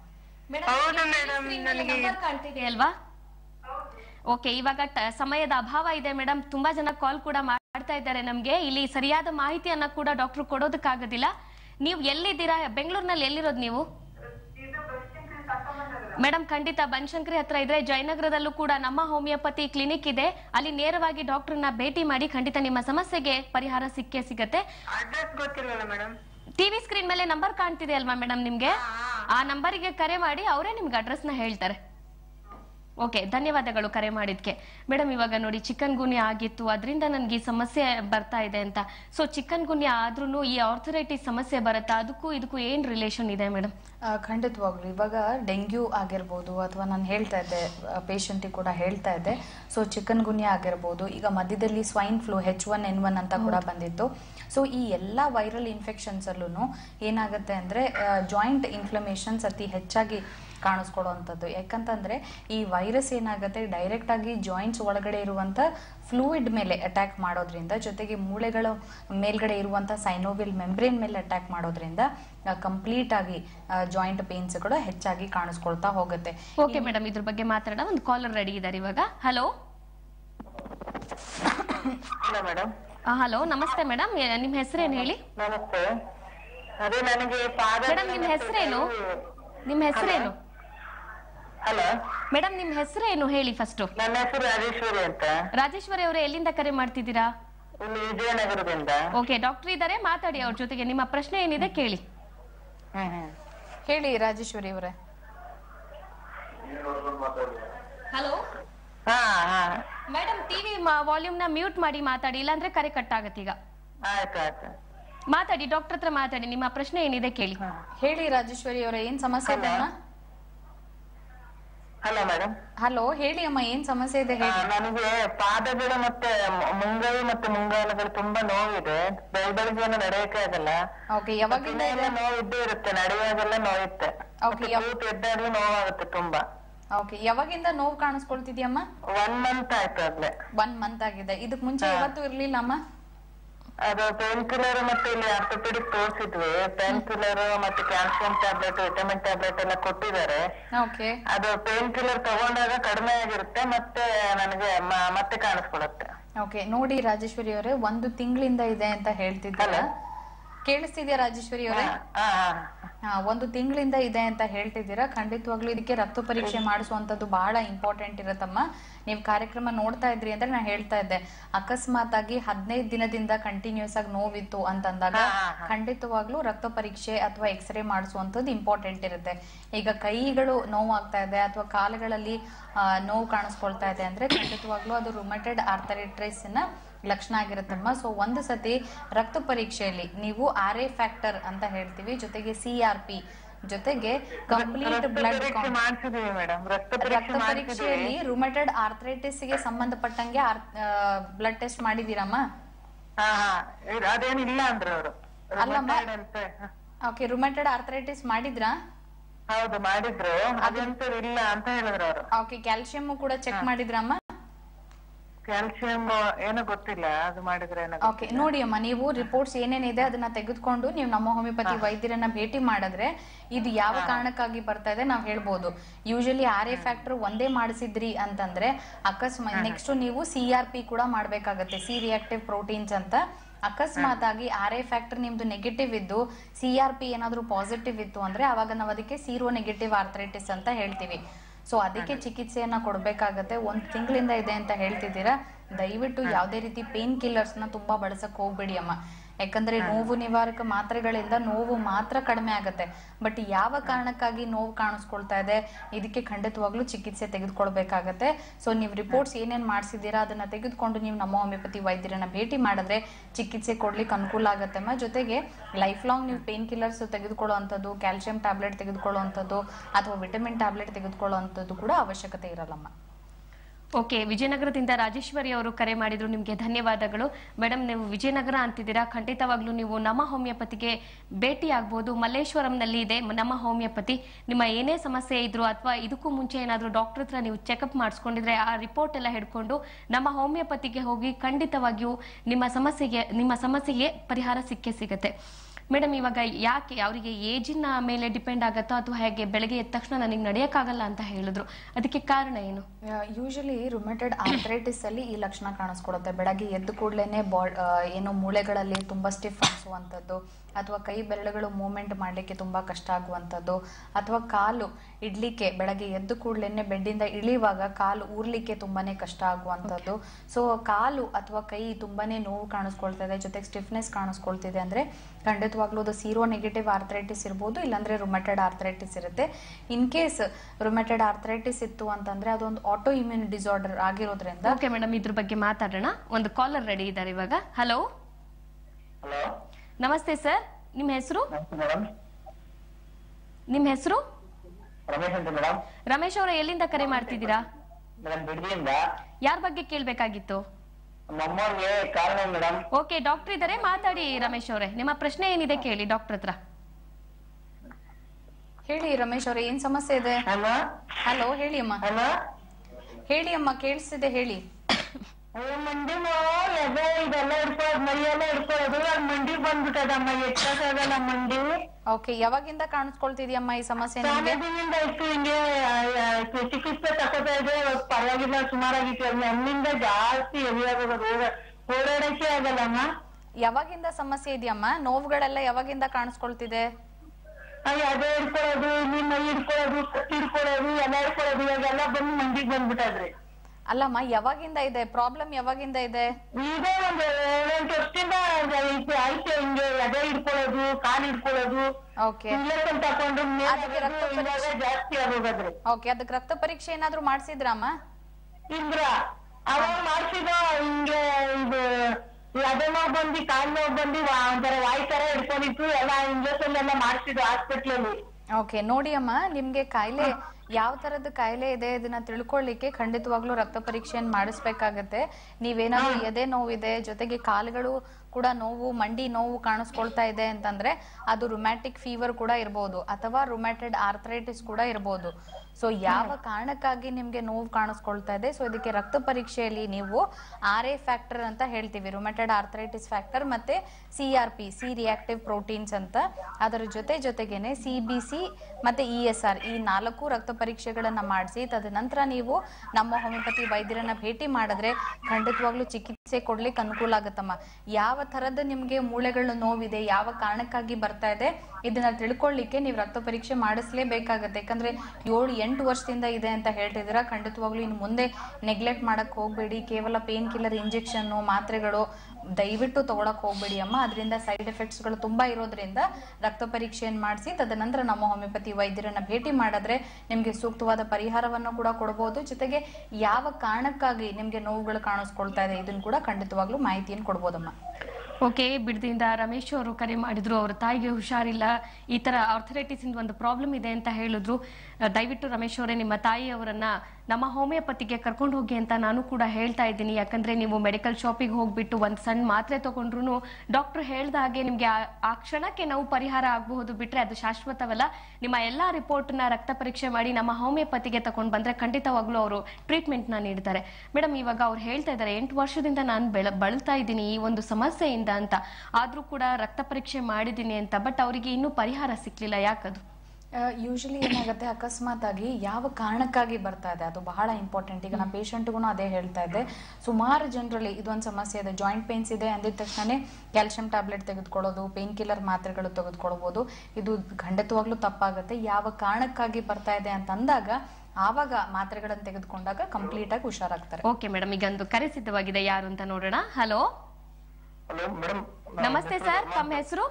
ಕಾಣ್ತಿದೆ ಅಲ್ವಾ? ಓಕೆ, ಇವಾಗ ಸಮಯದ ಅಭಾವ ಇದೆ ಮೇಡಮ್. ತುಂಬಾ ಜನ ಕಾಲ್ ಕೂಡ ಮಾಡ್ತಾ ಇದ್ದಾರೆ ನಮ್ಗೆ. ಇಲ್ಲಿ ಸರಿಯಾದ ಮಾಹಿತಿಯನ್ನ ಕೂಡ ಡಾಕ್ಟರ್ ಕೊಡೋದಕ್ಕಾಗೋದಿಲ್ಲ. ನೀವು ಎಲ್ಲಿದ್ದೀರಾ? ಬೆಂಗಳೂರಿನಲ್ಲಿ ಎಲ್ಲಿರೋದು ನೀವು? ಮೇಡಮ್ ಖಂಡಿತ ಬನಶಂಕರಿ ಹತ್ರ ಇದ್ರೆ ಜಯನಗರದಲ್ಲೂ ಕೂಡ ನಮ್ಮ ಹೋಮಿಯೋಪತಿ ಕ್ಲಿನಿಕ್ ಇದೆ. ಅಲ್ಲಿ ನೇರವಾಗಿ ಡಾಕ್ಟರ್ನ ಭೇಟಿ ಮಾಡಿ ಖಂಡಿತ ನಿಮ್ಮ ಸಮಸ್ಯೆಗೆ ಪರಿಹಾರ ಸಿಗತ್ತೆ. ಟಿವಿ ಸ್ಕ್ರೀನ್ ಮೇಲೆ ನಂಬರ್ ಕಾಣ್ತಿದೆ ಅಲ್ವಾ ಮೇಡಮ್ ನಿಮ್ಗೆ? ಆ ನಂಬರಿಗೆ ಕರೆ ಮಾಡಿ, ಅವರೇ ನಿಮ್ಗೆ ಅಡ್ರೆಸ್ ನ ಹೇಳ್ತಾರೆ. ಓಕೆ, ಧನ್ಯವಾದಗಳು ಕರೆ ಮಾಡಿದ್ಕೆ. ಮೇಡಮ್ ಇವಾಗ ನೋಡಿ, ಚಿಕನ್ ಗುನ್ಯಾ ಆಗಿತ್ತು, ಅದರಿಂದ ನನ್ಗೆ ಈ ಸಮಸ್ಯೆ ಬರ್ತಾ ಇದೆ ಅಂತ. ಸೊ ಚಿಕನ್ ಗುನ್ಯಾ ಆದ್ರೂ ಈ ಆರ್ಥರೈಟಿಸ್ ಸಮಸ್ಯೆ ಬರುತ್ತಾ? ಇದಕ್ಕೂ ಏನ್ ರಿಲೇಷನ್ ಇದೆ ಮೇಡಮ್? ಖಂಡಿತವಾಗ್ಲು ಇವಾಗ ಡೆಂಗ್ಯೂ ಆಗಿರ್ಬೋದು, ಅಥವಾ ನಾನು ಹೇಳ್ತಾ ಇದ್ದೆ ಪೇಷಂಟಿಗೆ ಕೂಡ ಹೇಳ್ತಾ ಇದ್ದೆ. ಸೊ ಚಿಕನ್ ಗುನ್ಯಾ ಆಗಿರ್ಬೋದು, ಈಗ ಮಧ್ಯದಲ್ಲಿ ಸ್ವೈನ್ ಫ್ಲೂ H1N1 ಅಂತ ಕೂಡ ಬಂದಿತ್ತು. ಸೊ ಈ ಎಲ್ಲ ವೈರಲ್ ಇನ್ಫೆಕ್ಷನ್ಸ್ ಅಲ್ಲೂ ಏನಾಗುತ್ತೆ ಅಂದ್ರೆ ಜಾಯಿಂಟ್ ಇನ್ಫ್ಲಮೇಷನ್ಸ್ ಅತಿ ಹೆಚ್ಚಾಗಿ ಕಾಣಿಸ್ಕೊಡುವಂಥದ್ದು. ಯಾಕಂತಂದ್ರೆ ಈ ವೈರಸ್ ಏನಾಗುತ್ತೆ ಡೈರೆಕ್ಟ್ ಆಗಿ ಜಾಯಿಂಟ್ಸ್ ಒಳಗಡೆ ಇರುವಂತ ಫ್ಲೂಯಿಡ್ ಮೇಲೆ ಅಟ್ಯಾಕ್ ಮಾಡೋದ್ರಿಂದ, ಜೊತೆಗೆ ಮೂಳೆಗಳ ಮೇಲ್ಗಡೆ ಇರುವಂತ ಸೈನೋವಿಯಲ್ ಮೆಂಬ್ರೇನ್ ಮೇಲೆ ಅಟ್ಯಾಕ್ ಮಾಡೋದ್ರಿಂದ ಕಂಪ್ಲೀಟ್ ಆಗಿ ಜಾಯಿಂಟ್ ಪೇನ್ಸ್ ಕೂಡ ಹೆಚ್ಚಾಗಿ ಕಾಣಿಸ್ಕೊಳ್ತಾ ಹೋಗುತ್ತೆ. ಓಕೆ ಮೇಡಮ್, ಇದ್ರ ಬಗ್ಗೆ ಮಾತಾಡೋಣ. ಒಂದು ಕಾಲರ್ ರೆಡಿ ಇದ್ದಾರೆ ಇವಾಗ. Hello madam. ಹಲೋ, ನಮಸ್ತೆ ಮೇಡಮ್. ನಿಮ್ ಹೆಸರೇನು ಹೇಳಿ? ನಮಸ್ತೆ. ಅದೇ ನನಗೆ ಮೇಡಮ್ ನಿಮ್ ಹೆಸರೇನು? ಹಲೋ ಮೇಡಮ್, ನಿಮ್ ಹೆಸರೇನು ಹೇಳಿ ಫಸ್ಟ್. ನನ್ನ ಹೆಸರು ರಾಜೇಶ್ವರಿ ಅಂತ. ರಾಜೇಶ್ವರಿ ಅವರೇ, ಎಲ್ಲಿಂದ ಕರೆ ಮಾಡ್ತಿದ್ದೀರಾ? ಇಲ್ಲಿ ವಿಜಯನಗರದಿಂದ. ಓಕೆ, ಡಾಕ್ಟರ್ ಇದ್ದಾರೆ, ಮಾತಾಡಿ ಅವ್ರ ಜೊತೆಗೆ. ನಿಮ್ಮ ಪ್ರಶ್ನೆ ಏನಿದೆ ಕೇಳಿ. ಹೇಳಿ ರಾಜೇಶ್ವರಿ ಅವರೇ. ಹಲೋ ಮೇಡಮ್, ಟಿವಿ ವಾಲ್ಯೂಮ್ ನ ಮ್ಯೂಟ್ ಮಾಡಿ ಮಾತಾಡಿ, ಇಲ್ಲಾಂದ್ರೆ ಕರೆ ಕಟ್ ಆಗತ್ತೆ. ಈಗ ಮಾತಾಡಿ, ಡಾಕ್ಟರ್ ಹತ್ರ ಮಾತಾಡಿ, ನಿಮ್ಮ ಪ್ರಶ್ನೆ ಏನಿದೆ ಕೇಳಿ. ಹೇಳಿ ರಾಜೇಶ್ವರಿ ಅವರೇ, ಏನ್ ಸಮಸ್ಯೆ ಇದೆ ಅಮ್ಮ? Hello madam. ಹಲೋ, ಹೇಳಿ ಅಮ್ಮ, ಏನ್ ಸಮಸ್ಯೆ ಇದೆ ಹೇಳಿ. ನನಗೆ ಪಾದಗಳು ಮತ್ತೆ ಮುಂಗೈ ಮತ್ತೆ ಮುಂಗಾಲುಗಳು ತುಂಬಾ ನೋವಿದೆ. ಬೆಳಗ್ಗೆ ನಡೆಯಕ್ಕೆ ಆಗಲ್ಲ. ಓಕೆ, ಯಾವಾಗಿಂದ ನೋವು ಇದ್ದೇ ಇರುತ್ತೆ, ನಡೆಯುವಾಗೆಲ್ಲ ನೋಯುತ್ತೆ. ಎದ್ದಾಗ್ಲೂ ನೋವಾಗುತ್ತೆ ತುಂಬಾ. ಓಕೆ, ಯಾವಾಗಿಂದ ನೋವು ಕಾಣಿಸ್ಕೊಳ್ತಿದ್ಯಮ್ಮ? 1 ಮಂತ್ ಆಯ್ತು ಆಗ್ಲೇ. 1 ಮಂತ್ ಆಗಿದೆ. ಇದಕ್ ಮುಂಚೆ ಯಾವತ್ತೂ ಇರ್ಲಿಲ್ಲ ಅಮ್ಮ? ಅದು ಪೇನ್ ಕಿಲ್ಲರ್ ಮತ್ತೆ ಇಲ್ಲಿ ಆರ್ಥೋಪೆಡಿಕ್ ತೋರಿಸಿದ್ವಿ. ಪೇನ್ ಕಿಲ್ಲರ್ ಮತ್ತೆ ಕ್ಯಾಲ್ಸಿಯಂ ಟ್ಯಾಬ್ಲೆಟ್, ವಿಟಮಿನ್ ಟ್ಯಾಬ್ಲೆಟ್ ಎಲ್ಲ ಕೊಟ್ಟಿದ್ದಾರೆ. ಅದು ಪೇನ್ ಕಿಲ್ಲರ್ ತಗೊಂಡಾಗ ಕಡಿಮೆ ಆಗಿರುತ್ತೆ, ಮತ್ತೆ ನನಗೆ ಮತ್ತೆ ಕಾಣಿಸ್ಕೊಳತ್ತೆ. ಓಕೆ, ನೋಡಿ ರಾಜೇಶ್ವರಿ ಅವರೇ, 1 ತಿಂಗಳಿಂದ ಇದೆ ಅಂತ ಹೇಳ್ತಿದ್ದಲ್ಲ, ಕೇಳಿಸ್ತಿದ್ಯಾ ರಾಜೇಶ್ವರಿ ಅವರೇ? 1 ತಿಂಗಳಿಂದ ಇದೆ ಅಂತ ಹೇಳ್ತಿದ್ದೀರಾ. ಖಂಡಿತವಾಗ್ಲೂ ಇದಕ್ಕೆ ರಕ್ತ ಪರೀಕ್ಷೆ ಮಾಡಿಸುವಂತದ್ದು ಬಹಳ ಇಂಪಾರ್ಟೆಂಟ್ ಇರತ್ತಮ್ಮ. ನೀವು ಕಾರ್ಯಕ್ರಮ ನೋಡ್ತಾ ಇದ್ರಿ ಅಂದ್ರೆ ನಾ ಹೇಳ್ತಾ ಇದ್ದೆ, ಅಕಸ್ಮಾತ್ ಆಗಿ 15 ದಿನದಿಂದ ಕಂಟಿನ್ಯೂಸ್ ಆಗಿ ನೋವಿತ್ತು ಅಂತಂದಾಗ ಖಂಡಿತವಾಗ್ಲೂ ರಕ್ತ ಪರೀಕ್ಷೆ ಅಥವಾ ಎಕ್ಸ್ರೇ ಮಾಡಿಸುವಂತದ್ದು ಇಂಪಾರ್ಟೆಂಟ್ ಇರುತ್ತೆ. ಈಗ ಕೈಗಳು ನೋವು ಆಗ್ತಾ ಇದೆ ಅಥವಾ ಕಾಲುಗಳಲ್ಲಿ ನೋವು ಕಾಣಿಸ್ಕೊಳ್ತಾ ಇದೆ ಅಂದ್ರೆ ಖಂಡಿತವಾಗ್ಲೂ ಅದು ರುಮಟೆಡ್ ಆರ್ಥರೈಟಿಸ್ ನ ಲಕ್ಷಣ ಆಗಿರುತ್ತಮ್ಮ. ಸೊ ಒಂದು ಸತಿ ರಕ್ತ ಪರೀಕ್ಷೆಯಲ್ಲಿ ನೀವು RA ಫ್ಯಾಕ್ಟರ್ ಅಂತ ಹೇಳ್ತೀವಿ, ಜೊತೆಗೆ CRP, ಜೊತೆಗೆ ಕಂಪ್ಲೀಟ್ ಬ್ಲಡ್ ರಕ್ತ ಪರೀಕ್ಷೆಯಲ್ಲಿ ರುಮಟೆಡ್ ಆರ್ಥರೈಟಿಸ್ ಗೆ ಸಂಬಂಧಪಟ್ಟಂಗೆ ಬ್ಲಡ್ ಟೆಸ್ಟ್ ಮಾಡಿದೀರಮ್ಮ? ಅದೇನಿಲ್ಲ ಅಂದ್ರೆ ಅವರು. ಅಲ್ಲಮ್ಮ, ಓಕೆ, ರುಮಟೆಡ್ ಆರ್ಥರೈಟಿಸ್ ಮಾಡಿದ್ರಾ? ಹೌದು ಮಾಡಿದ್ರು, ಅದಂತೂ ಇಲ್ಲ ಅಂತ ಹೇಳಿದ್ರು ಅವರು. ಓಕೆ, ಕ್ಯಾಲ್ಸಿಯಂ ಕೂಡ ಚೆಕ್ ಮಾಡಿದ್ರಮ್ಮ? ಕ್ಯಾಲ್ಸಿಯಂ ಏನೋ ಗೊತ್ತಿಲ್ಲ, ಅದು ಮಾಡಿದ್ರೆ. ಓಕೆ, ನೋಡಿ ಅಮ್ಮ, ನೀವು ರಿಪೋರ್ಟ್ಸ್ ಏನೇನಿದೆ ಅದನ್ನ ತೆಗೆದುಕೊಂಡು ನೀವು ನಮ್ಮ ಹೋಮಿಯೋಪತಿ ವೈದ್ಯರನ್ನ ಭೇಟಿ ಮಾಡಿದ್ರೆ ಇದು ಯಾವ ಕಾರಣಕ್ಕಾಗಿ ಬರ್ತಾ ಇದೆ ನಾವ್ ಹೇಳ್ಬೋದು. ಯೂಶಲಿ RA ಫ್ಯಾಕ್ಟರ್ ಒಂದೇ ಮಾಡಿಸಿದ್ರಿ ಅಂತಂದ್ರೆ ಅಕಸ್ಮಾತ್ ನೆಕ್ಸ್ಟ್ ನೀವು CRP ಕೂಡ ಮಾಡ್ಬೇಕಾಗತ್ತೆ, ಸಿ ರಿಯಾಕ್ಟಿವ್ ಪ್ರೋಟೀನ್ಸ್ ಅಂತ. ಅಕಸ್ಮಾತ್ ಆಗಿ RA ಫ್ಯಾಕ್ಟರ್ ನಿಮ್ದು ನೆಗೆಟಿವ್ ಇದ್ದು CRP ಏನಾದ್ರೂ ಪಾಸಿಟಿವ್ ಇತ್ತು ಅಂದ್ರೆ ಅವಾಗ ನಾವ್ ಅದಕ್ಕೆ ಸೀರೋ ನೆಗೆಟಿವ್ ಆರ್ಥರೈಟಿಸ್ ಅಂತ ಹೇಳ್ತೀವಿ. ಸೊ ಅದಕ್ಕೆ ಚಿಕಿತ್ಸೆಯನ್ನ ಕೊಡ್ಬೇಕಾಗತ್ತೆ. 1 ತಿಂಗಳಿಂದ ಇದೆ ಅಂತ ಹೇಳ್ತಿದ್ದೀರಾ, ದಯವಿಟ್ಟು ಯಾವುದೇ ರೀತಿ ಪೇನ್ ಕಿಲ್ಲರ್ಸ್ ನ ತುಂಬಾ ಬಳಸಕ್ ಹೋಗ್ಬೇಡಿ ಅಮ್ಮ. ಯಾಕಂದ್ರೆ ನೋವು ನಿವಾರಕ ಮಾತ್ರೆಗಳಿಂದ ನೋವು ಮಾತ್ರ ಕಡಿಮೆ ಆಗುತ್ತೆ. ಬಟ್ ಯಾವ ಕಾರಣಕ್ಕಾಗಿ ನೋವು ಕಾಣಿಸ್ಕೊಳ್ತಾ ಇದೆ ಇದಕ್ಕೆ ಖಂಡಿತವಾಗ್ಲೂ ಚಿಕಿತ್ಸೆ ತೆಗೆದುಕೊಳ್ಬೇಕಾಗತ್ತೆ. ಸೊ ನೀವು ರಿಪೋರ್ಟ್ಸ್ ಏನೇನ್ ಮಾಡಿಸಿದೀರಾ ಅದನ್ನ ತೆಗೆದುಕೊಂಡು ನೀವು ನಮ್ಮ ಹೋಮಿಯೋಪತಿ ವೈದ್ಯರನ್ನ ಭೇಟಿ ಮಾಡಿದ್ರೆ ಚಿಕಿತ್ಸೆ ಕೊಡ್ಲಿಕ್ಕೆ ಅನುಕೂಲ ಆಗತ್ತೆ. ಜೊತೆಗೆ ಲೈಫ್ ಲಾಂಗ್ ನೀವು ಪೇನ್ ಕಿಲ್ಲರ್ಸ್ ತೆಗೆದುಕೊಳ್ಳುವಂಥದ್ದು, ಕ್ಯಾಲ್ಸಿಯಂ ಟ್ಯಾಬ್ಲೆಟ್ ತೆಗೆದುಕೊಳ್ಳುವಂಥದ್ದು ಅಥವಾ ವಿಟಮಿನ್ ಟ್ಯಾಬ್ಲೆಟ್ ತೆಗೆದುಕೊಳ್ಳುವಂಥದ್ದು ಕೂಡ ಅವಶ್ಯಕತೆ ಇರಲ್ಲಮ್ಮ. ಓಕೆ, ವಿಜಯನಗರದಿಂದ ರಾಜೇಶ್ವರಿ ಅವರು ಕರೆ ಮಾಡಿದ್ರು, ನಿಮಗೆ ಧನ್ಯವಾದಗಳು. ಮೇಡಮ್, ನೀವು ವಿಜಯನಗರ ಅಂತಿದ್ದೀರಾ, ಖಂಡಿತವಾಗ್ಲೂ ನೀವು ನಮ್ಮ ಹೋಮಿಯೋಪತಿಗೆ ಭೇಟಿ ಆಗ್ಬೋದು. ಮಲ್ಲೇಶ್ವರಂನಲ್ಲಿ ಇದೆ ನಮ್ಮ ಹೋಮಿಯೋಪತಿ. ನಿಮ್ಮ ಏನೇ ಸಮಸ್ಯೆ ಇದ್ರು ಅಥವಾ ಇದಕ್ಕೂ ಮುಂಚೆ ಏನಾದರೂ ಡಾಕ್ಟರ್ ಹತ್ರ ನೀವು ಚೆಕಪ್ ಮಾಡಿಸ್ಕೊಂಡಿದ್ರೆ ಆ ರಿಪೋರ್ಟ್ ಎಲ್ಲ ಹಿಡ್ಕೊಂಡು ನಮ್ಮ ಹೋಮಿಯೋಪತಿಗೆ ಹೋಗಿ ಖಂಡಿತವಾಗಿಯೂ ನಿಮ್ಮ ಸಮಸ್ಯೆಗೆ ಪರಿಹಾರ ಸಿಗುತ್ತೆ. ಮೇಡಮ್, ಇವಾಗ ಯಾಕೆ ಅವರಿಗೆ ಏಜಿನ ಮೇಲೆ ಡಿಪೆಂಡ್ ಆಗತ್ತೋ ಅಥವಾ ಹೇಗೆ ಬೆಳಗ್ಗೆ ಎದ್ದ ತಕ್ಷಣ ನನಗೆ ನಡೆಯಕ್ಕಾಗಲ್ಲ ಅಂತ ಹೇಳಿದ್ರು, ಅದಕ್ಕೆ ಕಾರಣ ಏನು? ಯೂಶಲಿ ರುಮೆಟೆಡ್ ಆರ್ಥರೈಟಿಸ್ ಅಲ್ಲಿ ಈ ಲಕ್ಷಣ ಕಾಣಿಸ್ಕೊಡುತ್ತೆ. ಬೆಳಗ್ಗೆ ಎದ್ದು ಕೂಡಲೇನೆ ಏನು ಮೂಳೆಗಳಲ್ಲಿ ತುಂಬಾ ಸ್ಟಿಫ್ ಅನಿಸುವಂಥದ್ದು ಅಥವಾ ಕೈ ಬೆರಳುಗಳು ಮೂವ್ಮೆಂಟ್ ಮಾಡಲಿಕ್ಕೆ ತುಂಬಾ ಕಷ್ಟ ಆಗುವಂಥದ್ದು ಅಥವಾ ಕಾಲು ಇಡ್ಲಿಕ್ಕೆ ಬೆಳಗ್ಗೆ ಎದ್ದು ಕೂಡಲೇನೆ ಬೆಡ್ಡಿಂದ ಇಳಿಯುವಾಗ ಕಾಲು ಊರ್ಲಿಕ್ಕೆ ತುಂಬಾನೇ ಕಷ್ಟ ಆಗುವಂಥದ್ದು. ಸೊ ಕಾಲು ಅಥವಾ ಕೈ ತುಂಬಾನೇ ನೋವು ಕಾಣಿಸ್ಕೊಳ್ತಾ ಇದೆ, ಜೊತೆಗೆ ಸ್ಟಿಫ್ನೆಸ್ ಕಾಣಿಸ್ಕೊಳ್ತಿದೆ ಅಂದ್ರೆ ಖಂಡಿತವಾಗ್ಲೂ ಅದು ಸೀರೋ ನೆಗೆಟಿವ್ ಆರ್ಥರೈಟಿಸ್ ಇರ್ಬೋದು, ಇಲ್ಲಾಂದ್ರೆ ರುಮೆಟೆಡ್ ಆರ್ಥರೈಟಿಸ್ ಇರುತ್ತೆ. ಇನ್ ಕೇಸ್ ರುಮೆಟೆಡ್ ಆರ್ಥರೈಟಿಸ್ ಇತ್ತು ಅಂತಂದ್ರೆ ಅದೊಂದು ಆಟೋ ಇಮ್ಯೂನ್ ಡಿಸಾರ್ಡರ್ ಆಗಿರೋದ್ರಿಂದ. ಓಕೆ ಮೇಡಮ್, ಇದ್ರ ಬಗ್ಗೆ ಮಾತಾಡೋಣ. ಒಂದು ಕಾಲರ್ ರೆಡಿ ಇದ್ದಾರೆ ಇವಾಗ. ಹಲೋ, ನಮಸ್ತೆ ಸರ್, ನಿಮ್ಮ ಹೆಸರು? ನಿಮ್ಮ ಹೆಸರು? ರಮೇಶ್ ಅವರ, ಎಲ್ಲಿಂದ ಕರೆ ಮಾಡ್ತಿದ್ದೀರಾ? ಯಾರ ಬಗ್ಗೆ ಕೇಳ್ಬೇಕಾಗಿತ್ತು? ಓಕೆ, ಡಾಕ್ಟರ್ ಇದ್ದಾರೆ, ಮಾತಾಡಿ ರಮೇಶ್ ಅವರೇ. ನಿಮ್ಮ ಪ್ರಶ್ನೆ ಏನಿದೆ ಕೇಳಿ ಡಾಕ್ಟರ್ ಹತ್ರ. ಹೇಳಿ ರಮೇಶ್ ಅವರೇ, ಏನ್ ಸಮಸ್ಯೆ ಇದೆ? ಹಲೋ, ಹೇಳಿ ಅಮ್ಮ. ಹೇಳಿ ಅಮ್ಮ, ಕೇಳಿಸ್ತಿದೆ, ಹೇಳಿ. ಮಂಡಿ ಇದೆಲ್ಲ ಇಡ್ಕೊಳ್ಳೋದು, ಮೈಯೆಲ್ಲ ಇಡ್ಕೊಳ್ಳೋದು, ಮಂಡಿ ಬಂದ್ಬಿಟ್ಟದಮ್ಮ, ಎತ್ತಕ್ಕಾಗಲ್ಲ ಮಂಡಿ. ಓಕೆ, ಯಾವಾಗಿಂದ ಕಾಣಿಸ್ಕೊಳ್ತಿದ್ಯಮ್ಮ ಈ ಸಮಸ್ಯೆ ನಿಮ್ಗೆ? ಇತ್ತು ಹಿಂಗೆ ಚಿಕಿತ್ಸೆ ತಗೋತಾ ಇದೆ, ಪರವಾಗಿಲ್ಲ, ಸುಮಾರಾಗಿತ್ತು. ಅಲ್ಲಿಂದ ಜಾಸ್ತಿ ಹೆವಿಯಾಗೋದು, ಓಡಾಡಕ್ಕೆ ಆಗಲ್ಲಮ್ಮ. ಯಾವಾಗಿಂದ ಸಮಸ್ಯೆ ಇದೆಯಮ್ಮ? ನೋವುಗಳೆಲ್ಲ ಯಾವಾಗಿಂದ ಕಾಣಿಸ್ಕೊಳ್ತಿದೆ? ಅದೇ ಇಡ್ಕೊಳ್ಳೋದು, ಇಲ್ಲಿ ಮೈ ಇಡ್ಕೊಳ್ಳೋದು, ಕತ್ತಿ ಇಡ್ಕೊಳ್ಳೋದು, ಎಲ್ಲ ಇಡ್ಕೊಳ್ಳೋದು, ಇವಾಗೆಲ್ಲ ಬಂದು ಮಂಡಿಗೆ ಬಂದ್ಬಿಟ್ಟದ್ರಿ. ಅಲ್ಲಮ್ಮ, ಯಾವಾಗಿಂದ ಇದೆ ಪ್ರಾಬ್ಲಮ್? ಯಾವಾಗಿಂದ ಇದೆ? ಈಗ ಒಂದು 7 ವರ್ಷದಿಂದ ಆಯ್ತು. ಹಿಂಗೆ ಅದೇ ಇಡ್ಕೊಳ್ಳೋದು, ಕಾಲು ಇಡ್ಕೊಳ್ಳೋದು, ತಕೊಂಡು ಜಾಸ್ತಿ ಆಗೋದ್ರಿ. ಓಕೆ, ಅದಕ್ಕೆ ರಕ್ತ ಪರೀಕ್ಷೆ ಏನಾದ್ರು ಮಾಡ್ಸಿದ್ರಮ್ಮ? ಇದ್ರ ಅವಾಗ ಮಾಡ್ಸಿದ, ಹಿಂಗೆ ಇದು ಅದೇ ನೋವು ಬಂದು, ಕಾಲು ನೋವು ಬಂದು ಒಂಥರ ವಾಯು ತರ ಇಡ್ಕೊಂಡಿತ್ತು, ಎಲ್ಲ ಇಂಜೆಕ್ಷನ್ ಎಲ್ಲ ಮಾಡ್ಸಿದ್ರು ಹಾಸ್ಪಿಟ್ಲಲ್ಲಿ. ಓಕೆ, ನೋಡಿ ಅಮ್ಮ, ನಿಮ್ಗೆ ಕಾಯಿಲೆ ಯಾವ ತರದ ಕಾಯಿಲೆ ಇದೆ ಇದನ್ನ ತಿಳ್ಕೊಳ್ಳಿಕ್ಕೆ ಖಂಡಿತವಾಗ್ಲೂ ರಕ್ತ ಪರೀಕ್ಷೆಯನ್ನು ಮಾಡಿಸ್ಬೇಕಾಗತ್ತೆ. ನೀವೇನಾದ್ರೂ ಎದೆ ನೋವಿದೆ, ಜೊತೆಗೆ ಕಾಲುಗಳು ಕೂಡ ನೋವು, ಮಂಡಿ ನೋವು ಕಾಣಿಸ್ಕೊಳ್ತಾ ಇದೆ ಅಂತಂದ್ರೆ ಅದು ರುಮ್ಯಾಟಿಕ್ ಫೀವರ್ ಕೂಡ ಇರ್ಬೋದು ಅಥವಾ ರುಮ್ಯಾಟೆಡ್ ಆರ್ಥರೈಟಿಸ್ ಕೂಡ ಇರ್ಬೋದು. ಸೊ ಯಾವ ಕಾರಣಕ್ಕಾಗಿ ನಿಮ್ಗೆ ನೋವು ಕಾಣಿಸ್ಕೊಳ್ತಾ ಇದೆ, ಸೊ ಇದಕ್ಕೆ ರಕ್ತ ಪರೀಕ್ಷೆಯಲ್ಲಿ ನೀವು RA ಫ್ಯಾಕ್ಟರ್ ಅಂತ ಹೇಳ್ತೀವಿ, ರುಮ್ಯಾಟೆಡ್ ಆರ್ಥರೈಟಿಸ್ ಫ್ಯಾಕ್ಟರ್, ಮತ್ತೆ CRP, ಸಿ ರಿಯಾಕ್ಟಿವ್ ಪ್ರೋಟೀನ್ಸ್ ಅಂತ, ಅದರ ಜೊತೆಗೇನೆ CBC ಮತ್ತೆ ESR, ಈ 4 ರಕ್ತ ಪರೀಕ್ಷೆಗಳನ್ನ ಮಾಡಿಸಿ ತದನಂತರ ನೀವು ನಮ್ಮ ಹೋಮಿಯೋಪತಿ ವೈದ್ಯರನ್ನ ಭೇಟಿ ಮಾಡಿದ್ರೆ ಖಂಡಿತವಾಗ್ಲೂ ಚಿಕಿತ್ಸೆ ಕೊಡ್ಲಿಕ್ಕೆ ಅನುಕೂಲ ಆಗತ್ತಮ್ಮ. ಯಾವ ತರದ ನಿಮ್ಗೆ ಮೂಳೆಗಳ ನೋವಿದೆ, ಯಾವ ಕಾರಣಕ್ಕಾಗಿ ಬರ್ತಾ ಇದೆ ಇದನ್ನ ತಿಳ್ಕೊಳ್ಳಿಕ್ಕೆ ನೀವು ರಕ್ತ ಪರೀಕ್ಷೆ ಮಾಡಿಸ್ಲೇಬೇಕಾಗತ್ತೆ. ಯಾಕಂದ್ರೆ 7-8 ವರ್ಷದಿಂದ ಇದೆ ಅಂತ ಹೇಳ್ತಿದ್ದೀರಾ. ಖಂಡಿತವಾಗ್ಲೂ ಇನ್ನು ಮುಂದೆ ನೆಗ್ಲೆಕ್ಟ್ ಮಾಡಕ್ ಹೋಗ್ಬೇಡಿ. ಕೇವಲ ಪೇನ್ ಕಿಲ್ಲರ್ ಇಂಜೆಕ್ಷನ್ ಮಾತ್ರೆಗಳು ದಯವಿಟ್ಟು ತಗೊಳಕ್ ಹೋಗ್ಬೇಡಿ ಅಮ್ಮ. ಅದರಿಂದ ಸೈಡ್ ಎಫೆಕ್ಟ್ಸ್ ಗಳು ತುಂಬಾ ಇರೋದ್ರಿಂದ ರಕ್ತ ಪರೀಕ್ಷೆಯನ್ನು ಮಾಡಿಸಿ ತದನಂತರ ನಮ್ಮ ಹೋಮಿಯೋಪತಿ ವೈದ್ಯರನ್ನ ಭೇಟಿ ಮಾಡಿದ್ರೆ ನಿಮ್ಗೆ ಸೂಕ್ತವಾದ ಪರಿಹಾರವನ್ನು ಕೂಡ ಕೊಡಬಹುದು. ಜೊತೆಗೆ ಯಾವ ಕಾರಣಕ್ಕಾಗಿ ನಿಮ್ಗೆ ನೋವುಗಳು ಕಾಣಿಸ್ಕೊಳ್ತಾ ಇದೆ ಇದನ್ನು ಕೂಡ ಖಂಡಿತವಾಗ್ಲೂ ಮಾಹಿತಿಯನ್ನು ಕೊಡ್ಬೋದಮ್ಮ. ಓಕೆ, ಬಿಡದಿಂದ ರಮೇಶ್ ಅವರು ಕರೆ ಮಾಡಿದ್ರು, ಅವ್ರ ತಾಯಿಗೆ ಹುಷಾರಿಲ್ಲ, ಈ ತರ ಆರ್ಥರೈಟಿಸ್ ಇಂದ ಒಂದು ಪ್ರಾಬ್ಲಮ್ ಇದೆ ಅಂತ ಹೇಳಿದ್ರು. ದಯವಿಟ್ಟು ರಮೇಶ್ ಅವರೇ, ನಿಮ್ಮ ತಾಯಿಯವರನ್ನ ನಮ್ಮ ಹೋಮಿಯೋಪತಿಗೆ ಕರ್ಕೊಂಡು ಹೋಗಿ ಅಂತ ನಾನು ಕೂಡ ಹೇಳ್ತಾ ಇದ್ದೀನಿ. ಯಾಕಂದ್ರೆ ನೀವು ಮೆಡಿಕಲ್ ಶಾಪಿಗೆ ಹೋಗ್ಬಿಟ್ಟು ಒಂದ್ ಸಣ್ಣ ಮಾತ್ರೆ ತಗೊಂಡ್ರು ಡಾಕ್ಟರ್ ಹೇಳ್ದ ಹಾಗೆ ನಿಮ್ಗೆ ಆ ಕ್ಷಣಕ್ಕೆ ನಾವು ಪರಿಹಾರ ಆಗಬಹುದು, ಬಿಟ್ರೆ ಅದು ಶಾಶ್ವತವಲ್ಲ. ನಿಮ್ಮ ಎಲ್ಲಾ ರಿಪೋರ್ಟ್ ನ ರಕ್ತ ಪರೀಕ್ಷೆ ಮಾಡಿ ನಮ್ಮ ಹೋಮಿಯೋಪತಿಗೆ ತಗೊಂಡ್ ಬಂದ್ರೆ ಖಂಡಿತವಾಗ್ಲೂ ಅವರು ಟ್ರೀಟ್ಮೆಂಟ್ ನ ನೀಡ್ತಾರೆ. ಮೇಡಮ್, ಇವಾಗ ಅವ್ರು ಹೇಳ್ತಾ ಇದ್ದಾರೆ 8 ವರ್ಷದಿಂದ ನಾನು ಬಳಲ್ತಾ ಇದ್ದೀನಿ ಈ ಒಂದು ಸಮಸ್ಯೆಯಿಂದ ಅಂತ, ಆದ್ರೂ ಕೂಡ ರಕ್ತ ಪರೀಕ್ಷೆ ಮಾಡಿದೀನಿ ಅಂತ, ಬಟ್ ಅವರಿಗೆ ಇನ್ನೂ ಪರಿಹಾರ ಸಿಕ್ಲಿಲ್ಲ. ಯಾಕದು? ಯೂಶಲಿ ಏನಾಗುತ್ತೆ, ಅಕಸ್ಮಾತ್ ಆಗಿ ಯಾವ ಕಾರಣಕ್ಕಾಗಿ ಬರ್ತಾ ಇದೆ ಅದು ಬಹಳ ಇಂಪಾರ್ಟೆಂಟ್. ಈಗ ನಮ್ಮ ಪೇಷಂಟ್ಗೂ ಅದೇ ಹೇಳ್ತಾ ಇದ್ದೆ, ಸುಮಾರು ಜನರಲ್ಲಿ ಇದೊಂದು ಸಮಸ್ಯೆ ಇದೆ. ಜಾಯಿಂಟ್ ಪೇನ್ಸ್ ಇದೆ ಅಂದಿದ ತಕ್ಷಣ ಕ್ಯಾಲ್ಸಿಯಂ ಟ್ಯಾಬ್ಲೆಟ್ ತೆಗೆದುಕೊಳ್ಳೋದು, ಪೇನ್ ಕಿಲ್ಲರ್ ಮಾತ್ರೆಗಳು ತೆಗೆದುಕೊಳ್ಬಹುದು. ಇದು ಖಂಡಿತವಾಗ್ಲೂ ತಪ್ಪಾಗುತ್ತೆ. ಯಾವ ಕಾರಣಕ್ಕಾಗಿ ಬರ್ತಾ ಇದೆ ಅಂತ ಅಂದಾಗ ಆವಾಗ ಮಾತ್ರೆಗಳನ್ನು ತೆಗೆದುಕೊಂಡಾಗ ಕಂಪ್ಲೀಟ್ ಆಗಿ ಹುಷಾರಾಗ್ತಾರೆ. ಓಕೆ ಮೇಡಮ್, ಈಗ ಒಂದು ಕರೆ ಸಿದ್ಧವಾಗಿದೆ, ಯಾರು ಅಂತ ನೋಡೋಣ. ಹಲೋ ಹಲೋ ಮೇಡಮ್, ನಮಸ್ತೆ ಸರ್, ತಮ್ಮ ಹೆಸರು?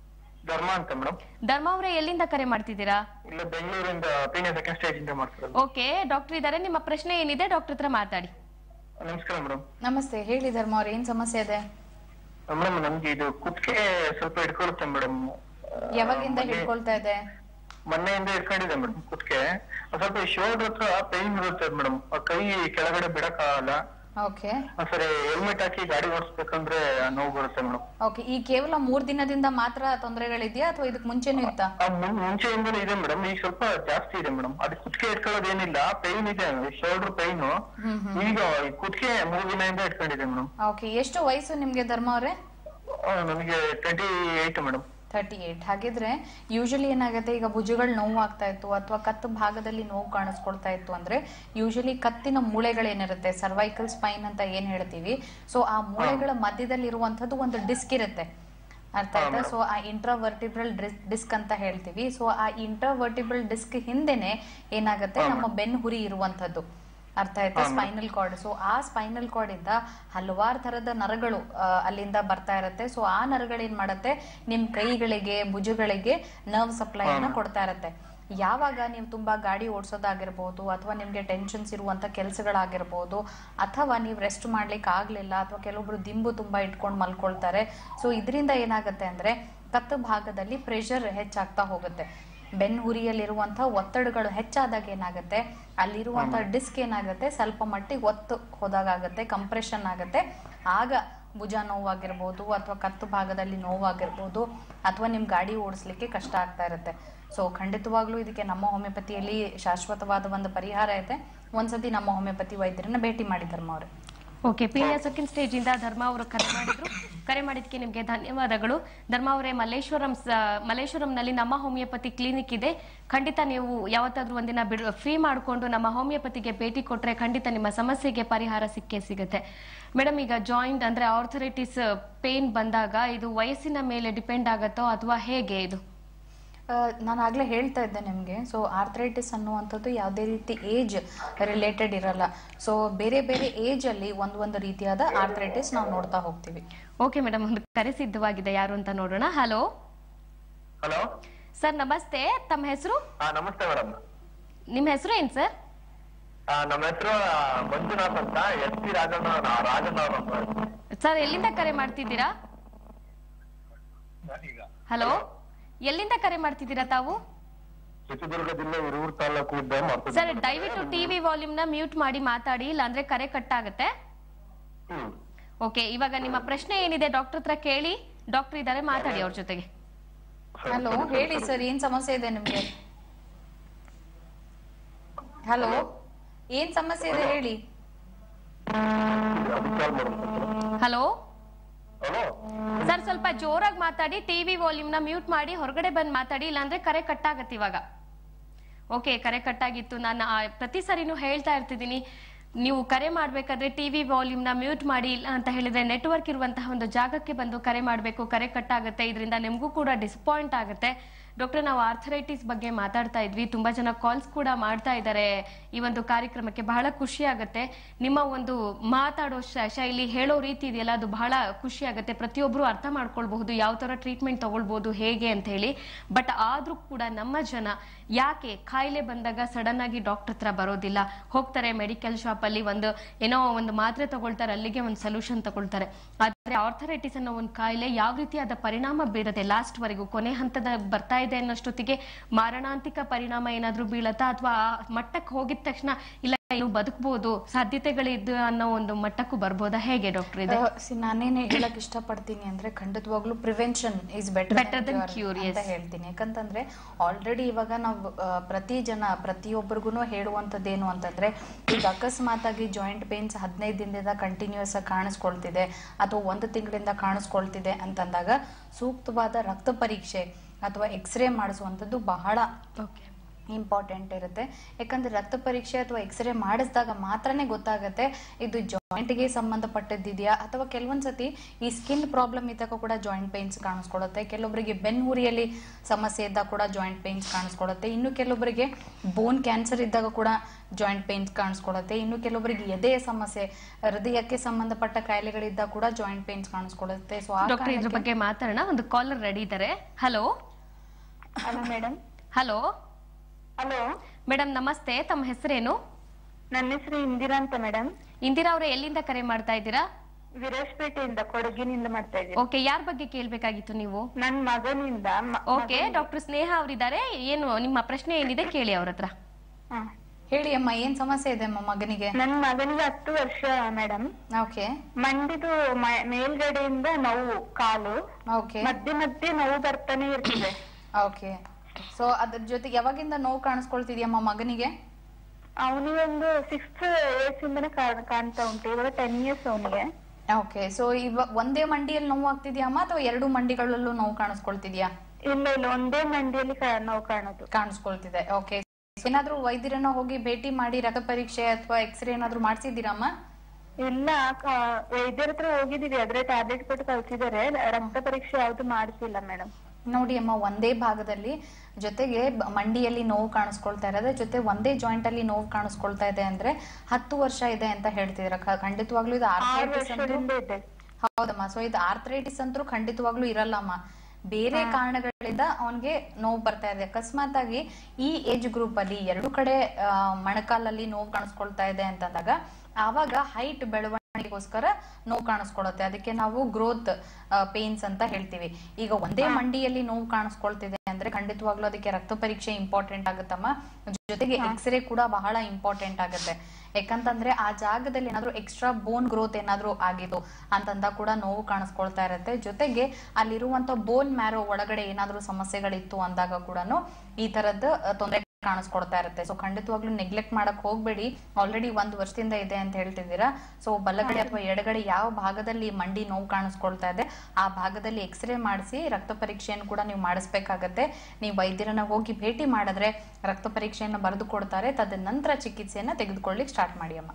ಧರ್ಮ ಅಂತ ಮೇಡಮ್. ಧರ್ಮ ಅವರೇ, ಎಲ್ಲಿಂದ ಕರೆ ಮಾಡ್ತಿದ್ದೀರಾ? ಇಲ್ಲ, ಬೆಂಗಳೂರಿಂದ ಪೀಣ್ಯ ಸೆಕೆಂಡ್ ಸ್ಟೇಜ್ ಇಂದ ಮಾಡ್ತಿರೋದು. ಓಕೆ, ಡಾಕ್ಟರ್ ಇದ್ದಾರೆ, ನಿಮ್ಮ ಪ್ರಶ್ನೆ ಏನಿದೆ ಡಾಕ್ಟರ್ ಹತ್ರ ಮಾತಾಡಿ. ನಮಸ್ಕಾರ ಮೇಡಮ್. ನಮಸ್ತೆ, ಹೇಳಿ ಧರ್ಮ ಅವ್ರ, ಏನ್ ಸಮಸ್ಯೆ ಇದೆ? ಮೇಡಮ್, ನಮ್ಗೆ ಇದು ಕುತ್ತಿಗೆ ಸ್ವಲ್ಪ ಹಿಡ್ಕೊಳುತ್ತೆ ಮೇಡಮ್. ಯಾವಾಗಿಂದ ಹಿಡ್ಕೊಳ್ತಾ ಇದೆ? ಮೊನ್ನೆಯಿಂದ ಹಿಡ್ಕೊಂಡಿದೆ ಮೇಡಮ್ ಕುತ್ತಿಗೆ. ಸ್ವಲ್ಪ ಶೋಲ್ಡರ್ ಹತ್ರ ಪೈನ್ ಇರುತ್ತೆ ಮೇಡಮ್, ಕೈ ಕೆಳಗಡೆ ಬಿಡಕ್ಕಾಗಲ್ಲ. ಓಕೆ, ಸರಿ, ಹೆಲ್ಮೆಟ್ ಹಾಕಿ ಗಾಡಿ ಓಡಿಸ್ಬೇಕಂದ್ರೆ ನೋವು ಬರುತ್ತೆ ಮೇಡಮ್. ಓಕೆ. ಈ ಕೇವಲ 3 ದಿನದಿಂದ ಮಾತ್ರ ತೊಂದರೆಗಳಿದೆಯಾ ಅಥವಾ ಇದಕ್ ಮುಂಚೆನೂ ಇತ್ತಾ? ಮುಂಚೆಯಿಂದಲೂ ಇದೆ ಮೇಡಮ್, ಈಗ ಸ್ವಲ್ಪ ಜಾಸ್ತಿ ಇದೆ ಮೇಡಮ್. ಅದು ಕುತ್ತಿಗೆ ಇಟ್ಕೊಳ್ಳೋದು ಏನಿಲ್ಲ, ಪೈನ್ ಇದೆ, ಶೋಲ್ಡರ್ ಪೈನ್. ಈಗ ಕುತ್ತಿಗೆ 3 ದಿನದಿಂದ ಇಟ್ಕೊಂಡಿದೆ ಮೇಡಮ್. ಓಕೆ, ಎಷ್ಟು ವಯಸ್ಸು ನಿಮ್ಗೆ ಧರ್ಮ ಅವರೇ? ನನಗೆ 28 ಮೇಡಮ್. 38. ಹಾಗಿದ್ರೆ ಯೂಶಲಿ ಏನಾಗುತ್ತೆ, ಈಗ ಭುಜಗಳು ನೋವು ಆಗ್ತಾ ಇತ್ತು ಅಥವಾ ಕತ್ತು ಭಾಗದಲ್ಲಿ ನೋವು ಕಾಣಿಸ್ಕೊಳ್ತಾ ಇತ್ತು ಅಂದ್ರೆ ಯೂಶಲಿ ಕತ್ತಿನ ಮೂಳೆಗಳೇನಿರುತ್ತೆ, ಸರ್ವೈಕಲ್ ಸ್ಪೈನ್ ಅಂತ ಏನ್ ಹೇಳ್ತೀವಿ, ಸೊ ಆ ಮೂಳೆಗಳ ಮಧ್ಯದಲ್ಲಿ ಇರುವಂತದ್ದು ಒಂದು ಡಿಸ್ಕ್ ಇರುತ್ತೆ, ಅರ್ಥ ಆಯ್ತಾ? ಸೊ ಆ ಇಂಟ್ರಾವರ್ಟಿಬ್ರಲ್ ಡಿಸ್ಕ್ ಅಂತ ಹೇಳ್ತೀವಿ. ಸೊ ಆ ಇಂಟ್ರಾವರ್ಟಿಬ್ರಲ್ ಡಿಸ್ಕ್ ಹಿಂದೆನೆ ಏನಾಗುತ್ತೆ, ನಮ್ಮ ಬೆನ್ನು ಹುರಿ ಇರುವಂತದ್ದು, ಅರ್ಥ ಆಯ್ತಾ? Spinal cord. ಸೊ ಆ ಸ್ಪೈನಲ್ ಕಾರ್ಡ್ ಇಂದ ಹಲವಾರು ತರದ ನರಗಳು ಅಲ್ಲಿಂದ ಬರ್ತಾ ಇರತ್ತೆ. ಸೊ ಆ ನರಗಳು ಏನ್ ಮಾಡತ್ತೆ, ನಿಮ್ ಕೈಗಳಿಗೆ ಭುಜಗಳಿಗೆ ನರ್ವ್ ಸಪ್ಲೈನ ಕೊಡ್ತಾ ಇರತ್ತೆ. ಯಾವಾಗ ನೀವು ತುಂಬಾ ಗಾಡಿ ಓಡಿಸೋದಾಗಿರ್ಬೋದು ಅಥವಾ ನಿಮ್ಗೆ ಟೆನ್ಷನ್ಸ್ ಇರುವಂತ ಕೆಲಸಗಳಾಗಿರ್ಬೋದು ಅಥವಾ ನೀವು ರೆಸ್ಟ್ ಮಾಡ್ಲಿಕ್ಕೆ ಆಗ್ಲಿಲ್ಲ ಅಥವಾ ಕೆಲವೊಬ್ರು ದಿಂಬು ತುಂಬಾ ಇಟ್ಕೊಂಡು ಮಲ್ಕೊಳ್ತಾರೆ. ಸೊ ಇದರಿಂದ ಏನಾಗುತ್ತೆ ಅಂದ್ರೆ ಕತ್ತು ಭಾಗದಲ್ಲಿ ಪ್ರೆಷರ್ ಹೆಚ್ಚಾಗ್ತಾ ಹೋಗುತ್ತೆ. ಬೆನ್ನು ಹುರಿಯಲ್ಲಿರುವಂತಹ ಒತ್ತಡಗಳು ಹೆಚ್ಚಾದಾಗ ಏನಾಗುತ್ತೆ, ಅಲ್ಲಿರುವಂತಹ ಡಿಸ್ಕ್ ಏನಾಗುತ್ತೆ, ಸ್ವಲ್ಪ ಮಟ್ಟಿಗೆ ಒತ್ತು ಹೋದಾಗತ್ತೆ, ಕಂಪ್ರೆಷನ್ ಆಗುತ್ತೆ. ಆಗ ಭುಜ ನೋವಾಗಿರ್ಬೋದು ಅಥವಾ ಕತ್ತು ಭಾಗದಲ್ಲಿ ನೋವಾಗಿರ್ಬೋದು ಅಥವಾ ನಿಮ್ ಗಾಡಿ ಓಡಿಸ್ಲಿಕ್ಕೆ ಕಷ್ಟ ಆಗ್ತಾ ಇರುತ್ತೆ. ಸೊ ಖಂಡಿತವಾಗ್ಲೂ ಇದಕ್ಕೆ ನಮ್ಮ ಹೋಮಿಯೋಪತಿಯಲ್ಲಿ ಶಾಶ್ವತವಾದ ಒಂದು ಪರಿಹಾರ ಇದೆ. ಒಂದ್ಸತಿ ನಮ್ಮ ಹೋಮಿಯೋಪತಿ ವೈದ್ಯರನ್ನ ಭೇಟಿ ಮಾಡಿ ಧರ್ಮ ಅವ್ರೆ. ಓಕೆ, ಪೀಣ್ಯ ಸೆಕೆಂಡ್ ಸ್ಟೇಜ್ ಇಂದ ಧರ್ಮ ಅವರು ಕರೆ ಮಾಡಿದ್ಕೆ ನಿಮ್ಗೆ ಧನ್ಯವಾದಗಳು. ಧರ್ಮ ಅವರೇ, ಮಲ್ಲೇಶ್ವರಂನಲ್ಲಿ ನಮ್ಮ ಹೋಮಿಯೋಪತಿ ಕ್ಲಿನಿಕ್ ಇದೆ. ಖಂಡಿತ ನೀವು ಯಾವತ್ತಾದ್ರೂ ಒಂದಿನ ಫ್ರೀ ಮಾಡಿಕೊಂಡು ನಮ್ಮ ಹೋಮಿಯೋಪತಿಗೆ ಭೇಟಿ ಕೊಟ್ರೆ ಖಂಡಿತ ನಿಮ್ಮ ಸಮಸ್ಯೆಗೆ ಪರಿಹಾರ ಸಿಗುತ್ತೆ. ಮೇಡಮ್, ಈಗ ಜಾಯಿಂಟ್ ಅಂದ್ರೆ ಆರ್ಥರೈಟಿಸ್ ಪೇನ್ ಬಂದಾಗ ಇದು ವಯಸ್ಸಿನ ಮೇಲೆ ಡಿಪೆಂಡ್ ಆಗತ್ತೋ ಅಥವಾ ಹೇಗೆ ಇದು? ನಾನು ಆಗ್ಲೇ ಹೇಳ್ತಾ ಇದ್ದೆ ನಿಮ್ಗೆ. ಸೊ ಆರ್ಥರೈಟಿಸ್ ಅನ್ನುವಂಥದ್ದು ಯಾವುದೇ ರೀತಿ ಏಜ್ ರಿಲೇಟೆಡ್ ಇರಲ್ಲ. ಸೊ ಬೇರೆ ಬೇರೆ ಏಜ್ ಅಲ್ಲಿ ಒಂದು ರೀತಿಯಾದ ಆರ್ಥರೈಟಿಸ್ ನಾವು ನೋಡ್ತಾ ಹೋಗ್ತೀವಿ. ಓಕೆ ಮೇಡಮ್, ಒಂದು ಕರೆ ಸಿದ್ಧವಾಗಿದೆ, ಯಾರು ಅಂತ ನೋಡೋಣ. ಹಲೋ ಹಲೋ ಸರ್, ನಮಸ್ತೆ, ತಮ್ಮ ಹೆಸರು? ನಮಸ್ತೆ ಮೇಡಮ್. ನಿಮ್ಮ ಹೆಸರು ಏನ್ ಸರ್? ನಮ್ಮ ಹೆಸರು ಮಂಜುನಾಥ್ ಅಂತ, SP ರಾಜಣ್ಣ. ಸರ್, ಎಲ್ಲಿಂದ ಕರೆ ಮಾಡ್ತಿದ್ದೀರಾ? ಹಲೋ, ಎಲ್ಲಿಂದ ಕರೆ ಮಾಡ್ತಿದ್ದೀರಾ ತಾವು? ಚಿತ್ರದುರ್ಗ ಜಿಲ್ಲೆ ಹಿರಿಯೂರು ತಾಲೂಕು. ಸರ್, ದಯವಿಟ್ಟು ಟಿವಿ ವಾಲ್ಯೂಮ್ ನ ಮ್ಯೂಟ್ ಮಾಡಿ ಮಾತಾಡಿ, ಇಲ್ಲಾಂದ್ರೆ ಕರೆ ಕಟ್ ಆಗುತ್ತೆ. ಓಕೆ, ಇವಾಗ ನಿಮ್ಮ ಪ್ರಶ್ನೆ ಏನಿದೆ ಡಾಕ್ಟರ್ ಹತ್ರ ಕೇಳಿ. ಡಾಕ್ಟರ್ ಇದ್ದಾರೆ, ಮಾತಾಡಿ ಅವ್ರ ಜೊತೆಗೆ. ಹಲೋ, ಹೇಳಿ ಸರ್, ಏನ್ ಸಮಸ್ಯೆ ಇದೆ ನಿಮ್ಗೆ? ಹಲೋ, ಏನ್ ಸಮಸ್ಯೆ ಇದೆ ಹೇಳಿ. ಹಲೋ ಸರ್, ಸ್ವಲ್ಪ ಜೋರಾಗಿ ಮಾತಾಡಿ, ಟಿವಿ ವಾಲ್ಯೂಮ್ ನ ಮ್ಯೂಟ್ ಮಾಡಿ ಹೊರಗಡೆ ಬಂದ್ ಮಾತಾಡಿ, ಇಲ್ಲಾಂದ್ರೆ ಕರೆ ಕಟ್ ಆಗತ್ತೆ ಇವಾಗ. ಓಕೆ, ಕರೆ ಕಟ್ ಆಗಿತ್ತು. ನಾನು ಪ್ರತಿ ಸರಿನೂ ಹೇಳ್ತಾ ಇರ್ತಿದ್ದೀನಿ, ನೀವು ಕರೆ ಮಾಡ್ಬೇಕಾದ್ರೆ ಟಿವಿ ವಾಲ್ಯೂಮ್ ನ ಮ್ಯೂಟ್ ಮಾಡಿ, ಇಲ್ಲ ಅಂತ ಹೇಳಿದ್ರೆ ನೆಟ್ವರ್ಕ್ ಇರುವಂತಹ ಒಂದು ಜಾಗಕ್ಕೆ ಬಂದು ಕರೆ ಮಾಡ್ಬೇಕು. ಕರೆ ಕಟ್ ಆಗುತ್ತೆ, ಇದರಿಂದ ನಿಮ್ಗೂ ಕೂಡ ಡಿಸಪಾಯಿಂಟ್ ಆಗುತ್ತೆ. ಡಾಕ್ಟರ್, ನಾವು ಆರ್ಥರೈಟಿಸ್ ಬಗ್ಗೆ ಮಾತಾಡ್ತಾ ಇದ್ವಿ, ತುಂಬಾ ಜನ ಕಾಲ್ಸ್ ಕೂಡ ಮಾಡ್ತಾ ಇದ್ದಾರೆ ಈ ಒಂದು ಕಾರ್ಯಕ್ರಮಕ್ಕೆ. ಬಹಳ ಖುಷಿ ಆಗುತ್ತೆ ನಿಮ್ಮ ಒಂದು ಮಾತಾಡೋ ಶೈಲಿ, ಹೇಳೋ ರೀತಿ ಇದೆಯಲ್ಲ, ಅದು ಬಹಳ ಖುಷಿ ಆಗುತ್ತೆ. ಪ್ರತಿಯೊಬ್ರು ಅರ್ಥ ಮಾಡ್ಕೊಳ್ಬಹುದು ಯಾವ ತರ ಟ್ರೀಟ್ಮೆಂಟ್ ತಗೊಳ್ಬಹುದು ಹೇಗೆ ಅಂತ ಹೇಳಿ. ಬಟ್ ಆದ್ರೂ ಕೂಡ ನಮ್ಮ ಜನ ಯಾಕೆ ಕಾಯಿಲೆ ಬಂದಾಗ ಸಡನ್ ಆಗಿ ಡಾಕ್ಟರ್ ಹತ್ರ ಬರೋದಿಲ್ಲ, ಹೋಗ್ತಾರೆ ಮೆಡಿಕಲ್ ಶಾಪ್ ಅಲ್ಲಿ ಏನೋ ಒಂದು ಮಾತ್ರೆ ತಗೊಳ್ತಾರೆ, ಅಲ್ಲಿಗೆ ಒಂದು ಸೊಲ್ಯೂಷನ್ ತಗೊಳ್ತಾರೆ. ಆದ್ರೆ ಆರ್ಥರೈಟಿಸ್ ಅನ್ನೋ ಒಂದು ಕಾಯಿಲೆ ಯಾವ ರೀತಿಯಾದ ಪರಿಣಾಮ ಬೀರುತ್ತೆ, ಲಾಸ್ಟ್ ವರೆಗೂ ಕೊನೆ ಹಂತದ ಬರ್ತಾ ಇದೆ ಅನ್ನೋಷ್ಟೊತ್ತಿಗೆ ಮಾರಣಾಂತಿಕ ಪರಿಣಾಮ ಏನಾದ್ರೂ ಬೀಳತ್ತಾ, ಅಥವಾ ಆ ಮಟ್ಟಕ್ಕೆ ಹೋಗಿದ ತಕ್ಷಣ ಇಲ್ಲ ಇನ್ನು ಬದುಕಬಹುದು ಸಾಧ್ಯತೆಗಳಿದ್ದು ಅನ್ನೋ ಒಂದು ಮಟ್ಟಕ್ಕೂ ಬರ್ಬೋದಾ, ಹೇಗೆ ಡಾಕ್ಟರ್ ಇದೆ? ನಾನೇನು ಹೇಳಕ್ ಇಷ್ಟಪಡ್ತೀನಿ ಅಂದ್ರೆ ಖಂಡಿತವಾಗ್ಲೂ prevention is better than cure ಅಂತ ಹೇಳ್ತೀನಿ. ಯಾಕಂತಂದ್ರೆ ಆಲ್ರೆಡಿ ಇವಾಗ ನಾವು ಪ್ರತಿಯೊಬ್ಬರಿಗೂ ಹೇಳುವಂತದ್ದೇನು ಅಂತಂದ್ರೆ, ಈಗ ಅಕಸ್ಮಾತ್ ಆಗಿ ಜಾಯಿಂಟ್ ಪೇನ್ಸ್ 15 ದಿನದಿಂದ ಕಂಟಿನ್ಯೂಸ್ ಆಗಿ ಕಾಣಿಸ್ಕೊಳ್ತಿದೆ ಅಥವಾ 1 ತಿಂಗಳಿಂದ ಕಾಣಿಸ್ಕೊಳ್ತಿದೆ ಅಂತಂದಾಗ ಸೂಕ್ತವಾದ ರಕ್ತ ಪರೀಕ್ಷೆ ಅಥವಾ ಎಕ್ಸ್ರೇ ಮಾಡಿಸುವಂತದ್ದು ಬಹಳ ಇಂಪಾರ್ಟೆಂಟ್ ಇರುತ್ತೆ. ಯಾಕಂದ್ರೆ ರಕ್ತ ಪರೀಕ್ಷೆ ಅಥವಾ ಎಕ್ಸ್ರೇ ಮಾಡಿಸಿದಾಗ ಮಾತ್ರನೇ ಗೊತ್ತಾಗುತ್ತೆ ಇದು ಜಾಯಿಂಟ್ಗೆ ಸಂಬಂಧಪಟ್ಟದ್ದಿದೆಯಾ, ಅಥವಾ ಕೆಲವೊಂದ್ಸತಿ ಈ ಸ್ಕಿನ್ ಪ್ರಾಬ್ಲಮ್ ಇದ್ದಾಗ ಕೂಡ ಜಾಯಿಂಟ್ ಪೇನ್ಸ್ ಕಾಣಿಸ್ಕೊಳ್ಳುತ್ತೆ. ಕೆಲವೊಬ್ಬರಿಗೆ ಬೆನ್ನುಹುರಿಯಲ್ಲಿ ಸಮಸ್ಯೆ ಇದ್ದಾಗ ಕೂಡ ಜಾಯಿಂಟ್ ಪೇನ್ಸ್ ಕಾಣಿಸ್ಕೊಳ್ಳುತ್ತೆ. ಇನ್ನು ಕೆಲವೊಬ್ಬರಿಗೆ ಬೋನ್ ಕ್ಯಾನ್ಸರ್ ಇದ್ದಾಗ ಕೂಡ ಜಾಯಿಂಟ್ ಪೇನ್ಸ್ ಕಾಣಿಸ್ಕೊಳ್ಳುತ್ತೆ. ಇನ್ನು ಕೆಲವೊಬ್ಬರಿಗೆ ಎದೆಯ ಸಮಸ್ಯೆ, ಹೃದಯಕ್ಕೆ ಸಂಬಂಧಪಟ್ಟ ಕಾಯಿಲೆಗಳಿದ್ದಾಗ ಕೂಡ ಜಾಯಿಂಟ್ ಪೇನ್ಸ್ ಕಾಣಿಸ್ಕೊಳ್ಳುತ್ತೆ. ಸೊ ಡಾಕ್ಟರ್ ಇದ್ರ ಬಗ್ಗೆ ಮಾತಾಡೋಣ. ಒಂದು ಕಾಲರ್ ರೆಡಿ ಇದ್ದಾರೆ. Hello hello madam. Hello hello madam, ನಮಸ್ತೆ. ತಮ್ಮ ಹೆಸರೇನು? ನನ್ನ ಹೆಸರು ಇಂದಿರಾ ಅಂತ ಮೇಡಮ್. ಇಂದಿರಾ ಅವರೇ, ಎಲ್ಲಿಂದ ಕರೆ ಮಾಡ್ತಾ ಇದ್ದೀರಾ? ವಿರಾಜಪೇಟೆಯಿಂದ, ಕೊಡಗಿನಿಂದ ಮಾಡ್ತಾ ಇದ್ದೀನಿ. ಓಕೆ, ಯಾರ ಬಗ್ಗೆ ಕೇಳ್ಬೇಕಾಗಿತ್ತು ನೀವು? ನನ್ನ ಮಗನಿಂದ. ಓಕೆ, ಡಾಕ್ಟರ್ ಸ್ನೇಹ ಅವರಿದ್ದಾರೆ. ಏನು ನಿಮ್ಮ ಪ್ರಶ್ನೆ ಏನಿದೆ ಕೇಳಿ ಅವ್ರ ಹತ್ರ. ಹೇಳಿ ಅಮ್ಮ, ಏನ್ ಸಮಸ್ಯೆ ಇದೆ ಅಮ್ಮ ಮಗನಿಗೆ? ನನ್ನ ಮಗನಿಗೆ 10 ವರ್ಷ ಮೇಡಮ್. ಓಕೆ. ಮಂಡಿದು ಮೇಲ್ಗಡೆಯಿಂದ ನೋವು, ಕಾಲು. ಓಕೆ. ಮಧ್ಯೆ ಮಧ್ಯೆ ನೋವು ಬರ್ತಾನೆ ಇರ್ತದೆ. ಓಕೆ. ಸೊ ಅದ್ರ ಜೊತೆಗೆ ಯಾವಾಗಿಂದ ನೋವು ಕಾಣಿಸ್ಕೊಳ್ತಿದ್ಯಮ್ಮ ಮಗನಿಗೆ? ಅವನಿಗೆ ಒಂದು 6th ಏಜ್ ಇಂದನೇ ಕಾಣ್ತಾ ಉಂಟು. ಇವಾಗ 10 years ಅವನಿಗೆ. ಓಕೆ. ಸೊ ಇವಾಗ ಒಂದೇ ಮಂಡಿಯಲ್ಲಿ ನೋವು ಆಗ್ತಿದ್ಯಮ್ಮ ಅಥವಾ 2 ಮಂಡಿಗಳಲ್ಲೂ ನೋವು ಕಾಣಿಸ್ಕೊಳ್ತಿದ್ಯಾ? ಇಲ್ಲ ಇಲ್ಲ, ಒಂದೇ ಮಂಡಿಯಲ್ಲಿ ನೋವು ಕಾಣಿಸ್ಕೊಳ್ತಿದೆ. ಓಕೆ. ಏನಾದ್ರೂ ವೈದ್ಯರನ್ನ ಹೋಗಿ ಭೇಟಿ ಮಾಡಿ ರಕ್ತ ಪರೀಕ್ಷೆ ಅಥವಾ ಎಕ್ಸ್ರೇ ಏನಾದ್ರು ಮಾಡ್ಸಿದ್ದೀರಮ್ಮ? ಇಲ್ಲ, ವೈದ್ಯರ ಹತ್ರ ಹೋಗಿದೀವಿ. ಆದ್ರೆ ಟ್ಯಾಬ್ಲೆಟ್ ಕೊಟ್ಟು ಕಳ್ಸಿದಾರೆ. ರಕ್ತ ಪರೀಕ್ಷೆ ಯಾವ್ದು ಮಾಡ್ತಿಲ್ಲ ಮೇಡಮ್. ನೋಡಿ ಅಮ್ಮ, ಒಂದೇ ಭಾಗದಲ್ಲಿ ಜೊತೆಗೆ ಮಂಡಿಯಲ್ಲಿ ನೋವು ಕಾಣಿಸ್ಕೊಳ್ತಾ ಇರೋದೇ, ಜೊತೆ ಒಂದೇ ಜಾಯಿಂಟ್ ಅಲ್ಲಿ ನೋವು ಕಾಣಿಸ್ಕೊಳ್ತಾ ಇದೆ ಅಂದ್ರೆ 10 ವರ್ಷ ಇದೆ ಅಂತ ಹೇಳ್ತಿದ್ರ. ಖಂಡಿತವಾಗ್ಲೂ ಇದು ಆರ್ಥರೈಟಿಸ್ ಅಂತ. ಹೌದಮ್ಮ. ಸೊ ಇದು ಆರ್ಥರೈಟಿಸ್ ಅಂತೂ ಖಂಡಿತವಾಗ್ಲೂ ಇರಲ್ಲಮ್ಮ. ಬೇರೆ ಕಾರಣಗಳಿಂದ ಅವನ್ಗೆ ನೋವು ಬರ್ತಾ ಇದೆ. ಅಕಸ್ಮಾತ್ ಆಗಿ ಈ ಏಜ್ ಗ್ರೂಪ್ ಅಲ್ಲಿ 2 ಕಡೆ ಮೊಣಕಾಲಲ್ಲಿ ನೋವು ಕಾಣಿಸ್ಕೊಳ್ತಾ ಇದೆ ಅಂತಂದಾಗ ಆವಾಗ ಹೈಟ್ ಬೆಳವಣಿಗೆಗೋಸ್ಕರ ನೋವು ಕಾಣಿಸ್ಕೊಳ್ಳುತ್ತೆ. ಅದಕ್ಕೆ ನಾವು ಗ್ರೋತ್ ಪೇನ್ಸ್ ಅಂತ ಹೇಳ್ತೀವಿ. ಈಗ ಒಂದೇ ಮಂಡಿಯಲ್ಲಿ ನೋವು ಕಾಣಿಸ್ಕೊಳ್ತಿದೆ ಅಂದ್ರೆ ಖಂಡಿತವಾಗ್ಲೂ ಅದಕ್ಕೆ ರಕ್ತ ಪರೀಕ್ಷೆ ಇಂಪಾರ್ಟೆಂಟ್ ಆಗುತ್ತಮ್ಮ. ಜೊತೆಗೆ ಎಕ್ಸ್ರೇ ಕೂಡ ಬಹಳ ಇಂಪಾರ್ಟೆಂಟ್ ಆಗುತ್ತೆ. ಯಾಕಂತಂದ್ರೆ ಆ ಜಾಗದಲ್ಲಿ ಏನಾದ್ರು ಎಕ್ಸ್ಟ್ರಾ ಬೋನ್ ಗ್ರೋತ್ ಏನಾದ್ರು ಆಗಿತ್ತು ಅಂತಂದ ಕೂಡ ನೋವು ಕಾಣಿಸ್ಕೊಳ್ತಾ ಇರುತ್ತೆ. ಜೊತೆಗೆ ಅಲ್ಲಿರುವಂತ ಬೋನ್ ಮ್ಯಾರೋ ಒಳಗಡೆ ಏನಾದ್ರು ಸಮಸ್ಯೆಗಳಿತ್ತು ಅಂದಾಗ ಕೂಡ ಈ ತರದ್ದು ತೊಂದರೆ ಕಾಣಿಸ್ಕೊಡ್ತಾ ಇರುತ್ತೆ. ಸೊ ಖಂಡಿತವಾಗ್ಲೂ ನೆಗ್ಲೆಕ್ಟ್ ಮಾಡಕ್ ಹೋಗ್ಬೇಡಿ. ಆಲ್ರೆಡಿ 1 ವರ್ಷದಿಂದ ಇದೆ ಅಂತ ಹೇಳ್ತಿದ್ದೀರಾ. ಸೊ ಬಲಗಡೆ ಅಥವಾ ಎಡಗಡೆ ಯಾವ ಭಾಗದಲ್ಲಿ ಮಂಡಿ ನೋವು ಕಾಣಿಸ್ಕೊಳ್ತಾ ಇದೆ ಆ ಭಾಗದಲ್ಲಿ ಎಕ್ಸ್ರೇ ಮಾಡಿಸಿ ರಕ್ತ ಪರೀಕ್ಷೆಯನ್ನು ಕೂಡ ನೀವು ಮಾಡಿಸ್ಬೇಕಾಗತ್ತೆ. ನೀವು ವೈದ್ಯರನ್ನ ಹೋಗಿ ಭೇಟಿ ಮಾಡಿದ್ರೆ ರಕ್ತ ಪರೀಕ್ಷೆಯನ್ನು ಬರೆದು ಕೊಡ್ತಾರೆ. ತದನಂತರ ಚಿಕಿತ್ಸೆಯನ್ನ ತೆಗೆದುಕೊಳ್ಳಿಕ್ಕೆ ಸ್ಟಾರ್ಟ್ ಮಾಡಿ ಅಮ್ಮ.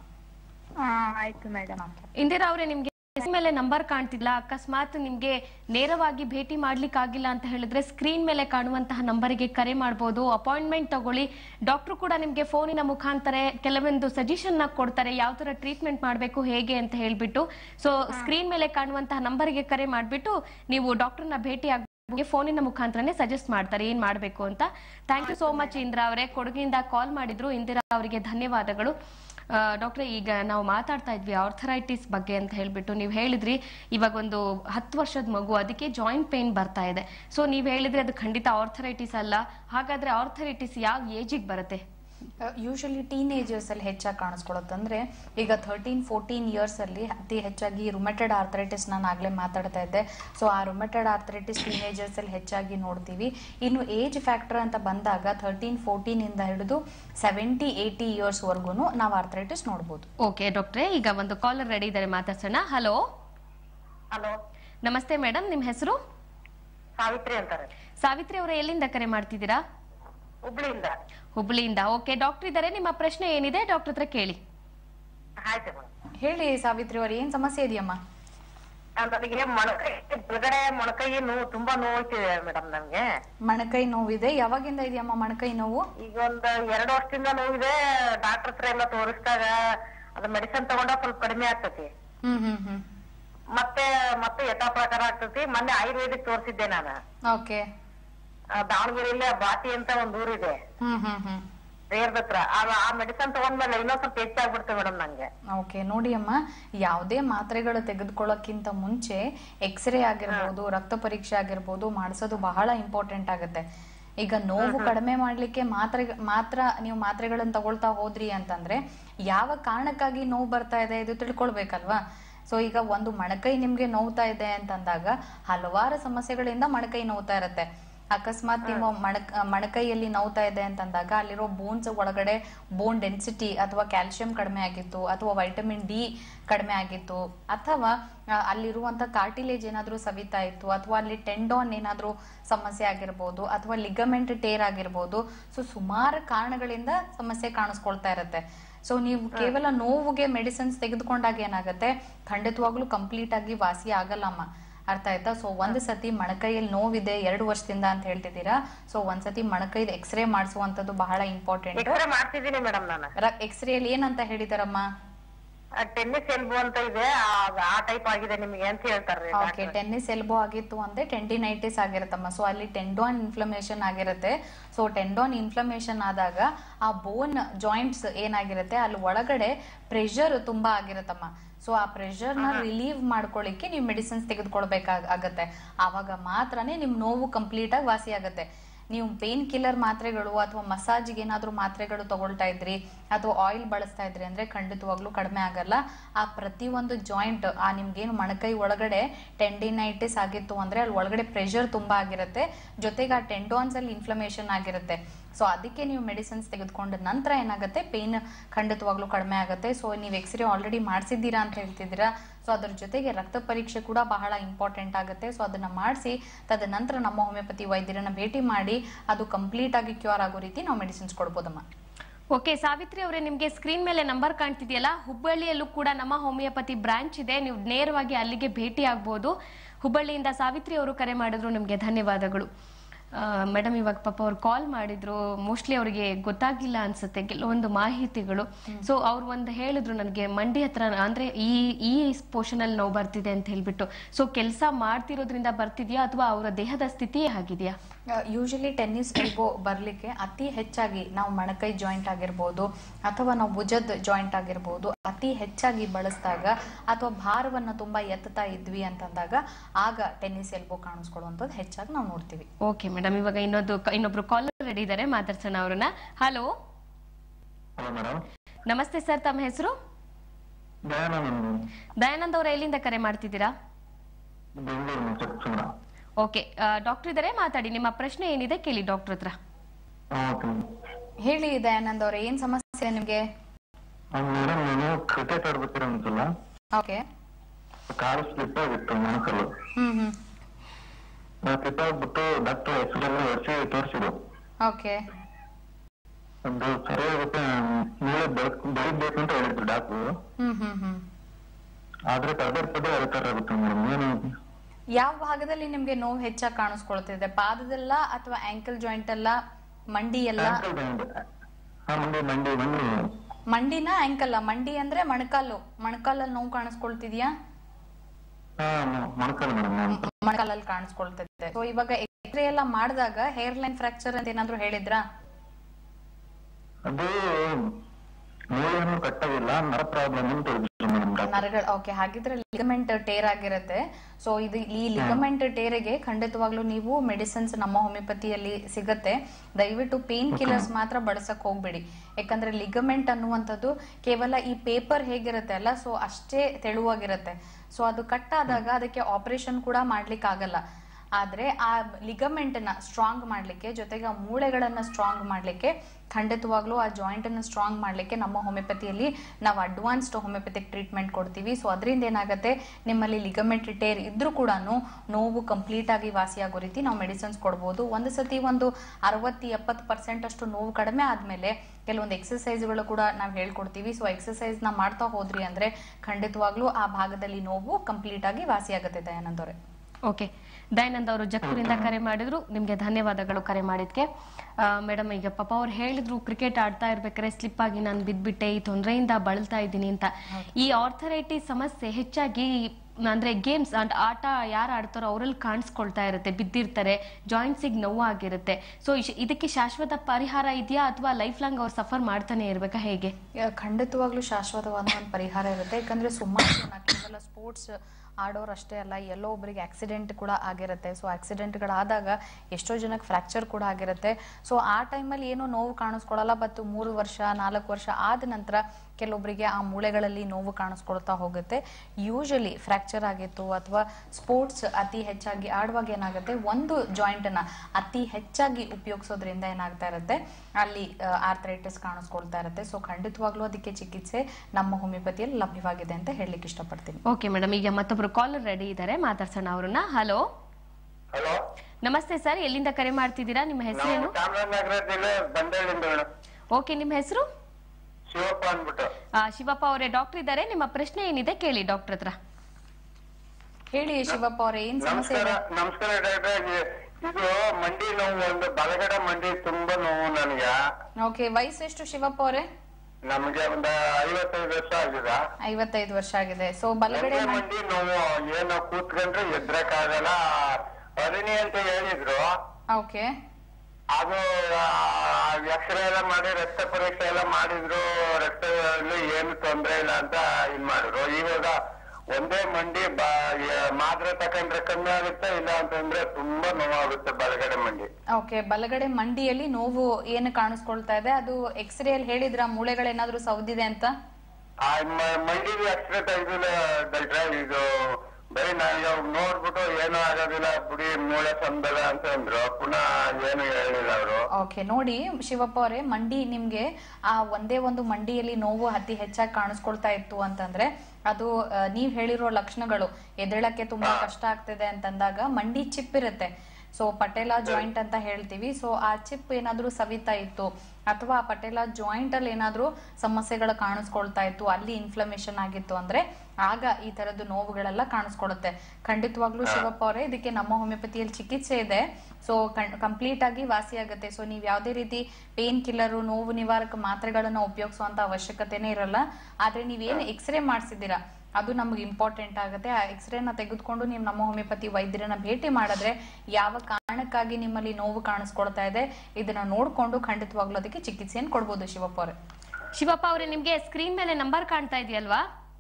ಆಯ್ತು ಮೇಡಮ್. ಇಂದಿರಾ ಅವರೇ, ನಿಮ್ಗೆ ಮೇಲೆ ನಂಬರ್ ಕಾಣ್ತಿಲ್ಲ, ಅಕಸ್ಮಾತ್ ನಿಮ್ಗೆ ನೇರವಾಗಿ ಭೇಟಿ ಮಾಡ್ಲಿಕ್ಕೆ ಆಗಿಲ್ಲ ಅಂತ ಹೇಳಿದ್ರೆ ಸ್ಕ್ರೀನ್ ಮೇಲೆ ಕಾಣುವಂತಹ ನಂಬರಿಗೆ ಕರೆ ಮಾಡಬಹುದು. ಅಪಾಯಿಂಟ್ಮೆಂಟ್ ತಗೊಳ್ಳಿ. ಡಾಕ್ಟರ್ ಕೂಡ ನಿಮ್ಗೆ ಫೋನಿನ ಮುಖಾಂತರ ಕೆಲವೊಂದು ಸಜೆಷನ್ ನ ಕೊಡ್ತಾರೆ, ಯಾವ ತರ ಟ್ರೀಟ್ಮೆಂಟ್ ಮಾಡಬೇಕು ಹೇಗೆ ಅಂತ ಹೇಳ್ಬಿಟ್ಟು. ಸೊ ಸ್ಕ್ರೀನ್ ಮೇಲೆ ಕಾಣುವಂತಹ ನಂಬರಿಗೆ ಕರೆ ಮಾಡ್ಬಿಟ್ಟು ನೀವು ಡಾಕ್ಟರ್ನ ಭೇಟಿ ಆಗಿ ಫೋನಿನ ಮುಖಾಂತರನೇ ಸಜೆಸ್ಟ್ ಮಾಡ್ತಾರೆ ಏನ್ ಮಾಡ್ಬೇಕು ಅಂತ. Thank you so much Indira ಅವರೇ. ಕೊಡಗಿನಿಂದ ಕಾಲ್ ಮಾಡಿದ್ರು. ಇಂದಿರಾ ಅವರಿಗೆ ಧನ್ಯವಾದಗಳು. ಡಾಕ್ಟ್ರೆ, ಈಗ ನಾವು ಮಾತಾಡ್ತಾ ಇದ್ವಿ ಆರ್ಥರೈಟಿಸ್ ಬಗ್ಗೆ ಅಂತ ಹೇಳ್ಬಿಟ್ಟು. ನೀವು ಹೇಳಿದ್ರಿ ಇವಾಗ ಒಂದು 10 ವರ್ಷದ ಮಗು, ಅದಕ್ಕೆ ಜಾಯಿಂಟ್ ಪೇನ್ ಬರ್ತಾ ಇದೆ. ಸೊ ನೀವು ಹೇಳಿದ್ರೆ ಅದು ಖಂಡಿತ ಆರ್ಥರೈಟಿಸ್ ಅಲ್ಲ. ಹಾಗಾದ್ರೆ ಆರ್ಥರೈಟಿಸ್ ಯಾವ ಏಜಿಗೆ ಬರುತ್ತೆ? ಯೂಶಲಿ ಟೀನೇಜರ್ಸ್ ಅಲ್ಲಿ ಹೆಚ್ಚಾಗಿ ಕಾಣಿಸ್ಕೊಳ್ಳುತ್ತಂದ್ರೆ ಈಗ 13-14 ಇಯರ್ಸ್ ಅಲ್ಲಿ ಅತಿ ಹೆಚ್ಚಾಗಿ ರುಮೆಟೆಡ್ ಆರ್ಥರೈಟಿಸ್ ನಾನು ಆಗ್ಲೇ ಮಾತಾಡ್ತಾ ಇದ್ದೆ. ಸೊ ಆ ರುಮೆಟೆಡ್ ಆರ್ಥರೈಟಿಸ್ ಟೀನೇಜರ್ಸ್ ಅಲ್ಲಿ ಹೆಚ್ಚಾಗಿ ನೋಡ್ತೀವಿ. ಇನ್ನು ಏಜ್ ಫ್ಯಾಕ್ಟರ್ ಅಂತ ಬಂದಾಗ 13-14 ಇಂದ ಹಿಡಿದು 70-80 ಇಯರ್ಸ್ ವರ್ಗು ನಾವು ಆರ್ಥರೈಟಿಸ್ ನೋಡ್ಬೋದು. ಓಕೆ ಡಾಕ್ಟ್ರೆ, ಈಗ ಒಂದು ಕಾಲರ್ ರೆಡಿ ಇದ್ದಾರೆ, ಮಾತಾಡ್ಸೋಣ. ಹಲೋ. ಹಲೋ, ನಮಸ್ತೆ ಮೇಡಮ್, ನಿಮ್ ಹೆಸರು? ಸಾವಿತ್ರಿ ಅಂತಾರೆ. ಸಾವಿತ್ರಿ ಅವರ, ಎಲ್ಲಿಂದ ಕರೆ ಮಾಡ್ತಿದ್ದೀರಾ? ಹುಬ್ಳಿಯಿಂದ. ಹುಬ್ಳಿಯಿಂದ. ಓಕೆ, ಡಾಕ್ಟರ್ ಇದ್ದಾರೆ. ನಿಮ್ಮ ಪ್ರಶ್ನೆ ಏನಿದೆ ಡಾಕ್ಟರ್ ಹತ್ರ ಕೇಳಿ. ಹೇಳಿ ಸಾವಿತ್ರಿ ಅವ್ರ, ಏನ್ ಸಮಸ್ಯೆ ಇದೆಯಮ್ಮ? ನನಗೆ ಮೊಣಕೈ ನೋವು, ತುಂಬಾ ನೋವ್ತಿದೆ ಮೇಡಮ್. ನನ್ಗೆ ಮೊಣಕೈ ನೋವಿದೆ. ಯಾವಾಗಿಂದ ಇದೆಯಮ್ಮ ಮೊಣಕೈ ನೋವು? ಈಗ ಒಂದು 2 ವರ್ಷದಿಂದ ನೋವಿದೆ. ಡಾಕ್ಟರ್ ಹತ್ರ ಎಲ್ಲ ತೋರಿಸಿದಾಗ ಅದು ಮೆಡಿಸಿನ್ ತಗೊಂಡ ಸ್ವಲ್ಪ ಕಡಿಮೆ ಆಗ್ತತಿ. ಮತ್ತೆ ಯಥಾ ಪ್ರಕಾರ ಆಗ್ತತಿ. ಮೊನ್ನೆ ಆಯುರ್ವೇದಿಕ್ ತೋರಿಸಿದ್ದೆ ನಾನು. ಓಕೆ. ದಾವಣಗೆರೆಯಲ್ಲಿ ಬಾತಿ ಅಂತ ಒಂದ್ ಊರಿದೆ, ದೇವ್ರದ ಹತ್ರ. ಆ ಮೆಡಿಸಿನ್ ತಗೊಂಡ್ಮೇಲೆ ಇನ್ನೊಂದ್ ಸ್ವಲ್ಪ ಹೆಚ್ಚಾಗ್ಬಿಡ್ತೇವೆ ಮೇಡಮ್ ನಂಗೆ. ಓಕೆ, ನೋಡಿ ಅಮ್ಮ, ಯಾವುದೇ ಮಾತ್ರೆಗಳು ತೆಗೆದುಕೊಳ್ಳೋಕ್ಕಿಂತ ಮುಂಚೆ ಎಕ್ಸ್ರೇ ಆಗಿರ್ಬೋದು, ರಕ್ತ ಪರೀಕ್ಷೆ ಆಗಿರ್ಬೋದು ಮಾಡಿಸೋದು ಬಹಳ ಇಂಪಾರ್ಟೆಂಟ್ ಆಗುತ್ತೆ. ಈಗ ನೋವು ಕಡಿಮೆ ಮಾಡ್ಲಿಕ್ಕೆ ಮಾತ್ರ ನೀವು ಮಾತ್ರೆಗಳನ್ನ ತಗೊಳ್ತಾ ಹೋದ್ರಿ ಅಂತಂದ್ರೆ ಯಾವ ಕಾರಣಕ್ಕಾಗಿ ನೋವು ಬರ್ತಾ ಇದೆ ಇದು ತಿಳ್ಕೊಳ್ಬೇಕಲ್ವಾ. ಸೊ ಈಗ ಒಂದು ಮೊಣಕೈ ನಿಮ್ಗೆ ನೋವ್ತಾ ಇದೆ ಅಂತಂದಾಗ ಹಲವಾರು ಸಮಸ್ಯೆಗಳಿಂದ ಮೊಣಕೈ ನೋವ್ತಾ ಇರುತ್ತೆ. ಅಕಸ್ಮಾತ್ ನೀವು ಮಣಕೈಯಲ್ಲಿ ನೋವ್ತಾ ಇದೆ ಅಂತಂದಾಗ ಅಲ್ಲಿರೋ ಬೋನ್ಸ್ ಒಳಗಡೆ ಬೋನ್ ಡೆನ್ಸಿಟಿ ಅಥವಾ ಕ್ಯಾಲ್ಸಿಯಂ ಕಡಿಮೆ ಆಗಿತ್ತು ಅಥವಾ ವೈಟಮಿನ್ ಡಿ ಕಡಿಮೆ ಆಗಿತ್ತು ಅಥವಾ ಅಲ್ಲಿರುವಂತ ಕಾರ್ಟಿಲೇಜ್ ಏನಾದ್ರೂ ಸವಿತಾ ಇತ್ತು ಅಥವಾ ಅಲ್ಲಿ ಟೆಂಡಾನ್ ಏನಾದ್ರೂ ಸಮಸ್ಯೆ ಆಗಿರ್ಬೋದು ಅಥವಾ ಲಿಗಮೆಂಟ್ ಟೇರ್ ಆಗಿರ್ಬೋದು. ಸೊ ಸುಮಾರು ಕಾರಣಗಳಿಂದ ಸಮಸ್ಯೆ ಕಾಣಿಸ್ಕೊಳ್ತಾ ಇರುತ್ತೆ. ಸೊ ನೀವು ಕೇವಲ ನೋವಿಗೆ ಮೆಡಿಸಿನ್ಸ್ ತೆಗೆದುಕೊಂಡಾಗ ಏನಾಗುತ್ತೆ, ಖಂಡಿತವಾಗ್ಲೂ ಕಂಪ್ಲೀಟ್ ಆಗಿ ವಾಸಿ ಆಗಲ್ಲಮ್ಮ. ಅರ್ಥ ಆಯ್ತಾ? ಸೊ ಒಂದ್ ಸತಿ ಮಣಕೈಯಲ್ಲಿ ನೋವಿದೆ 2 ವರ್ಷದಿಂದ ಅಂತ ಹೇಳ್ತಿದ್ದೀರಾ. ಸೊ ಒಂದ್ಸತಿ ಮಣಕೈದ ಎಕ್ಸ್ರೇ ಮಾಡಿಸುವಂತದ್ದು ಬಹಳ ಇಂಪಾರ್ಟೆಂಟ್. ಎಕ್ಸ್ರೇ ಅಲ್ಲಿ ಏನಂತ ಹೇಳಿದಾರಮ್ಮ? ಟೆನ್ನಿಸ್ ಎಲ್ಬೋ ಅಂತ ಇದೆ, ಆ ಟೈಪ್ ಆಗಿದೆ ನಿಮಗೆ ಅಂತ ಹೇಳ್ತಾರೆ. ಓಕೆ, ಟೆನ್ನಿಸ್ ಎಲ್ಬೋ ಆಗಿತ್ತು ಅಂದ್ರೆ ಟೆಂಡಿನೈಟಿಸ್ ಆಗಿರುತ್ತಮ್ಮ. ಸೊ ಅಲ್ಲಿ ಟೆಂಡಾನ್ ಇನ್ಫ್ಲಮೇಷನ್ ಆಗಿರುತ್ತೆ. ಸೊ ಟೆಂಡಾನ್ ಇನ್ಫ್ಲಮೇಷನ್ ಆದಾಗ ಆ ಬೋನ್ ಜಾಯಿಂಟ್ಸ್ ಏನಾಗಿರುತ್ತೆ ಅಲ್ಲಿ ಒಳಗಡೆ ಪ್ರೆಷರ್ ತುಂಬಾ ಆಗಿರುತ್ತಮ್ಮ. ಸೊ ಆ ಪ್ರೆಷರ್ ನ ರಿಲೀವ್ ಮಾಡ್ಕೊಳ್ಳಿಕ್ಕೆ ನೀವು ಮೆಡಿಸಿನ್ಸ್ ತೆಗೆದುಕೊಳ್ಬೇಕಾಗತ್ತೆ. ಆವಾಗ ಮಾತ್ರನೇ ನಿಮ್ ನೋವು ಕಂಪ್ಲೀಟ್ ಆಗಿ ವಾಸಿ ಆಗತ್ತೆ. ನೀವು ಪೇನ್ ಕಿಲ್ಲರ್ ಮಾತ್ರೆಗಳು ಅಥವಾ ಮಸಾಜ್ಗೆ ಏನಾದ್ರೂ ಮಾತ್ರೆಗಳು ತಗೊಳ್ತಾ ಇದ್ರಿ ಅಥವಾ ಆಯಿಲ್ ಬಳಸ್ತಾ ಇದ್ರಿ ಅಂದ್ರೆ ಖಂಡಿತವಾಗ್ಲೂ ಕಡಿಮೆ ಆಗಲ್ಲ. ಆ ಪ್ರತಿಯೊಂದು ಜಾಯಿಂಟ್ ಆ ನಿಮ್ಗೇನು ಮಣಕೈ ಒಳಗಡೆ ಟೆಂಡಿನೈಟಿಸ್ ಆಗಿತ್ತು ಅಂದ್ರೆ ಅಲ್ಲಿ ಒಳಗಡೆ ಪ್ರೆಷರ್ ತುಂಬಾ ಆಗಿರುತ್ತೆ, ಜೊತೆಗೆ ಆ ಟೆಂಡಾನ್ಸ್ ಅಲ್ಲಿ ಇನ್ಫ್ಲಮೇಷನ್ ಆಗಿರುತ್ತೆ. ಸೊ ಅದಕ್ಕೆ ನೀವು ಮೆಡಿಸಿನ್ಸ್ ತೆಗೆದುಕೊಂಡ ನಂತರ ಏನಾಗುತ್ತೆ, ಪೇನ್ ಖಂಡಿತವಾಗ್ಲೂ ಕಡಿಮೆ ಆಗುತ್ತೆ. ಸೊ ನೀವು ಎಕ್ಸ್ರೇ ಆಲ್ರೆಡಿ ಮಾಡಿಸಿದ್ದೀರಾ ಅಂತ ಹೇಳ್ತಿದ್ದೀರಾ. ಸೊ ಅದ್ರ ಜೊತೆಗೆ ರಕ್ತ ಪರೀಕ್ಷೆ ಕೂಡ ಬಹಳ ಇಂಪಾರ್ಟೆಂಟ್ ಆಗುತ್ತೆ. ಸೊ ಅದನ್ನ ಮಾಡಿಸಿ ತದನಂತರ ನಮ್ಮ ಹೋಮಿಯೋಪತಿ ವೈದ್ಯರನ್ನ ಭೇಟಿ ಮಾಡಿ ಅದು ಕಂಪ್ಲೀಟ್ ಆಗಿ ಕ್ಯೂರ್ ಆಗೋ ರೀತಿ ನಾವು ಮೆಡಿಸಿನ್ಸ್ ಕೊಡ್ಬೋದಮ್ಮ. ಓಕೆ ಸಾವಿತ್ರಿ ಅವರೇ, ನಿಮ್ಗೆ ಸ್ಕ್ರೀನ್ ಮೇಲೆ ನಂಬರ್ ಕಾಣ್ತಿದೆಯಲ್ಲ, ಹುಬ್ಬಳ್ಳಿಯಲ್ಲೂ ಕೂಡ ನಮ್ಮ ಹೋಮಿಯೋಪತಿ ಬ್ರಾಂಚ್ ಇದೆ, ನೀವು ನೇರವಾಗಿ ಅಲ್ಲಿಗೆ ಭೇಟಿ ಆಗ್ಬೋದು. ಹುಬ್ಬಳ್ಳಿಯಿಂದ ಸಾವಿತ್ರಿ ಅವರು ಕರೆ ಮಾಡಿದ್ರು, ನಿಮ್ಗೆ ಧನ್ಯವಾದಗಳು. ಮೇಡಮ್ ಇವಾಗ ಪಾಪ ಅವ್ರು ಕಾಲ್ ಮಾಡಿದ್ರು, ಮೋಸ್ಟ್ಲಿ ಅವ್ರಿಗೆ ಗೊತ್ತಾಗಿಲ್ಲ ಅನ್ಸುತ್ತೆ ಕೆಲವೊಂದು ಮಾಹಿತಿಗಳು. ಸೊ ಅವ್ರು ಒಂದು ಹೇಳಿದ್ರು ನನಗೆ ಮಂಡಿ ಹತ್ರ ಅಂದ್ರೆ ಈ ಪೋರ್ಷನ್ ಅಲ್ಲಿ ನೋವು ಬರ್ತಿದೆ ಅಂತ ಹೇಳ್ಬಿಟ್ಟು. ಸೊ ಕೆಲಸ ಮಾಡ್ತಿರೋದ್ರಿಂದ ಬರ್ತಿದ್ಯಾ ಅಥವಾ ಅವರ ದೇಹದ ಸ್ಥಿತಿಯೇ ಆಗಿದೆಯಾ? ಯೂಶಲಿ ಟೆನ್ನಿಸ್ ಎಲ್ಬೋ ಬರ್ಲಿಕ್ಕೆ ಅತಿ ಹೆಚ್ಚಾಗಿ ನಾವು ಮಣಕೈ ಜಾಯಿಂಟ್ ಆಗಿರ್ಬೋದು ಅಥವಾ ನಾವು ಭುಜದ ಜಾಯಿಂಟ್ ಆಗಿರ್ಬೋದು ಅತಿ ಹೆಚ್ಚಾಗಿ ಬಳಸಿದಾಗ ಅಥವಾ ಭಾರವನ್ನ ತುಂಬಾ ಎತ್ತುತ್ತಾ ಇದ್ವಿ ಅಂತಂದಾಗ ಆಗ ಟೆನ್ನಿಸ್ ಎಲ್ಬೋ ಕಾಣಿಸ್ಕೊಳ್ಳುವಂಥದ್ದು ಹೆಚ್ಚಾಗಿ ನಾವು ನೋಡ್ತೀವಿ. ಓಕೆ ಮೇಡಮ್, ಇವಾಗ ಇನ್ನೊಬ್ರು ಕಾಲರ್ ರೆಡಿ ಇದ್ದಾರೆ, ಮಾತಾಡ್ಸೋಣ ಅವ್ರನ್ನ. ಹಲೋ ನಮಸ್ತೆ ಸರ್, ತಮ್ಮ ಹೆಸರು? ದಯಾನಂದ್ ಅವರ ಎಲ್ಲಿಂದ ಕರೆ ಮಾಡ್ತಿದ್ದೀರಾ? ಓಕೆ, ಡಾಕ್ಟರ್ ಇದಾರೆ, ಮಾತಾಡಿ. ನಿಮ್ಮ ಪ್ರಶ್ನೆ ಏನಿದೆ ಕೇಳಿ ಡಾಕ್ಟರ್ ಹತ್ರ. ಹೇಳಿ ದಯಾನಂದ್ ಅವ್ರೆ, ಏನ್ ಸಮಸ್ಯೆ ನಿಮ್ಗೆ? ಕ್ರಿಕೆಟ್ ಆಡ್ಬೇಕಿರಂತಲ್ಲ, ಓಕೆ, ಕಾಲು ಸ್ಲಿಪ್ ಆಗಿತ್ತು ಮೊಣಕಲ್ಲು. ಸ್ಲಿಪ್ ಆಗ್ಬಿಟ್ಟು ಡಾಕ್ಟರ್ ಎಕ್ಸ್ರೇ ತೋರಿಸಿದ್ರು. ಓಕೆ, ಒಂದು ಸರಿಯಾಗುತ್ತೆ ಮೂಳೆ ಬೆಳಿಬೇಕು ಅಂತ ಹೇಳಿದ್ರು ಡಾಕ್ಟ್ರು. ಆದ್ರೆ ಪದೇ ಅರಿತಾರ ಆಗುತ್ತೆ ಮೇಡಮ್. ಏನು ಯಾವ ಭಾಗದಲ್ಲಿ ನಿಮ್ಗೆ ನೋವು ಹೆಚ್ಚಾಗಿ ಕಾಣಿಸ್ಕೊಳ್ತಿದೆ? ಪಾದದಲ್ಲ ಅಥವಾ ಆಂಕಲ್ ಜಾಯಿಂಟ್ ಅಲ್ಲ, ಮಂಡಿ ಎಲ್ಲ? ಮಂಡಿನ ಆಂಕಲ್? ಮಂಡಿ ಅಂದ್ರೆ ಮೊಣಕಾಲಲ್ಲಿ ನೋವು ಕಾಣಿಸ್ಕೊಳ್ತಿದ್ಯಾ? ಮೊಣಕಾಲಲ್ಲಿ ಕಾಣಿಸ್ಕೊಳ್ತಿದೆ. ಸೊ ಇವಾಗ ಎಕ್ಸ್ರೇ ಎಲ್ಲ ಮಾಡಿದಾಗ ಹೇರ್ ಲೈನ್ ಫ್ರಾಕ್ಚರ್ ಅಂತ ಏನಾದ್ರು ಹೇಳಿದ್ರಾ? ಅದು ಮೂಳೆನೂ ಕಟ್ಟಾಗಿಲ್ಲ, ನರ ಪ್ರಾಬ್ಲಮ್ ಅಂತ ನರಗಳು. ಓಕೆ, ಹಾಗಿದ್ರೆ ಲಿಗಮೆಂಟ್ ಟೇರ್ ಆಗಿರುತ್ತೆ. ಸೊ ಈ ಲಿಗಮೆಂಟ್ ಟೇರಿಗೆ ಖಂಡಿತವಾಗ್ಲೂ ನೀವು ಮೆಡಿಸಿನ್ಸ್ ನಮ್ಮ ಹೋಮಿಯೋಪತಿಯಲ್ಲಿ ಸಿಗತ್ತೆ. ದಯವಿಟ್ಟು ಪೇನ್ ಕಿಲ್ಲರ್ಸ್ ಮಾತ್ರ ಬಳಸಕ್ ಹೋಗ್ಬೇಡಿ. ಯಾಕಂದ್ರೆ ಲಿಗಮೆಂಟ್ ಅನ್ನುವಂಥದ್ದು ಕೇವಲ ಈ ಪೇಪರ್ ಹೇಗಿರುತ್ತೆ ಅಲ್ಲ, ಸೊ ಅಷ್ಟೇ ತೆಳುವಾಗಿರುತ್ತೆ. ಸೊ ಅದು ಕಟ್ ಆದಾಗ ಅದಕ್ಕೆ ಆಪರೇಷನ್ ಕೂಡ ಮಾಡ್ಲಿಕ್ಕೆ ಆಗಲ್ಲ. ಆದ್ರೆ ಆ ಲಿಗಮೆಂಟ್ ನ ಸ್ಟ್ರಾಂಗ್ ಮಾಡ್ಲಿಕ್ಕೆ, ಜೊತೆಗೆ ಆ ಮೂಳೆಗಳನ್ನ ಸ್ಟ್ರಾಂಗ್ ಮಾಡ್ಲಿಕ್ಕೆ, ಖಂಡಿತವಾಗ್ಲೂ ಆ ಜಾಯಿಂಟ್ ಅನ್ನ ಸ್ಟ್ರಾಂಗ್ ಮಾಡ್ಲಿಕ್ಕೆ ನಮ್ಮ ಹೋಮಿಯೋಪತಿಯಲ್ಲಿ ನಾವು ಅಡ್ವಾನ್ಸ್ಡ್ ಹೋಮಿಯೋಪತಿಕ್ ಟ್ರೀಟ್ಮೆಂಟ್ ಕೊಡ್ತೀವಿ. ಸೊ ಅದರಿಂದ ಏನಾಗುತ್ತೆ, ನಿಮ್ಮಲ್ಲಿ ಲಿಗಮೆಂಟ್ ಟೇರ್ ಇದ್ರೂ ಕೂಡ ನೋವು ಕಂಪ್ಲೀಟ್ ಆಗಿ ವಾಸಿಯಾಗೋ ರೀತಿ ನಾವು ಮೆಡಿಸಿನ್ಸ್ ಕೊಡ್ಬೋದು. ಒಂದು ಸತಿ ಒಂದು 60-70% ಅಷ್ಟು ನೋವು ಕಡಿಮೆ ಆದ್ಮೇಲೆ ಕೆಲವೊಂದು ಎಕ್ಸರ್ಸೈಸ್ಗಳು ಕೂಡ ನಾವು ಹೇಳ್ಕೊಡ್ತೀವಿ. ಸೊ ಎಕ್ಸರ್ಸೈಸ್ ನ ಮಾಡ್ತಾ ಹೋದ್ರಿ ಅಂದ್ರೆ ಖಂಡಿತವಾಗ್ಲೂ ಆ ಭಾಗದಲ್ಲಿ ನೋವು ಕಂಪ್ಲೀಟ್ ಆಗಿ ವಾಸಿಯಾಗುತ್ತೆ. ದಯಾನಂದ್ ಅವರೇ. ಓಕೆ, ದಯಾನಂದ್ ಅವರು ಜಕ್ಕೂರಿಂದ ಕರೆ ಮಾಡಿದ್ರು, ನಿಮ್ಗೆ ಧನ್ಯವಾದಗಳು ಕರೆ ಮಾಡಿದ್ಕೆ. ಮೇಡಮ್, ಈಗ ಪಾಪ ಅವ್ರು ಹೇಳಿದ್ರು ಕ್ರಿಕೆಟ್ ಆಡ್ತಾ ಇರ್ಬೇಕಾದ್ರೆ ಸ್ಲಿಪ್ ಆಗಿ ನಾನು ಬಿದ್ಬಿಟ್ಟೆ, ಈ ತೊಂದರೆಯಿಂದ ಬಳಲ್ತಾ ಇದ್ದೀನಿ ಅಂತ. ಈ ಆರ್ಥರೈಟಿಸ್ ಸಮಸ್ಯೆ ಹೆಚ್ಚಾಗಿ ಅಂದ್ರೆ ಗೇಮ್ಸ್ ಆಟ ಯಾರು ಆಡ್ತಾರೋ ಅವರಲ್ಲಿ ಕಾಣಿಸ್ಕೊಳ್ತಾ ಇರುತ್ತೆ, ಬಿದ್ದಿರ್ತಾರೆ, ಜಾಯಿಂಟ್ಸಿಗೆ ನೋವಾಗಿರುತ್ತೆ. ಸೊ ಇದಕ್ಕೆ ಶಾಶ್ವತ ಪರಿಹಾರ ಇದೆಯಾ ಅಥವಾ ಲೈಫ್ ಲಾಂಗ್ ಅವ್ರು ಸಫರ್ ಮಾಡ್ತಾನೆ ಇರ್ಬೇಕಾ, ಹೇಗೆ? ಖಂಡಿತವಾಗ್ಲೂ ಶಾಶ್ವತವಾದ ಒಂದು ಪರಿಹಾರ ಇರುತ್ತೆ. ಯಾಕಂದ್ರೆ ಸುಮಾರು ಕೇವಲ ಸ್ಪೋರ್ಟ್ಸ್ ಆಡೋರು ಅಷ್ಟೇ ಅಲ್ಲ, ಎಲ್ಲೋ ಒಬ್ಬರಿಗೆ ಆಕ್ಸಿಡೆಂಟ್ ಕೂಡ ಆಗಿರುತ್ತೆ. ಸೊ ಆಕ್ಸಿಡೆಂಟ್ಗಳಾದಾಗ ಎಷ್ಟೋ ಜನಕ್ಕೆ ಫ್ರಾಕ್ಚರ್ ಕೂಡ ಆಗಿರುತ್ತೆ. ಸೊ ಆ ಟೈಮಲ್ಲಿ ಏನೋ ನೋವು ಕಾಣಿಸ್ಕೊಳ್ಳಲ್ಲ, ಬಟ್ 3 ವರ್ಷ 4 ವರ್ಷ ಆದ ನಂತರ ಕೆಲವೊಬ್ಬರಿಗೆ ಆ ಮೂಳೆಗಳಲ್ಲಿ ನೋವು ಕಾಣಿಸ್ಕೊಳ್ತಾ ಹೋಗುತ್ತೆ. ಯೂಶಲಿ ಫ್ರಾಕ್ಚರ್ ಆಗಿತ್ತು ಅಥವಾ ಸ್ಪೋರ್ಟ್ಸ್ ಅತಿ ಹೆಚ್ಚಾಗಿ ಆಡುವಾಗ ಏನಾಗುತ್ತೆ, ಒಂದು ಜಾಯಿಂಟ್ ಅನ್ನ ಅತಿ ಹೆಚ್ಚಾಗಿ ಉಪಯೋಗಿಸೋದ್ರಿಂದ ಏನಾಗ್ತಾ ಇರುತ್ತೆ, ಅಲ್ಲಿ ಆರ್ಥರೈಟಿಸ್ ಕಾಣಿಸ್ಕೊಳ್ತಾ ಇರುತ್ತೆ. ಸೊ ಖಂಡಿತವಾಗ್ಲೂ ಅದಕ್ಕೆ ಚಿಕಿತ್ಸೆ ನಮ್ಮ ಹೋಮಿಯೋಪತಿಯಲ್ಲಿ ಲಭ್ಯವಾಗಿದೆ ಅಂತ ಹೇಳಲಿಕ್ಕೆ ಇಷ್ಟಪಡ್ತೀನಿ. ಓಕೆ ಮೇಡಮ್, ಈಗ ಮತ್ತೊಬ್ರು ಕಾಲರ್ ರೆಡಿ ಇದ್ದಾರೆ, ಮಾತಾಡ್ಸೋಣ ಅವ್ರನ್ನ. ಹಲೋ ಹಲೋ, ನಮಸ್ತೆ ಸರ್, ಎಲ್ಲಿಂದ ಕರೆ ಮಾಡ್ತಿದ್ದೀರಾ? ನಿಮ್ಮ ಹೆಸರೇನು? ಚಾಮರಾಜನಗರ ಜಿಲ್ಲೆ ಬಂದೇಳಿಂದ. ಓಕೆ, ನಿಮ್ಮ ಹೆಸರು? ಶಿವಪ್ಪ ಅಂದ್ಬಿಟ್ಟು. ಶಿವಪ್ಪ ಅವರೇ, ಡಾಕ್ಟರ್ ಇದ್ದಾರೆ, ನಿಮ್ಮ ಪ್ರಶ್ನೆ ಏನಿದೆ ಕೇಳಿ ಡಾಕ್ಟರ್ ಹತ್ರ. ಹೇಳಿ ಶಿವಪ್ಪ ಅವರೇ, ಏನ್ ಸಮಸ್ಯೆ ಇದೆ? ನಮಸ್ಕಾರ ಡಾಕ್ಟರ್. ಇದು ಮಂಡಿ ನೋವು, ಒಂದು ಬಲಗಡೆ ಮಂಡಿ ತುಂಬಾ ನೋವು ನನಗೆ. ಓಕೆ, ವಯಸ್ಸು ಎಷ್ಟು ಶಿವಪ್ಪ ಅವರೇ? ನಮಗೆ ಒಂದು 55 ವರ್ಷ ಆಗಿದೆ. 55 ವರ್ಷ ಆಗಿದೆ. ಸೊ ಬಲಗಡೆ ಮಂಡಿ ನೋವು, ಏನೋ ಕೂತ್ಕೊಂಡ್ರೆ ಎದ್ರಕ್ಕಾಗಲ್ಲ. ಅರಿಣಿ ಅಂತ ಹೇಳಿದ್ರು. ಓಕೆ, ಅದು ಎಕ್ಸ್ರೇ ಎಲ್ಲ ಮಾಡಿ ರಕ್ತ ಪರೀಕ್ಷೆ ಎಲ್ಲ ಮಾಡಿದ್ರು. ರಕ್ತದಲ್ಲಿ ಏನು ತೊಂದ್ರೆ ಇಲ್ಲ ಅಂತ ಇದ್ ಮಾಡಿದ್ರು. ಇವಾಗ ಒಂದೇ ಮಂಡಿ ಮಾತ್ರೆ ತಕೊಂಡ್ರೆ ಕಮ್ಮಿ ಆಗುತ್ತೆ, ಇಲ್ಲ ಅಂತಂದ್ರೆ ತುಂಬಾ ನೋವಾಗುತ್ತೆ ಬಲಗಡೆ ಮಂಡಿ. ಓಕೆ, ಬಲಗಡೆ ಮಂಡಿಯಲ್ಲಿ ನೋವು ಏನು ಕಾಣಿಸ್ಕೊಳ್ತಾ ಇದೆ? ಅದು ಎಕ್ಸ್ರೇ ಅಲ್ಲಿ ಹೇಳಿದ್ರ ಮೂಳೆಗಳೇನಾದ್ರೂ ಸೌದಿದೆ ಅಂತ? ಮಂಡಿ ಎಕ್ಸ್ರೇ ತೆಗೆದಿಲ್ಲ ಡಾಕ್ಟ್ರೆ. ಇದು ಬರೀ ನಾನು ನೋಡ್ಬಿಟ್ಟು ಏನೂ ಆಗೋದಿಲ್ಲ ಬಿಡಿ, ಮೂಳೆ ಸಂಬಳ ಅಂತ ಅಂದ್ರು. ಪುನಃ ಏನು ಹೇಳಿಲ್ಲ ಅವರು. ಓಕೆ, ನೋಡಿ ಶಿವಪ್ಪ ಅವರೇ, ಮಂಡಿ ನಿಮ್ಗೆ ಆ ಒಂದೇ ಒಂದು ಮಂಡಿಯಲ್ಲಿ ನೋವು ಅತಿ ಹೆಚ್ಚಾಗಿ ಕಾಣಿಸ್ಕೊಳ್ತಾ ಇತ್ತು ಅಂತಂದ್ರೆ ಅದು ನೀವ್ ಹೇಳಿರೋ ಲಕ್ಷಣಗಳು. ಎದ್ದೇಳಕ್ಕೆ ತುಂಬಾ ಕಷ್ಟ ಆಗ್ತಿದೆ ಅಂತಂದಾಗ ಮಂಡಿ ಚಿಪ್ ಇರುತ್ತೆ. ಸೊ ಪಟೇಲಾ ಜಾಯಿಂಟ್ ಅಂತ ಹೇಳ್ತೀವಿ. ಸೊ ಆ ಚಿಪ್ ಏನಾದ್ರೂ ಸವಿತಾ ಇತ್ತು ಅಥವಾ ಆ ಪಟೇಲಾ ಜಾಯಿಂಟ್ ಅಲ್ಲಿ ಏನಾದ್ರೂ ಸಮಸ್ಯೆಗಳು ಕಾಣಿಸ್ಕೊಳ್ತಾ ಇತ್ತು, ಅಲ್ಲಿ ಇನ್ಫ್ಲಮೇಷನ್ ಆಗಿತ್ತು ಅಂದ್ರೆ ಆಗ ಈ ತರದ್ದು ನೋವುಗಳೆಲ್ಲ ಕಾಣಿಸ್ಕೊಳುತ್ತೆ. ಖಂಡಿತವಾಗ್ಲೂ ಶಿವಪ್ಪ ಅವರೇ, ಇದಕ್ಕೆ ನಮ್ಮ ಹೋಮಿಯೋಪತಿಯಲ್ಲಿ ಚಿಕಿತ್ಸೆ ಇದೆ. ಸೊ ಕಂಪ್ಲೀಟ್ ಆಗಿ ವಾಸಿ ಆಗುತ್ತೆ. ಸೊ ನೀವ್ ಯಾವ್ದೇ ರೀತಿ ಪೇನ್ ಕಿಲ್ಲರ್, ನೋವು ನಿವಾರಕ ಮಾತ್ರೆಗಳನ್ನ ಉಪಯೋಗಿಸುವಂತ ಅವಶ್ಯಕತೆನೇ ಇರಲ್ಲ. ಆದ್ರೆ ನೀವೇನು ಎಕ್ಸ್ರೇ ಮಾಡಿಸಿದ್ದೀರಾ ಅದು ನಮ್ಗೆ ಇಂಪಾರ್ಟೆಂಟ್ ಆಗುತ್ತೆ. ಆ ಎಕ್ಸ್ರೇನ ತೆಗೆದುಕೊಂಡು ನೀವು ನಮ್ಮ ಹೋಮಿಯೋಪತಿ ವೈದ್ಯರನ್ನ ಭೇಟಿ ಮಾಡಿದ್ರೆ ಯಾವ ಕಾರಣಕ್ಕಾಗಿ ನಿಮ್ಮಲ್ಲಿ ನೋವು ಕಾಣಿಸ್ಕೊಳ್ತಾ ಇದೆ ಇದನ್ನ ನೋಡ್ಕೊಂಡು ಖಂಡಿತವಾಗ್ಲೂ ಅದಕ್ಕೆ ಚಿಕಿತ್ಸೆಯನ್ನು ಕೊಡ್ಬೋದು. ಶಿವಪ್ಪ ಅವರೇ, ಶಿವಪ್ಪ ಅವರೇ, ನಿಮ್ಗೆ ಸ್ಕ್ರೀನ್ ಮೇಲೆ ನಂಬರ್ ಕಾಣ್ತಾ ಇದೆಯಲ್ವಾ?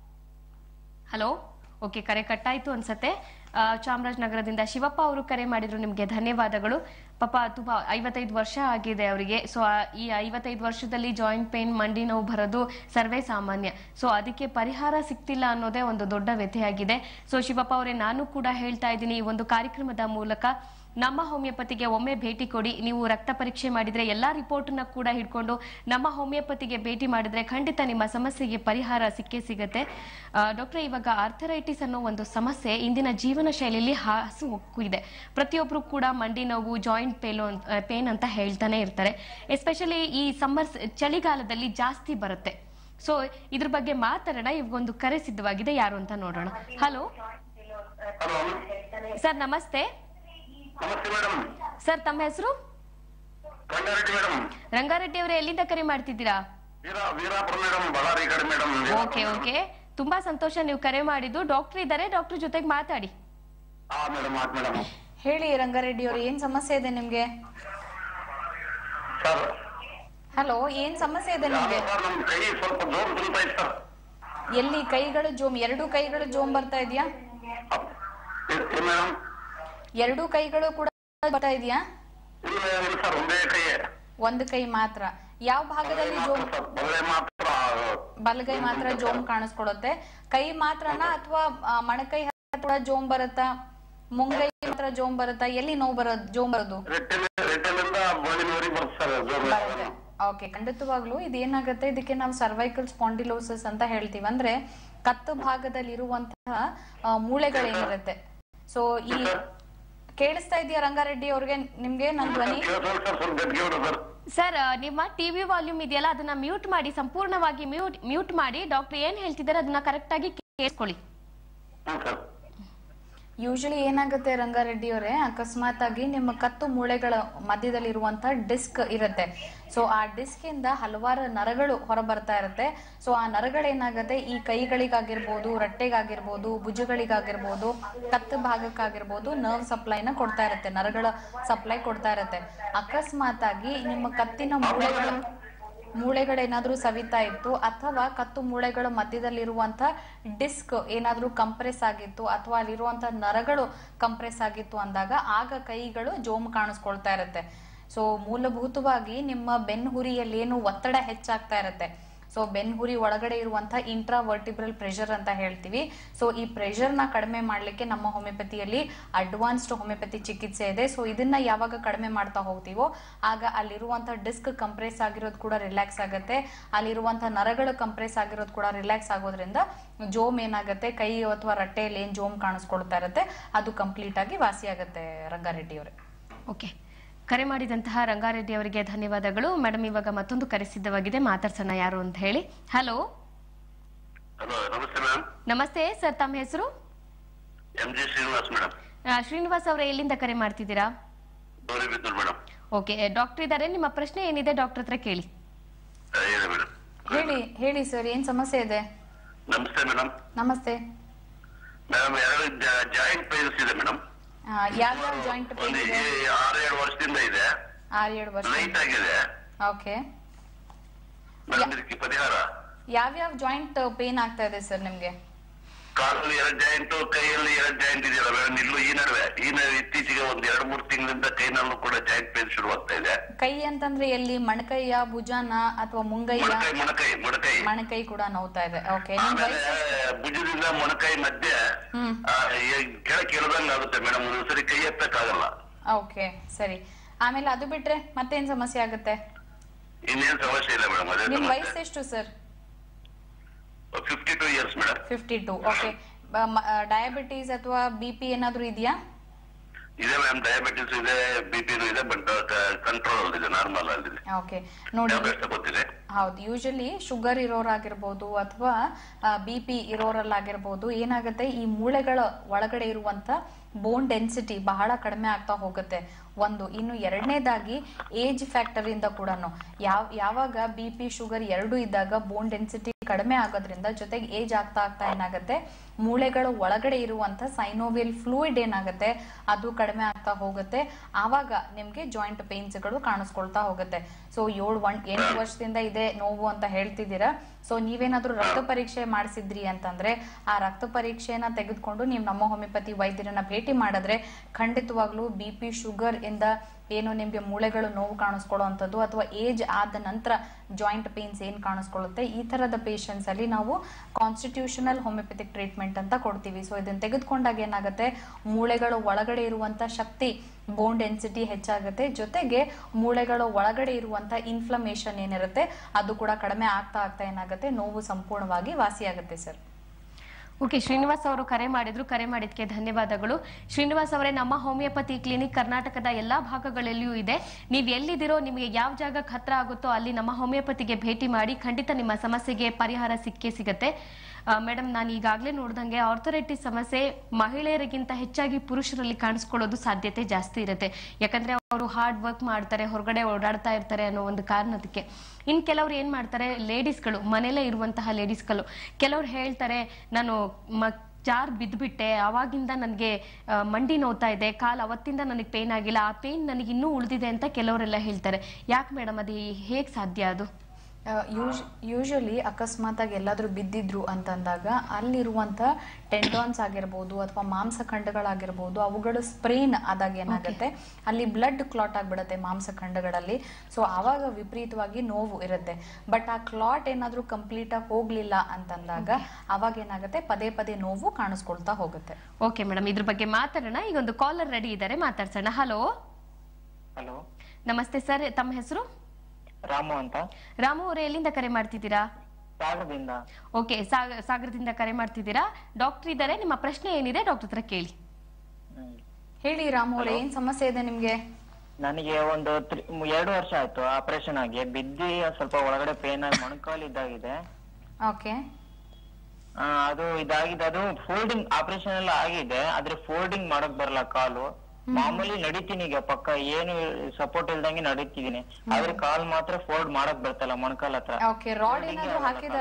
ಹಲೋ, ಓಕೆ, ಕರೆ ಕಟ್ಟಾಯ್ತು ಅನ್ಸತ್ತೆ. ಚಾಮರಾಜನಗರದಿಂದ ಶಿವಪ್ಪ ಅವರು ಕರೆ ಮಾಡಿದ್ರು, ನಿಮ್ಗೆ ಧನ್ಯವಾದಗಳು. ಪಾಪ ತುಂಬಾ 55 ವರ್ಷ ಆಗಿದೆ ಅವರಿಗೆ. ಸೊ ಈ 55 ವರ್ಷದಲ್ಲಿ ಜಾಯಿಂಟ್ ಪೇನ್, ಮಂಡಿ ನೋವು ಬರೋದು ಸರ್ವೇ ಸಾಮಾನ್ಯ. ಸೊ ಅದಕ್ಕೆ ಪರಿಹಾರ ಸಿಗ್ತಿಲ್ಲ ಅನ್ನೋದೇ ಒಂದು ದೊಡ್ಡ ವ್ಯಥೆಯಾಗಿದೆ. ಸೊ ಶಿವಪ್ಪ ಅವರೇ, ನಾನು ಕೂಡ ಹೇಳ್ತಾ ಇದ್ದೀನಿ, ಈ ಒಂದು ಕಾರ್ಯಕ್ರಮದ ಮೂಲಕ ನಮ್ಮ ಹೋಮಿಯೋಪತಿಗೆ ಒಮ್ಮೆ ಭೇಟಿ ಕೊಡಿ. ನೀವು ರಕ್ತ ಪರೀಕ್ಷೆ ಮಾಡಿದ್ರೆ ಎಲ್ಲಾ ರಿಪೋರ್ಟ್ನ ಕೂಡ ಹಿಡ್ಕೊಂಡು ನಮ್ಮ ಹೋಮಿಯೋಪತಿಗೆ ಭೇಟಿ ಮಾಡಿದ್ರೆ ಖಂಡಿತ ನಿಮ್ಮ ಸಮಸ್ಯೆಗೆ ಪರಿಹಾರ ಸಿಕ್ಕೇ ಸಿಗುತ್ತೆ. ಡಾಕ್ಟರ್, ಇವಾಗ ಆರ್ಥರೈಟಿಸ್ ಅನ್ನೋ ಒಂದು ಸಮಸ್ಯೆ ಇಂದಿನ ಜೀವನ ಶೈಲಿಯಲ್ಲಿ ಹಾಸು ಹೊಕ್ಕು ಇದೆ. ಪ್ರತಿಯೊಬ್ರು ಕೂಡ ಮಂಡಿ ನೋವು, ಜಾಯಿಂಟ್ ಪೇನ್ ಅಂತ ಹೇಳ್ತಾನೆ ಇರ್ತಾರೆ. ಎಸ್ಪೆಷಲಿ ಈ ಚಳಿಗಾಲದಲ್ಲಿ ಜಾಸ್ತಿ ಬರುತ್ತೆ. ಸೊ ಇದ್ರ ಬಗ್ಗೆ ಮಾತಾಡೋಣ. ಇವಾಗೊಂದು ಕರೆ ಸಿದ್ಧವಾಗಿದೆ, ಯಾರು ಅಂತ ನೋಡೋಣ. ಹಲೋ ಸರ್, ನಮಸ್ತೆ. ನಮಸ್ತೆ ಮೇಡಮ್. ಸರ್, ತಮ್ಮ ಹೆಸರು? ರಂಗಾರೆಡ್ಡಿ ಮೇಡಮ್. ರಂಗಾರೆಡ್ಡಿ ಅವರೇ, ಎಲ್ಲಿಂದ ಕರೆ ಮಾಡ್ತಿದ್ದೀರಾ? ವೀರಾಪುರ ಮೇಡಮ್, ಬಳ್ಳಾರಿ ಕಡೆ ಮೇಡಮ್. ಓಕೆ ಓಕೆ, ತುಂಬಾ ಸಂತೋಷ ನೀವು ಕರೆ ಮಾಡಿದ್ದು. ಡಾಕ್ಟರ್ ಇದ್ದಾರೆ, ಡಾಕ್ಟರ್ ಜೊತೆಗೆ ಮಾತಾಡಿ. ಹೇಳಿ ರಂಗಾರೆಡ್ಡಿ ಅವರು, ಏನ್ ಸಮಸ್ಯೆ ಇದೆ ನಿಮ್ಗೆ? ಹಲೋ, ಏನ್ ಸಮಸ್ಯೆ ಇದೆ ನಿಮ್ಗೆ? ಎಲ್ಲಿ ಕೈಗಳು ಜೋಮ್? ಎರಡು ಕೈಗಳು ಜೋಮ್ ಬರ್ತಾ ಇದೆಯಾ? ಎರಡು ಕೈಗಳು ಕೂಡ ಬರ್ತಾ ಇದೆಯಾ? ಒಂದು ಕೈ ಮಾತ್ರ. ಯಾವ ಭಾಗದಲ್ಲಿ ಜೋಮ್? ಬಲಗೈ ಮಾತ್ರ ಜೋಮ್ ಕಾಣಿಸ್ಕೊಡುತ್ತೆ. ಕೈ ಮಾತ್ರನಾ ಅಥವಾ ಮಣಕೈ ಕೂಡ ಜೋಮ್ ಬರುತ್ತಾ? ಮುಂಗೈ ಮಾತ್ರ ಜೋಮ್ ಬರುತ್ತಾ? ಎಲ್ಲಿ ನೋವು ಜೋಮ್ ಬರೋದು? ಓಕೆ, ಖಂಡಿತವಾಗ್ಲು ಇದೇನಾಗುತ್ತೆ, ಇದಕ್ಕೆ ನಾವು ಸರ್ವೈಕಲ್ ಸ್ಪಾಂಡಿಲೋಸಿಸ್ ಅಂತ ಹೇಳ್ತೀವಿ. ಅಂದ್ರೆ ಕತ್ತು ಭಾಗದಲ್ಲಿ ಇರುವಂತಹ ಮೂಳೆಗಳೇನಿರುತ್ತೆ. ಸೊ ಈ ಕೇಳಿಸ್ತಾ ಇದೆಯಾ ರಂಗಾರೆಡ್ಡಿ ಅವ್ರಿಗೆ ನಿಮ್ಗೆ ನನ್ನ ಧ್ವನಿ? ಸರ್, ನಿಮ್ಮ ಟಿವಿ ವಾಲ್ಯೂಮ್ ಇದೆಯಲ್ಲ ಅದನ್ನ ಮ್ಯೂಟ್ ಮಾಡಿ, ಸಂಪೂರ್ಣವಾಗಿ ಮ್ಯೂಟ್ ಮಾಡಿ. ಡಾಕ್ಟರ್ ಏನ್ ಹೇಳ್ತಿದ್ದಾರೆ ಅದನ್ನ ಕರೆಕ್ಟ್ ಆಗಿ ಕೇಳಿಸ್ಕೊಳ್ಳಿ. ಯೂಶಲಿ ಏನಾಗುತ್ತೆ ರಂಗಾರೆಡ್ಡಿ ಅವರೇ, ಅಕಸ್ಮಾತ್ ಆಗಿ ನಿಮ್ಮ ಕತ್ತು ಮೂಳೆಗಳ ಮಧ್ಯದಲ್ಲಿ ಇರುವಂತಹ ಡಿಸ್ಕ್ ಇರುತ್ತೆ. ಸೊ ಆ ಡಿಸ್ಕ್ ಇಂದ ಹಲವಾರು ನರಗಳು ಹೊರ ಬರ್ತಾ ಇರುತ್ತೆ. ಸೊ ಆ ನರಗಳೇನಾಗುತ್ತೆ, ಈ ಕೈಗಳಿಗಾಗಿರ್ಬೋದು, ರಟ್ಟೆಗಾಗಿರ್ಬೋದು, ಭುಜಗಳಿಗಾಗಿರ್ಬೋದು, ಕತ್ತು ಭಾಗಕ್ಕಾಗಿರ್ಬೋದು ನರ್ವ್ ಸಪ್ಲೈನ ಕೊಡ್ತಾ ಇರುತ್ತೆ, ನರಗಳ ಸಪ್ಲೈ ಕೊಡ್ತಾ ಇರುತ್ತೆ. ಅಕಸ್ಮಾತ್ ಆಗಿ ನಿಮ್ಮ ಕತ್ತಿನ ಮೂಳೆಗಳೇನಾದ್ರೂ ಸವಿತಾ ಇತ್ತು ಅಥವಾ ಕತ್ತು ಮೂಳೆಗಳ ಮಧ್ಯದಲ್ಲಿರುವಂತ ಡಿಸ್ಕ್ ಏನಾದ್ರೂ ಕಂಪ್ರೆಸ್ ಆಗಿತ್ತು ಅಥವಾ ಅಲ್ಲಿರುವಂತ ನರಗಳು ಕಂಪ್ರೆಸ್ ಆಗಿತ್ತು ಅಂದಾಗ ಆಗ ಕೈಗಳು ಜೋಮ್ ಕಾಣಿಸ್ಕೊಳ್ತಾ ಇರುತ್ತೆ. ಸೊ ಮೂಲಭೂತವಾಗಿ ನಿಮ್ಮ ಬೆನ್ನುಹುರಿಯಲ್ಲಿ ಏನು ಒತ್ತಡ ಹೆಚ್ಚಾಗ್ತಾ ಇರುತ್ತೆ. ಸೊ ಬೆನ್ಹುರಿ ಒಳಗಡೆ ಇರುವಂತಹ ಇಂಟ್ರಾವರ್ಟಿಬ್ರಲ್ ಪ್ರೆಷರ್ ಅಂತ ಹೇಳ್ತೀವಿ. ಸೊ ಈ ಪ್ರೆಷರ್ ನ ಕಡಿಮೆ ಮಾಡ್ಲಿಕ್ಕೆ ನಮ್ಮ ಹೋಮಿಯೋಪತಿಯಲ್ಲಿ ಅಡ್ವಾನ್ಸ್ಡ್ ಹೋಮಿಯೋಪತಿ ಚಿಕಿತ್ಸೆ ಇದೆ. ಸೊ ಇದನ್ನ ಯಾವಾಗ ಕಡಿಮೆ ಮಾಡ್ತಾ ಹೋಗ್ತೀವೋ ಆಗ ಅಲ್ಲಿರುವಂತಹ ಡಿಸ್ಕ್ ಕಂಪ್ರೆಸ್ ಆಗಿರೋದು ಕೂಡ ರಿಲ್ಯಾಕ್ಸ್ ಆಗುತ್ತೆ, ಅಲ್ಲಿರುವಂತಹ ನರಗಳು ಕಂಪ್ರೆಸ್ ಆಗಿರೋದು ಕೂಡ ರಿಲ್ಯಾಕ್ಸ್ ಆಗೋದ್ರಿಂದ ಜೋಮ್ ಏನಾಗುತ್ತೆ, ಕೈ ಅಥವಾ ರಟ್ಟೆಯಲ್ಲಿ ಏನ್ ಜೋಮ್ ಕಾಣಿಸ್ಕೊಳ್ತಾ ಇರುತ್ತೆ ಅದು ಕಂಪ್ಲೀಟ್ ಆಗಿ ವಾಸಿ ಆಗುತ್ತೆ. ರಂಗಾರೆಡ್ಡಿ ಅವರೇ, ಓಕೆ, ಕರೆ ಮಾಡಿದಂತಹ ರಂಗಾರೆಡ್ಡಿ ಅವರಿಗೆ ಧನ್ಯವಾದಗಳು. ಮೇಡಮ್, ಇವಾಗ ಮತ್ತೊಂದು ಕರೆ ಸಿದ್ಧವಾಗಿದೆ, ಮಾತಾಡ್ಸೋಣ ಯಾರು ಅಂತ ಹೇಳಿ. ಹಲೋ. ಹಲೋ, ನಮಸ್ತೆ ಮೇಡಮ್. ನಮಸ್ತೆ ಸರ್, ತಮ್ಮ ಹೆಸರು? MG Srinivas madam. ಶ್ರೀನಿವಾಸ್ ಅವರೇ, ಎಲ್ಲಿಂದ ಕರೆ ಮಾಡ್ತಿದ್ದೀರಾ? ಗೌರಿಬಿದನೂರು ಮೇಡಮ್. ಓಕೆ, ಡಾಕ್ಟರ್ ಇದ್ದಾರೆ, ನಿಮ್ಮ ಪ್ರಶ್ನೆ ಏನಿದೆ ಡಾಕ್ಟರ್ ಹತ್ರ ಕೇಳಿ. ಹೇಳಿ ಮೇಡಮ್. ಹೇಳಿ ಸರ್, ಏನ್ ಸಮಸ್ಯೆ ಇದೆ? ನಮಸ್ತೆ ಮೇಡಮ್. ನಮಸ್ತೆ ಮೇಡಮ್, 2 ಜಾಯಿಂಟ್ ಪೇನ್ಸ್ ಇದೆ ಮೇಡಮ್. ಯಾವ್ಯಾವ ಜಾಯಿಂಟ್ ಪೇನ್ ಇದೆ? 6-7 ವರ್ಷದಿಂದ ಇದೆ. 6-7 ವರ್ಷ ಲೈಟ್ ಆಗಿದೆ. ಓಕೆ, ಮೇಡಮ್, ಇದಕ್ಕೆ ಪರಿಹಾರ? ಯಾವ್ಯಾವ ಜಾಯಿಂಟ್ ಪೇನ್ ಆಗ್ತಾ ಇದೆ ಸರ್ ನಿಮ್ಗೆ? ಕಾಲಲ್ಲಿ 2 ಜಾಯಿಂಟ್, ಕೈಯಲ್ಲಿ 2 ಜಾಯಿಂಟ್ ಇದೆಯಲ್ಲ ಮೇಡಮ್, ಇಲ್ಲೂ ಈ ನಡುವೆ ಇತ್ತೀಚೆಗೆ 1-2-3 ತಿಂಗಳಿಂದ ಕೈನಲ್ಲೂ ಕೂಡ ಜಾಯಿಂಟ್ ಪೇನ್ ಶುರು ಆಗ್ತಾ ಇದೆ. ಕೈ ಅಂತಂದ್ರೆ ಎಲ್ಲಿ, ಮಣಕೈಯ, ಭುಜಾನ ಅಥವಾ ಮುಂಗೈಯ? ಮಣಕೈ ಕೂಡ ನೋವ್ತಾ ಇದೆ. ಓಕೆ, ಭುಜದಿಂದ ಮೊಣಕೈ ಮಧ್ಯೆ ಕೆಳಕ್ಕೆ ಇಳದಂಗ ಆಗುತ್ತೆ ಮೇಡಮ್, ಒಂದ್ಸರಿ ಕೈ ಎತ್ತಕ್ಕಾಗಲ್ಲ. ಓಕೆ, ಸರಿ. ಆಮೇಲೆ ಅದು ಬಿಟ್ರೆ ಮತ್ತೇನ್ ಸಮಸ್ಯೆ ಆಗುತ್ತೆ? ಇನ್ನೇನ್ ಸಮಸ್ಯೆ ಇಲ್ಲ ಮೇಡಮ್. ಅದೇ ನಿಮ್ ವಯಸ್ಸು ಎಷ್ಟು sir? 52 years madam. 52. Okay, diabetes ಅಥವಾ BP ಏನಾದ್ರೂ ಇದೆಯಾ? ಇದೆ ಮ್ಯಾಮ್, ಡಯಾಬಿಟಿಸ್ ಇದೆ, ಬಿಪಿನೂ ಇದೆ, ಬಟ್ ಕಂಟ್ರೋಲ್ ಇದೆ, ನಾರ್ಮಲ್ ಆಗಿದೆ. ಓಕೆ, ನೋಡಿ, ಹೌದು, ಯೂಶಲಿ ಶುಗರ್ ಇರೋರಾಗಿರ್ಬೋದು ಅಥವಾ BP ಇರೋರಲ್ಲಾಗಿರ್ಬೋದು ಏನಾಗುತ್ತೆ, ಈ ಮೂಳೆಗಳ ಒಳಗಡೆ ಇರುವಂತ ಬೋನ್ ಡೆನ್ಸಿಟಿ ಬಹಳ ಕಡಿಮೆ ಆಗ್ತಾ ಹೋಗುತ್ತೆ. ಇನ್ನು ಎರಡನೇದಾಗಿ ಏಜ್ ಫ್ಯಾಕ್ಟರ್ ಇಂದ ಕೂಡ ಯಾವಾಗ BP ಶುಗರ್ ಎರಡು ಇದ್ದಾಗ ಬೋನ್ ಡೆನ್ಸಿಟಿ ಕಡಿಮೆ ಆಗೋದ್ರಿಂದ ಜೊತೆಗೆ ಏಜ್ ಆಗ್ತಾ ಏನಾಗುತ್ತೆ, ಮೂಳೆಗಳ ಒಳಗಡೆ ಇರುವಂತ ಸೈನೋವಿಯಲ್ ಫ್ಲೂಯಿಡ್ ಏನಾಗುತ್ತೆ ಅದು ಕಡಿಮೆ ಆಗ್ತಾ ಹೋಗುತ್ತೆ. ಆವಾಗ ನಿಮ್ಗೆ ಜಾಯಿಂಟ್ ಪೇನ್ಸ್ ಗಳು ಕಾಣಿಸ್ಕೊಳ್ತಾ ಹೋಗುತ್ತೆ. ಸೊ 8 ವರ್ಷದಿಂದ ಇದೆ ನೋವು ಅಂತ ಹೇಳ್ತಿದ್ದೀರಾ. ಸೊ ನೀವೇನಾದ್ರೂ ರಕ್ತ ಪರೀಕ್ಷೆ ಮಾಡಿಸಿದ್ರಿ ಅಂತಂದ್ರೆ ಆ ರಕ್ತ ಪರೀಕ್ಷೆಯನ್ನ ತೆಗೆದುಕೊಂಡು ನೀವು ನಮ್ಮ ಹೋಮಿಯೋಪತಿ ವೈದ್ಯರನ್ನ ಭೇಟಿ ಮಾಡಿದ್ರೆ ಖಂಡಿತವಾಗ್ಲೂ BP ಶುಗರ್ ಇಂದ ಏನು ನಿಮ್ಗೆ ಮೂಳೆಗಳು ನೋವು ಕಾಣಿಸ್ಕೊಳ್ಳುವಂಥದ್ದು ಅಥವಾ ಏಜ್ ಆದ ನಂತರ ಜಾಯಿಂಟ್ ಪೇನ್ಸ್ ಏನ್ ಕಾಣಿಸ್ಕೊಳ್ಳುತ್ತೆ, ಈ ತರದ ಪೇಷಂಟ್ಸ್ ಅಲ್ಲಿ ನಾವು ಕಾನ್ಸ್ಟಿಟ್ಯೂಷನಲ್ ಹೋಮಿಯೋಪತಿಕ್ ಟ್ರೀಟ್ಮೆಂಟ್ ಅಂತ ಕೊಡ್ತೀವಿ. ಸೊ ಇದನ್ನ ತೆಗೆದುಕೊಂಡಾಗ ಏನಾಗುತ್ತೆ, ಮೂಳೆಗಳು ಒಳಗಡೆ ಇರುವಂತ ಶಕ್ತಿ, ಬೋನ್ ಡೆನ್ಸಿಟಿ ಹೆಚ್ಚಾಗುತ್ತೆ, ಜೊತೆಗೆ ಮೂಳೆಗಳ ಒಳಗಡೆ ಇರುವಂತ ಇನ್ಫ್ಲಮೇಷನ್ ಏನಿರುತ್ತೆ ಅದು ಕೂಡ ಕಡಿಮೆ ಆಗ್ತಾ ಏನಾಗುತ್ತೆ, ನೋವು ಸಂಪೂರ್ಣವಾಗಿ ವಾಸಿಯಾಗುತ್ತೆ ಸರ್. ಓಕೆ, ಶ್ರೀನಿವಾಸ್ ಅವರು ಕರೆ ಮಾಡಿದ್ಕೆ ಧನ್ಯವಾದಗಳು. ಶ್ರೀನಿವಾಸ್ ಅವರೇ, ನಮ್ಮ ಹೋಮಿಯೋಪತಿ ಕ್ಲಿನಿಕ್ ಕರ್ನಾಟಕದ ಎಲ್ಲಾ ಭಾಗಗಳಲ್ಲಿಯೂ ಇದೆ. ನೀವು ಎಲ್ಲಿದ್ದೀರೋ, ನಿಮಗೆ ಯಾವ ಜಾಗಕ್ಕೆ ಹತ್ರ ಆಗುತ್ತೋ ಅಲ್ಲಿ ನಮ್ಮ ಹೋಮಿಯೋಪತಿಗೆ ಭೇಟಿ ಮಾಡಿ, ಖಂಡಿತ ನಿಮ್ಮ ಸಮಸ್ಯೆಗೆ ಪರಿಹಾರ ಸಿಗತ್ತೆ. ಮೇಡಮ್, ನಾನು ಈಗಾಗಲೇ ನೋಡ್ದಂಗೆ ಆರ್ಥರೈಟಿಸ್ ಸಮಸ್ಯೆ ಮಹಿಳೆಯರಿಗಿಂತ ಹೆಚ್ಚಾಗಿ ಪುರುಷರಲ್ಲಿ ಕಾಣಿಸ್ಕೊಳ್ಳೋದು ಸಾಧ್ಯತೆ ಜಾಸ್ತಿ ಇರುತ್ತೆ. ಯಾಕಂದ್ರೆ ಅವರು ಹಾರ್ಡ್ ವರ್ಕ್ ಮಾಡ್ತಾರೆ, ಹೊರಗಡೆ ಓಡಾಡ್ತಾ ಇರ್ತಾರೆ ಅನ್ನೋ ಒಂದು ಕಾರಣದಕ್ಕೆ. ಇನ್ ಕೆಲವ್ರು ಏನ್ ಮಾಡ್ತಾರೆ, ಲೇಡೀಸ್ಗಳು, ಮನೇಲೇ ಇರುವಂತಹ ಲೇಡೀಸ್ಗಳು, ಕೆಲವ್ರು ಹೇಳ್ತಾರೆ, ನಾನು ಜಾರ್ ಬಿದ್ದುಬಿಟ್ಟೆ, ಅವಾಗಿಂದ ನನಗೆ ಮಂಡಿ ನೋವ್ತಾ ಇದೆ, ಕಾಲ್ ಅವತ್ತಿಂದ ನನಗೆ ಪೇನ್ ಆಗಿಲ್ಲ, ಆ ಪೇನ್ ನನಗೆ ಇನ್ನೂ ಉಳಿದಿದೆ ಅಂತ ಕೆಲವರೆಲ್ಲ ಹೇಳ್ತಾರೆ. ಯಾಕೆ ಮೇಡಮ್, ಅದು ಹೇಗೆ ಸಾಧ್ಯ? ಅದು ಯೂಶಲಿ ಅಕಸ್ಮಾತ್ ಆಗಿ ಎಲ್ಲಾದ್ರೂ ಬಿದ್ದಿದ್ರು ಅಂತಂದಾಗ ಅಲ್ಲಿರುವಂತ ಟೆಂಡಾನ್ಸ್ ಆಗಿರ್ಬೋದು ಅಥವಾ ಮಾಂಸಖಂಡಗಳಾಗಿರ್ಬೋದು ಅವುಗಳು ಸ್ಪ್ರೇನ್ ಆದಾಗ ಏನಾಗುತ್ತೆ, ಅಲ್ಲಿ ಬ್ಲಡ್ ಕ್ಲಾಟ್ ಆಗ್ಬಿಡುತ್ತೆ ಮಾಂಸಖಂಡಗಳಲ್ಲಿ. ಸೊ ಆವಾಗ ವಿಪರೀತವಾಗಿ ನೋವು ಇರುತ್ತೆ. ಬಟ್ ಆ ಕ್ಲಾಟ್ ಏನಾದ್ರೂ ಕಂಪ್ಲೀಟ್ ಆಗಿ ಹೋಗ್ಲಿಲ್ಲ ಅಂತಂದಾಗ ಅವಾಗ ಏನಾಗುತ್ತೆ, ಪದೇ ನೋವು ಕಾಣಿಸ್ಕೊಳ್ತಾ ಹೋಗುತ್ತೆ. ಓಕೆ ಮೇಡಮ್, ಇದ್ರ ಬಗ್ಗೆ ಮಾತಾಡೋಣ. ಈಗ ಒಂದು ಕಾಲರ್ ರೆಡಿ ಇದ್ದಾರೆ, ಮಾತಾಡ್ಸೋಣ. ಹಲೋ. ನಮಸ್ತೆ ಸರ್, ತಮ್ಮ ಹೆಸರು? ರಾಮು ಅಂತ. ರಾಮು ಅವರೇ, ಎಲ್ಲಿಂದ ಕರೆ ಮಾಡ್ತಿದ್ದೀರಾ? ಸಾಗರದಿಂದ. ಓಕೆ, ಸಾಗರದಿಂದ ಕರೆ ಮಾಡ್ತಿದ್ದೀರಾ. ಡಾಕ್ಟರ್ ಇದ್ದಾರೆ, ನಿಮ್ಮ ಪ್ರಶ್ನೆ ಏನಿದೆ ಡಾಕ್ಟರ್ ಹತ್ರ ಕೇಳಿ. ಹೇಳಿ ರಾಮು ಅವರೇ, ಏನ್ ಸಮಸ್ಯೆ ಇದೆ ನಿಮ್ಗೆ? ನನಗೆ 2 ವರ್ಷ ಆಯ್ತು ಆಪರೇಷನ್ ಆಗಿ, ಬಿದ್ದಿ ಸ್ವಲ್ಪ ಒಳಗಡೆ ಪೇನ್ ಆಗಿ ಮೊಣಕಾಲು ಇದಾಗಿದೆ. ಓಕೆ, ಅದು ಇದಾಗಿದೆ. ಅದು ಫೋಲ್ಡಿಂಗ್ ಆಪರೇಷನ್ ಎಲ್ಲ ಆಗಿದೆ, ಆದ್ರೆ ಫೋಲ್ಡಿಂಗ್ ಮಾಡಕ್ ಬರಲ್ಲ ಕಾಲು. ಮಾಮೂಲಿ ನಡೀತೀನಿ ಈಗ, ಪಕ್ಕ ಏನು ಸಪೋರ್ಟ್ ಇಲ್ದಂಗೆ ನಡೀತಿದೀನಿ, ಆದ್ರೆ ಕಾಲ್ ಮಾತ್ರ ಫೋಲ್ಡ್ ಮಾಡಕ್ ಬರ್ತಲ್ಲ ಮೊಣಕಾಲ್ ಹತ್ರ. ರಾಡ್ ಏನಾದ್ರು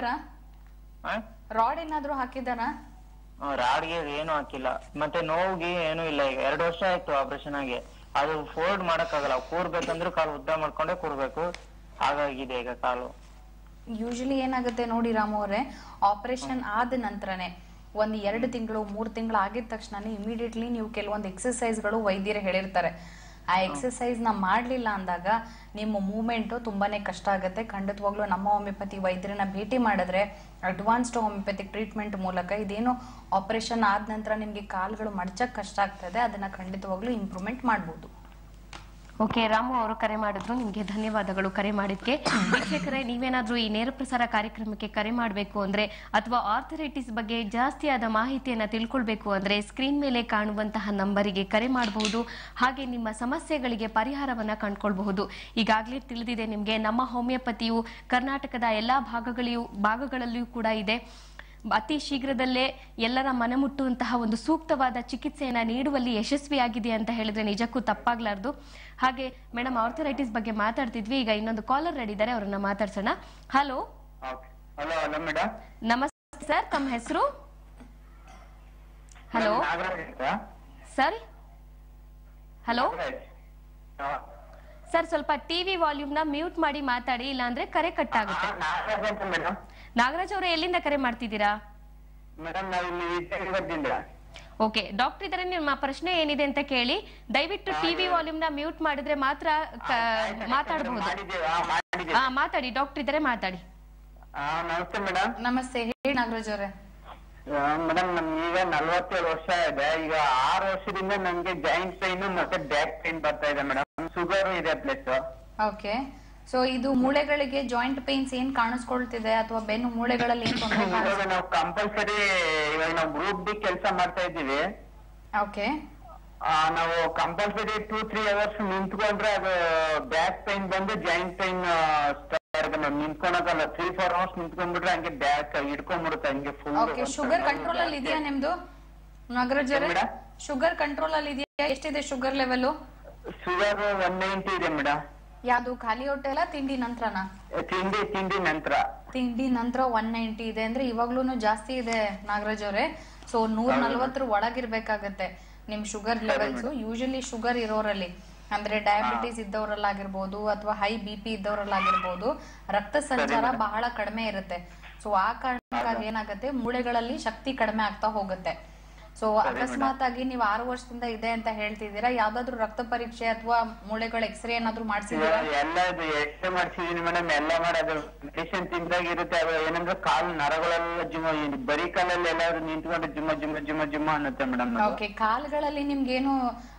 ಹಾಕಿದಾರಾ? ರಾಡ್ಗೆ ಏನು ಹಾಕಿಲ್ಲ, ಮತ್ತೆ ನೋವಿಗೆ ಏನು ಇಲ್ಲ. ಈಗ 2 ವರ್ಷ ಆಯ್ತು ಆಪರೇಷನ್ ಆಗಿ, ಅದು ಫೋಲ್ಡ್ ಮಾಡಕ್ ಆಗಲ್ಲ. ಕೂರ್ಬೇಕಂದ್ರೆ ಕಾಲು ಉದ್ದ ಮಾಡ್ಕೊಂಡೆ ಕೂರ್ಬೇಕು, ಹಾಗಾಗಿದೆ ಈಗ ಕಾಲು. ಯೂಶಲಿ ಏನಾಗುತ್ತೆ ನೋಡಿ ರಾಮು ಅವರೇ, ಆಪರೇಷನ್ ಆದ ನಂತರನೇ 1-2 ತಿಂಗಳು 3 ತಿಂಗಳು ಆಗಿದ ತಕ್ಷಣ ಇಮಿಡಿಯೇಟ್ಲಿ ನೀವು ಕೆಲವೊಂದು ಎಕ್ಸರ್ಸೈಸ್ ಗಳು ವೈದ್ಯರು ಹೇಳಿರ್ತಾರೆ. ಆ ಎಕ್ಸರ್ಸೈಸ್ ನ ಮಾಡ್ಲಿಲ್ಲ ಅಂದಾಗ ನಿಮ್ಮ ಮೂವ್ಮೆಂಟ್ ತುಂಬಾನೇ ಕಷ್ಟ ಆಗುತ್ತೆ. ಖಂಡಿತವಾಗ್ಲೂ ನಮ್ಮ ಹೋಮಿಯೋಪತಿ ವೈದ್ಯರನ್ನ ಭೇಟಿ ಮಾಡಿದ್ರೆ ಅಡ್ವಾನ್ಸ್ಡ್ ಹೋಮಿಯೋಪತಿಕ್ ಟ್ರೀಟ್ಮೆಂಟ್ ಮೂಲಕ ಇದೇನು ಆಪರೇಷನ್ ಆದ ನಂತರ ನಿಮ್ಗೆ ಕಾಲ್ಗಳು ಮಡಚಕ್ ಕಷ್ಟ ಆಗ್ತದೆ ಅದನ್ನ ಖಂಡಿತವಾಗ್ಲೂ ಇಂಪ್ರೂವ್ಮೆಂಟ್ ಮಾಡ್ಬೋದು. ಓಕೆ, ರಾಮು ಅವರು ಕರೆ ಮಾಡಿದ್ರು, ನಿಮ್ಗೆ ಧನ್ಯವಾದಗಳು ಕರೆ ಮಾಡಿದ್ಕೆ. ವೀಕ್ಷಕರೇ, ನೀವೇನಾದ್ರೂ ಈ ನೇರ ಪ್ರಸಾರ ಕಾರ್ಯಕ್ರಮಕ್ಕೆ ಕರೆ ಮಾಡಬೇಕು ಅಂದ್ರೆ ಅಥವಾ ಆರ್ಥರೈಟಿಸ್ ಬಗ್ಗೆ ಜಾಸ್ತಿ ಆದ ಮಾಹಿತಿಯನ್ನ ತಿಳ್ಕೊಳ್ಬೇಕು ಅಂದ್ರೆ ಸ್ಕ್ರೀನ್ ಮೇಲೆ ಕಾಣುವಂತಹ ನಂಬರಿಗೆ ಕರೆ ಮಾಡಬಹುದು. ಹಾಗೆ ನಿಮ್ಮ ಸಮಸ್ಯೆಗಳಿಗೆ ಪರಿಹಾರವನ್ನ ಕಂಡುಕೊಳ್ಬಹುದು. ಈಗಾಗಲೇ ತಿಳಿದಿದೆ ನಿಮ್ಗೆ, ನಮ್ಮ ಹೋಮಿಯೋಪತಿಯು ಕರ್ನಾಟಕದ ಎಲ್ಲಾ ಭಾಗಗಳಲ್ಲಿಯೂ ಕೂಡ ಇದೆ. ಅತಿ ಶೀಘ್ರದಲ್ಲೇ ಎಲ್ಲರ ಮನಮುಟ್ಟುವಂತಹ ಒಂದು ಸೂಕ್ತವಾದ ಚಿಕಿತ್ಸೆಯನ್ನ ನೀಡುವಲ್ಲಿ ಯಶಸ್ವಿಯಾಗಿದೆ ಅಂತ ಹೇಳಿದ್ರೆ ನಿಜಕ್ಕೂ ತಪ್ಪಾಗ್ಲಾರ್ದು. ಹಾಗೆ ಮೇಡಮ್, ಆರ್ಥರೈಟಿಸ್ ಬಗ್ಗೆ ಮಾತಾಡ್ತಿದ್ವಿ, ಈಗ ಇನ್ನೊಂದು ಕಾಲರ್ ರೆಡಿ ಇದ್ದಾರೆ, ಅವರನ್ನ ಮಾತಾಡ್ಸೋಣ. ಹಲೋ. Hello madam. ನಮಸ್ತೆ ಸರ್, ತಮ್ಮ ಹೆಸರು? Hello sir. ಹಲೋ ಸರ್, ಸ್ವಲ್ಪ ಟಿವಿ ವಾಲ್ಯೂಮ್ ನ ಮ್ಯೂಟ್ ಮಾಡಿ ಮಾತಾಡಿ, ಇಲ್ಲಾಂದ್ರೆ ಕರೆ ಕಟ್ ಆಗುತ್ತೆ. ನಾಗರಾಜ್ ಅವರು ಎಲ್ಲಿಂದ ಕರೆ ಮಾಡ್ತಿದ್ದೀರಾ? ಓಕೆ, ಡಾಕ್ಟರ್ ಇದಾರೆ, ನಿಮ್ಮ ಪ್ರಶ್ನೆ ಏನಿದೆ ಅಂತ ಕೇಳಿ. ದಯವಿಟ್ಟು ಟಿವಿ ವಾಲ್ಯೂಮ್ ನ ಮ್ಯೂಟ್ ಮಾಡಿದ್ರೆ ಮಾತ್ರ ಮಾತಾಡಬಹುದು. ಮಾತಾಡಿ, ಡಾಕ್ಟರ್ ಇದಾರೆ, ಮಾತಾಡಿ. ನಮಸ್ತೆ ಮೇಡಮ್. ನಮಸ್ತೆ, ಹೇಳಿ ನಾಗರಾಜ್ ಅವರೇ. ಮೇಡಮ್, ನಮ್ಗೀಗ 47 ವರ್ಷ ಇದೆ. ಈಗ 6 ವರ್ಷದಿಂದ ನನ್ಗೆ ಜಾಯಿಂಟ್ ಪೈನ್ ಮತ್ತೆ ಬ್ಯಾಕ್ ಪೈನ್ ಬರ್ತಾ ಇದೆ ಮೇಡಮ್. ಶುಗರ್ ಇದೆ ಪ್ಲಸ್. ಓಕೆ, ಸೊ ಇದು ಮೂಳೆಗಳಿಗೆ ಜಾಯಿಂಟ್ ಪೇನ್ಸ್ ಏನ್ ಕಾಣಿಸ್ಕೊಳ್ತಿದೆ ಅಥವಾ ಬೆನ್ನು ಮೂಳೆಗಳಲ್ಲಿ ಏನ್ ತೊಂದರೆ? ನಾವು ಕಂಪಲ್ಸರಿ ಇವಾಗ ನಾವು ಗ್ರೂಪ್ ಡಿ ಕೆಲಸ ಮಾಡ್ತಾ ಇದ್ದೀವಿ. ಓಕೆ, ನಾವು ಕಂಪಲ್ಸರಿ 2-3 ಅವರ್ಸ್ ನಿಂತ್ಕೊಂಡ್ರೆ ಅದು ಬ್ಯಾಕ್ ಪೈನ್ ಬಂದು ಜಾಯಿಂಟ್ ಪೈನ್ ನಿಂತ್ಕೊಳಕಲ್ಲ. 3-4 ಅವರ್ಸ್ ನಿಂತ್ಕೊಂಡ್ಬಿಟ್ರೆ ಹಂಗೆ ಬ್ಯಾಕ್ ಹಿಡ್ಕೊಂಡ್ಬಿಡುತ್ತೆ ಹಂಗೆ ಫುಲ್. ಓಕೆ, ಶುಗರ್ ಕಂಟ್ರೋಲ್ ಅಲ್ಲಿ ಇದೆಯಾ ನಿಮ್ದು ನಾಗರಾಜ್ ಅವರೇ? ಶುಗರ್ ಕಂಟ್ರೋಲ್ ಅಲ್ಲಿ ಇದೆಯಾ? ಎಷ್ಟಿದೆ ಶುಗರ್ ಲೆವೆಲ್? ಶುಗರ್ 190 ಇದೆ ಮೇಡಮ್. ಯಾವ್ದು, ಖಾಲಿ ಹೊಟ್ಟೆ ಅಲ್ಲ ತಿಂಡಿ ನಂತರನಾ? ತಿಂಡಿ ನಂತರ. ತಿಂಡಿ ನಂತರ 190 ಇದೆ ಅಂದ್ರೆ ಇವಾಗ್ಲೂನು ಜಾಸ್ತಿ ಇದೆ ನಾಗರಾಜ್ ಅವರೇ. ಸೊ 140 ಒಳಗಿರ್ಬೇಕಾಗತ್ತೆ ನಿಮ್ ಶುಗರ್ ಲೆವೆಲ್ಸ್. ಯೂಶಲಿ ಶುಗರ್ ಇರೋರಲ್ಲಿ ಅಂದ್ರೆ ಡಯಾಬಿಟಿಸ್ ಇದ್ದವರಲ್ಲಾಗಿರ್ಬೋದು ಅಥವಾ ಹೈ BP ಇದ್ದವರಲ್ಲಾಗಿರ್ಬೋದು ರಕ್ತ ಸಂಚಾರ ಬಹಳ ಕಡಿಮೆ ಇರುತ್ತೆ. ಸೊ ಆ ಕಾರಣಕ್ಕಾಗಿ ಏನಾಗುತ್ತೆ, ಮೂಳೆಗಳಲ್ಲಿ ಶಕ್ತಿ ಕಡಿಮೆ ಆಗ್ತಾ ಹೋಗುತ್ತೆ. ಸೊ ಅಕಸ್ಮಾತ್ ಆಗಿ ನೀವು 6 ವರ್ಷದಿಂದ ಇದೆ ಅಂತ ಹೇಳ್ತಿದ್ದೀರಾ, ಯಾವ್ದಾದ್ರು ರಕ್ತ ಪರೀಕ್ಷೆ ಅಥವಾ ಮೂಳೆಗಳ ಎಕ್ಸ್ರೇ ಏನಾದ್ರು ಮಾಡ್ಸಿದೀರಾ? ಎಲ್ಲ ಎಕ್ಸ್ರೇ ಮಾಡ್ಸಿದೀನಿ ಮೇಡಮ್. ಎಲ್ಲ ಮಾಡೋದು ಮೆಡಿಸಿನ್ ತಿಂದಾಗ ಇರುತ್ತೆ. ಅದು ಏನಂದ್ರೆ ಕಾಲು ನರಗಳೆಲ್ಲ ಬರೀ ಕಾಲಲ್ಲಿ ಎಲ್ಲಾದ್ರೂ ನಿಂತ್ಕೊಂಡು ಜಿಮ್ಮ ಅನ್ನುತ್ತೆ ಮೇಡಮ್. ಓಕೆ, ಕಾಲ್ಗಳಲ್ಲಿ ನಿಮ್ಗೇನು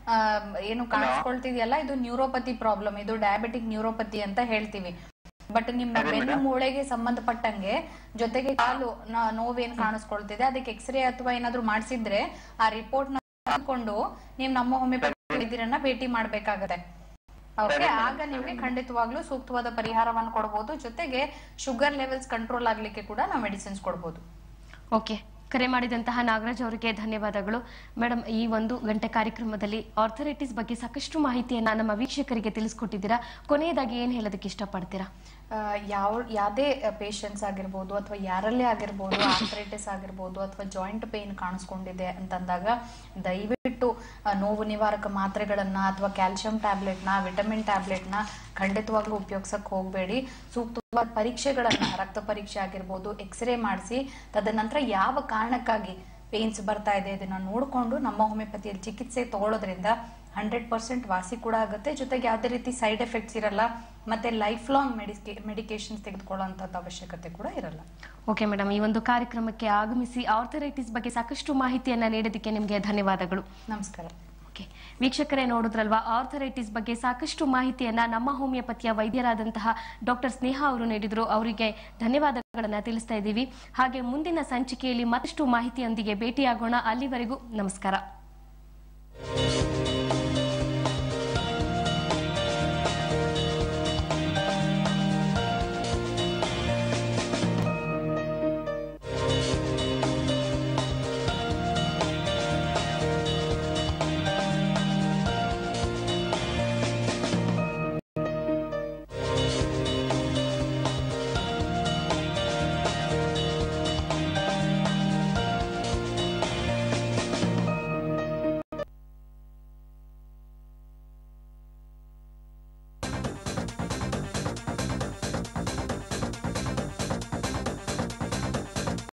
ಏನು ಕಾಣಿಸ್ಕೊಳ್ತಿದ್ಯಲ್ಲ, ಇದು ನ್ಯೂರೋಪತಿ ಪ್ರಾಬ್ಲಮ್, ಇದು ಡಯಾಬಿಟಿಕ್ ನ್ಯೂರೋಪತಿ ಅಂತ ಹೇಳ್ತೀವಿ. ಬಟ್ ನಿಮ್ಮ ಬೆನ್ನು ಮೂಳೆಗೆ ಸಂಬಂಧಪಟ್ಟಂಗೆ ಜೊತೆಗೆ ಕಾಲು ನೋವೇನ್ ಕಾಣಿಸ್ಕೊಳ್ತಿದೆ ಅದಕ್ಕೆ ಎಕ್ಸ್ರೇ ಅಥವಾ ಏನಾದ್ರು ಮಾಡ್ಸಿದ್ರೆ ಆ ರಿಪೋರ್ಟ್ ಕೊಂಡು ನೀವು ನಮ್ಮ ಹೋಮಿಯೋಪತಿ ವೈದ್ಯರನ್ನ ಭೇಟಿ ಮಾಡ್ಬೇಕಾಗತ್ತೆ. ಓಕೆ, ಆಗ ನಿಮ್ಗೆ ಖಂಡಿತವಾಗ್ಲೂ ಸೂಕ್ತವಾದ ಪರಿಹಾರವನ್ನು ಕೊಡಬಹುದು. ಜೊತೆಗೆ ಶುಗರ್ ಲೆವೆಲ್ಸ್ ಕಂಟ್ರೋಲ್ ಆಗ್ಲಿಕ್ಕೆ ಕೂಡ ನಾವು ಮೆಡಿಸಿನ್ಸ್ ಕೊಡಬಹುದು. ಓಕೆ, ಕರೆ ಮಾಡಿದಂತಹ ನಾಗರಾಜ್ ಅವರಿಗೆ ಧನ್ಯವಾದಗಳು. ಮೇಡಮ್, ಈ 1 ಗಂಟೆ ಕಾರ್ಯಕ್ರಮದಲ್ಲಿ ಆರ್ಥರೈಟಿಸ್ ಬಗ್ಗೆ ಸಾಕಷ್ಟು ಮಾಹಿತಿಯನ್ನ ನಮ್ಮ ವೀಕ್ಷಕರಿಗೆ ತಿಳಿಸ್ಕೊಟ್ಟಿದ್ದೀರಾ. ಕೊನೆಯದಾಗಿ ಏನ್ ಹೇಳೋದಕ್ಕೆ ಇಷ್ಟಪಡ್ತೀರಾ? ಯಾವುದೇ ಪೇಷಂಟ್ಸ್ ಆಗಿರ್ಬೋದು ಅಥವಾ ಯಾರಲ್ಲೇ ಆಗಿರ್ಬೋದು, ಆರ್ಥರೈಟಿಸ್ ಆಗಿರ್ಬೋದು ಅಥವಾ ಜಾಯಿಂಟ್ ಪೇನ್ ಕಾಣಿಸ್ಕೊಂಡಿದೆ ಅಂತಂದಾಗ ದಯವಿಟ್ಟು ನೋವು ನಿವಾರಕ ಮಾತ್ರೆಗಳನ್ನ ಅಥವಾ ಕ್ಯಾಲ್ಸಿಯಂ ಟ್ಯಾಬ್ಲೆಟ್ನ, ವಿಟಮಿನ್ ಟ್ಯಾಬ್ಲೆಟ್ನ ಖಂಡಿತವಾಗ್ಲೂ ಉಪಯೋಗಿಸಕ್ ಹೋಗ್ಬೇಡಿ. ಸೂಕ್ತವಾದ ಪರೀಕ್ಷೆಗಳನ್ನ, ರಕ್ತ ಪರೀಕ್ಷೆ ಆಗಿರ್ಬೋದು, ಎಕ್ಸ್ರೇ ಮಾಡಿಸಿ ತದನಂತರ ಯಾವ ಕಾರಣಕ್ಕಾಗಿ ಪೇನ್ಸ್ ಬರ್ತಾ ಇದೆ ಇದನ್ನ ನೋಡ್ಕೊಂಡು ನಮ್ಮ ಹೋಮಿಯೋಪತಿಯಲ್ಲಿ ಚಿಕಿತ್ಸೆ ತಗೊಳ್ಳೋದ್ರಿಂದ 100% ವಾಸಿ ಕೂಡ ಆಗುತ್ತೆ. ಜೊತೆಗೆ ಯಾವುದೇ ರೀತಿ ಸೈಡ್ ಎಫೆಕ್ಟ್ಸ್ ಇರಲ್ಲ, ಮತ್ತೆ ಲೈಫ್ ಲಾಂಗ್ ಮೆಡಿಕೇಶನ್ ತೆಗೆದುಕೊಳ್ಳುವಂತ ಅವಶ್ಯಕತೆ ಕೂಡ ಇರಲ್ಲ. ಓಕೆ ಮೇಡಮ್, ಈ ಒಂದು ಕಾರ್ಯಕ್ರಮಕ್ಕೆ ಆಗಮಿಸಿ ಆರ್ಥರೈಟಿಸ್ ಬಗ್ಗೆ ಸಾಕಷ್ಟು ಮಾಹಿತಿಯನ್ನ ನೀಡೋದಕ್ಕೆ ನಿಮಗೆ ಧನ್ಯವಾದಗಳು. ನಮಸ್ಕಾರ. ಓಕೆ, ವೀಕ್ಷಕರೇ ನೋಡಿದ್ರಲ್ವಾ, ಆರ್ಥರೈಟಿಸ್ ಬಗ್ಗೆ ಸಾಕಷ್ಟು ಮಾಹಿತಿಯನ್ನ ನಮ್ಮ ಹೋಮಿಯೋಪತಿಯ ವೈದ್ಯರಾದಂತಹ ಡಾಕ್ಟರ್ ಸ್ನೇಹ ಅವರು ನೀಡಿದ್ರು. ಅವರಿಗೆ ಧನ್ಯವಾದಗಳನ್ನ ತಿಳಿಸ್ತಾ ಇದ್ದೀವಿ. ಹಾಗೆ ಮುಂದಿನ ಸಂಚಿಕೆಯಲ್ಲಿ ಮತ್ತಷ್ಟು ಮಾಹಿತಿಯೊಂದಿಗೆ ಭೇಟಿಯಾಗೋಣ. ಅಲ್ಲಿವರೆಗೂ ನಮಸ್ಕಾರ.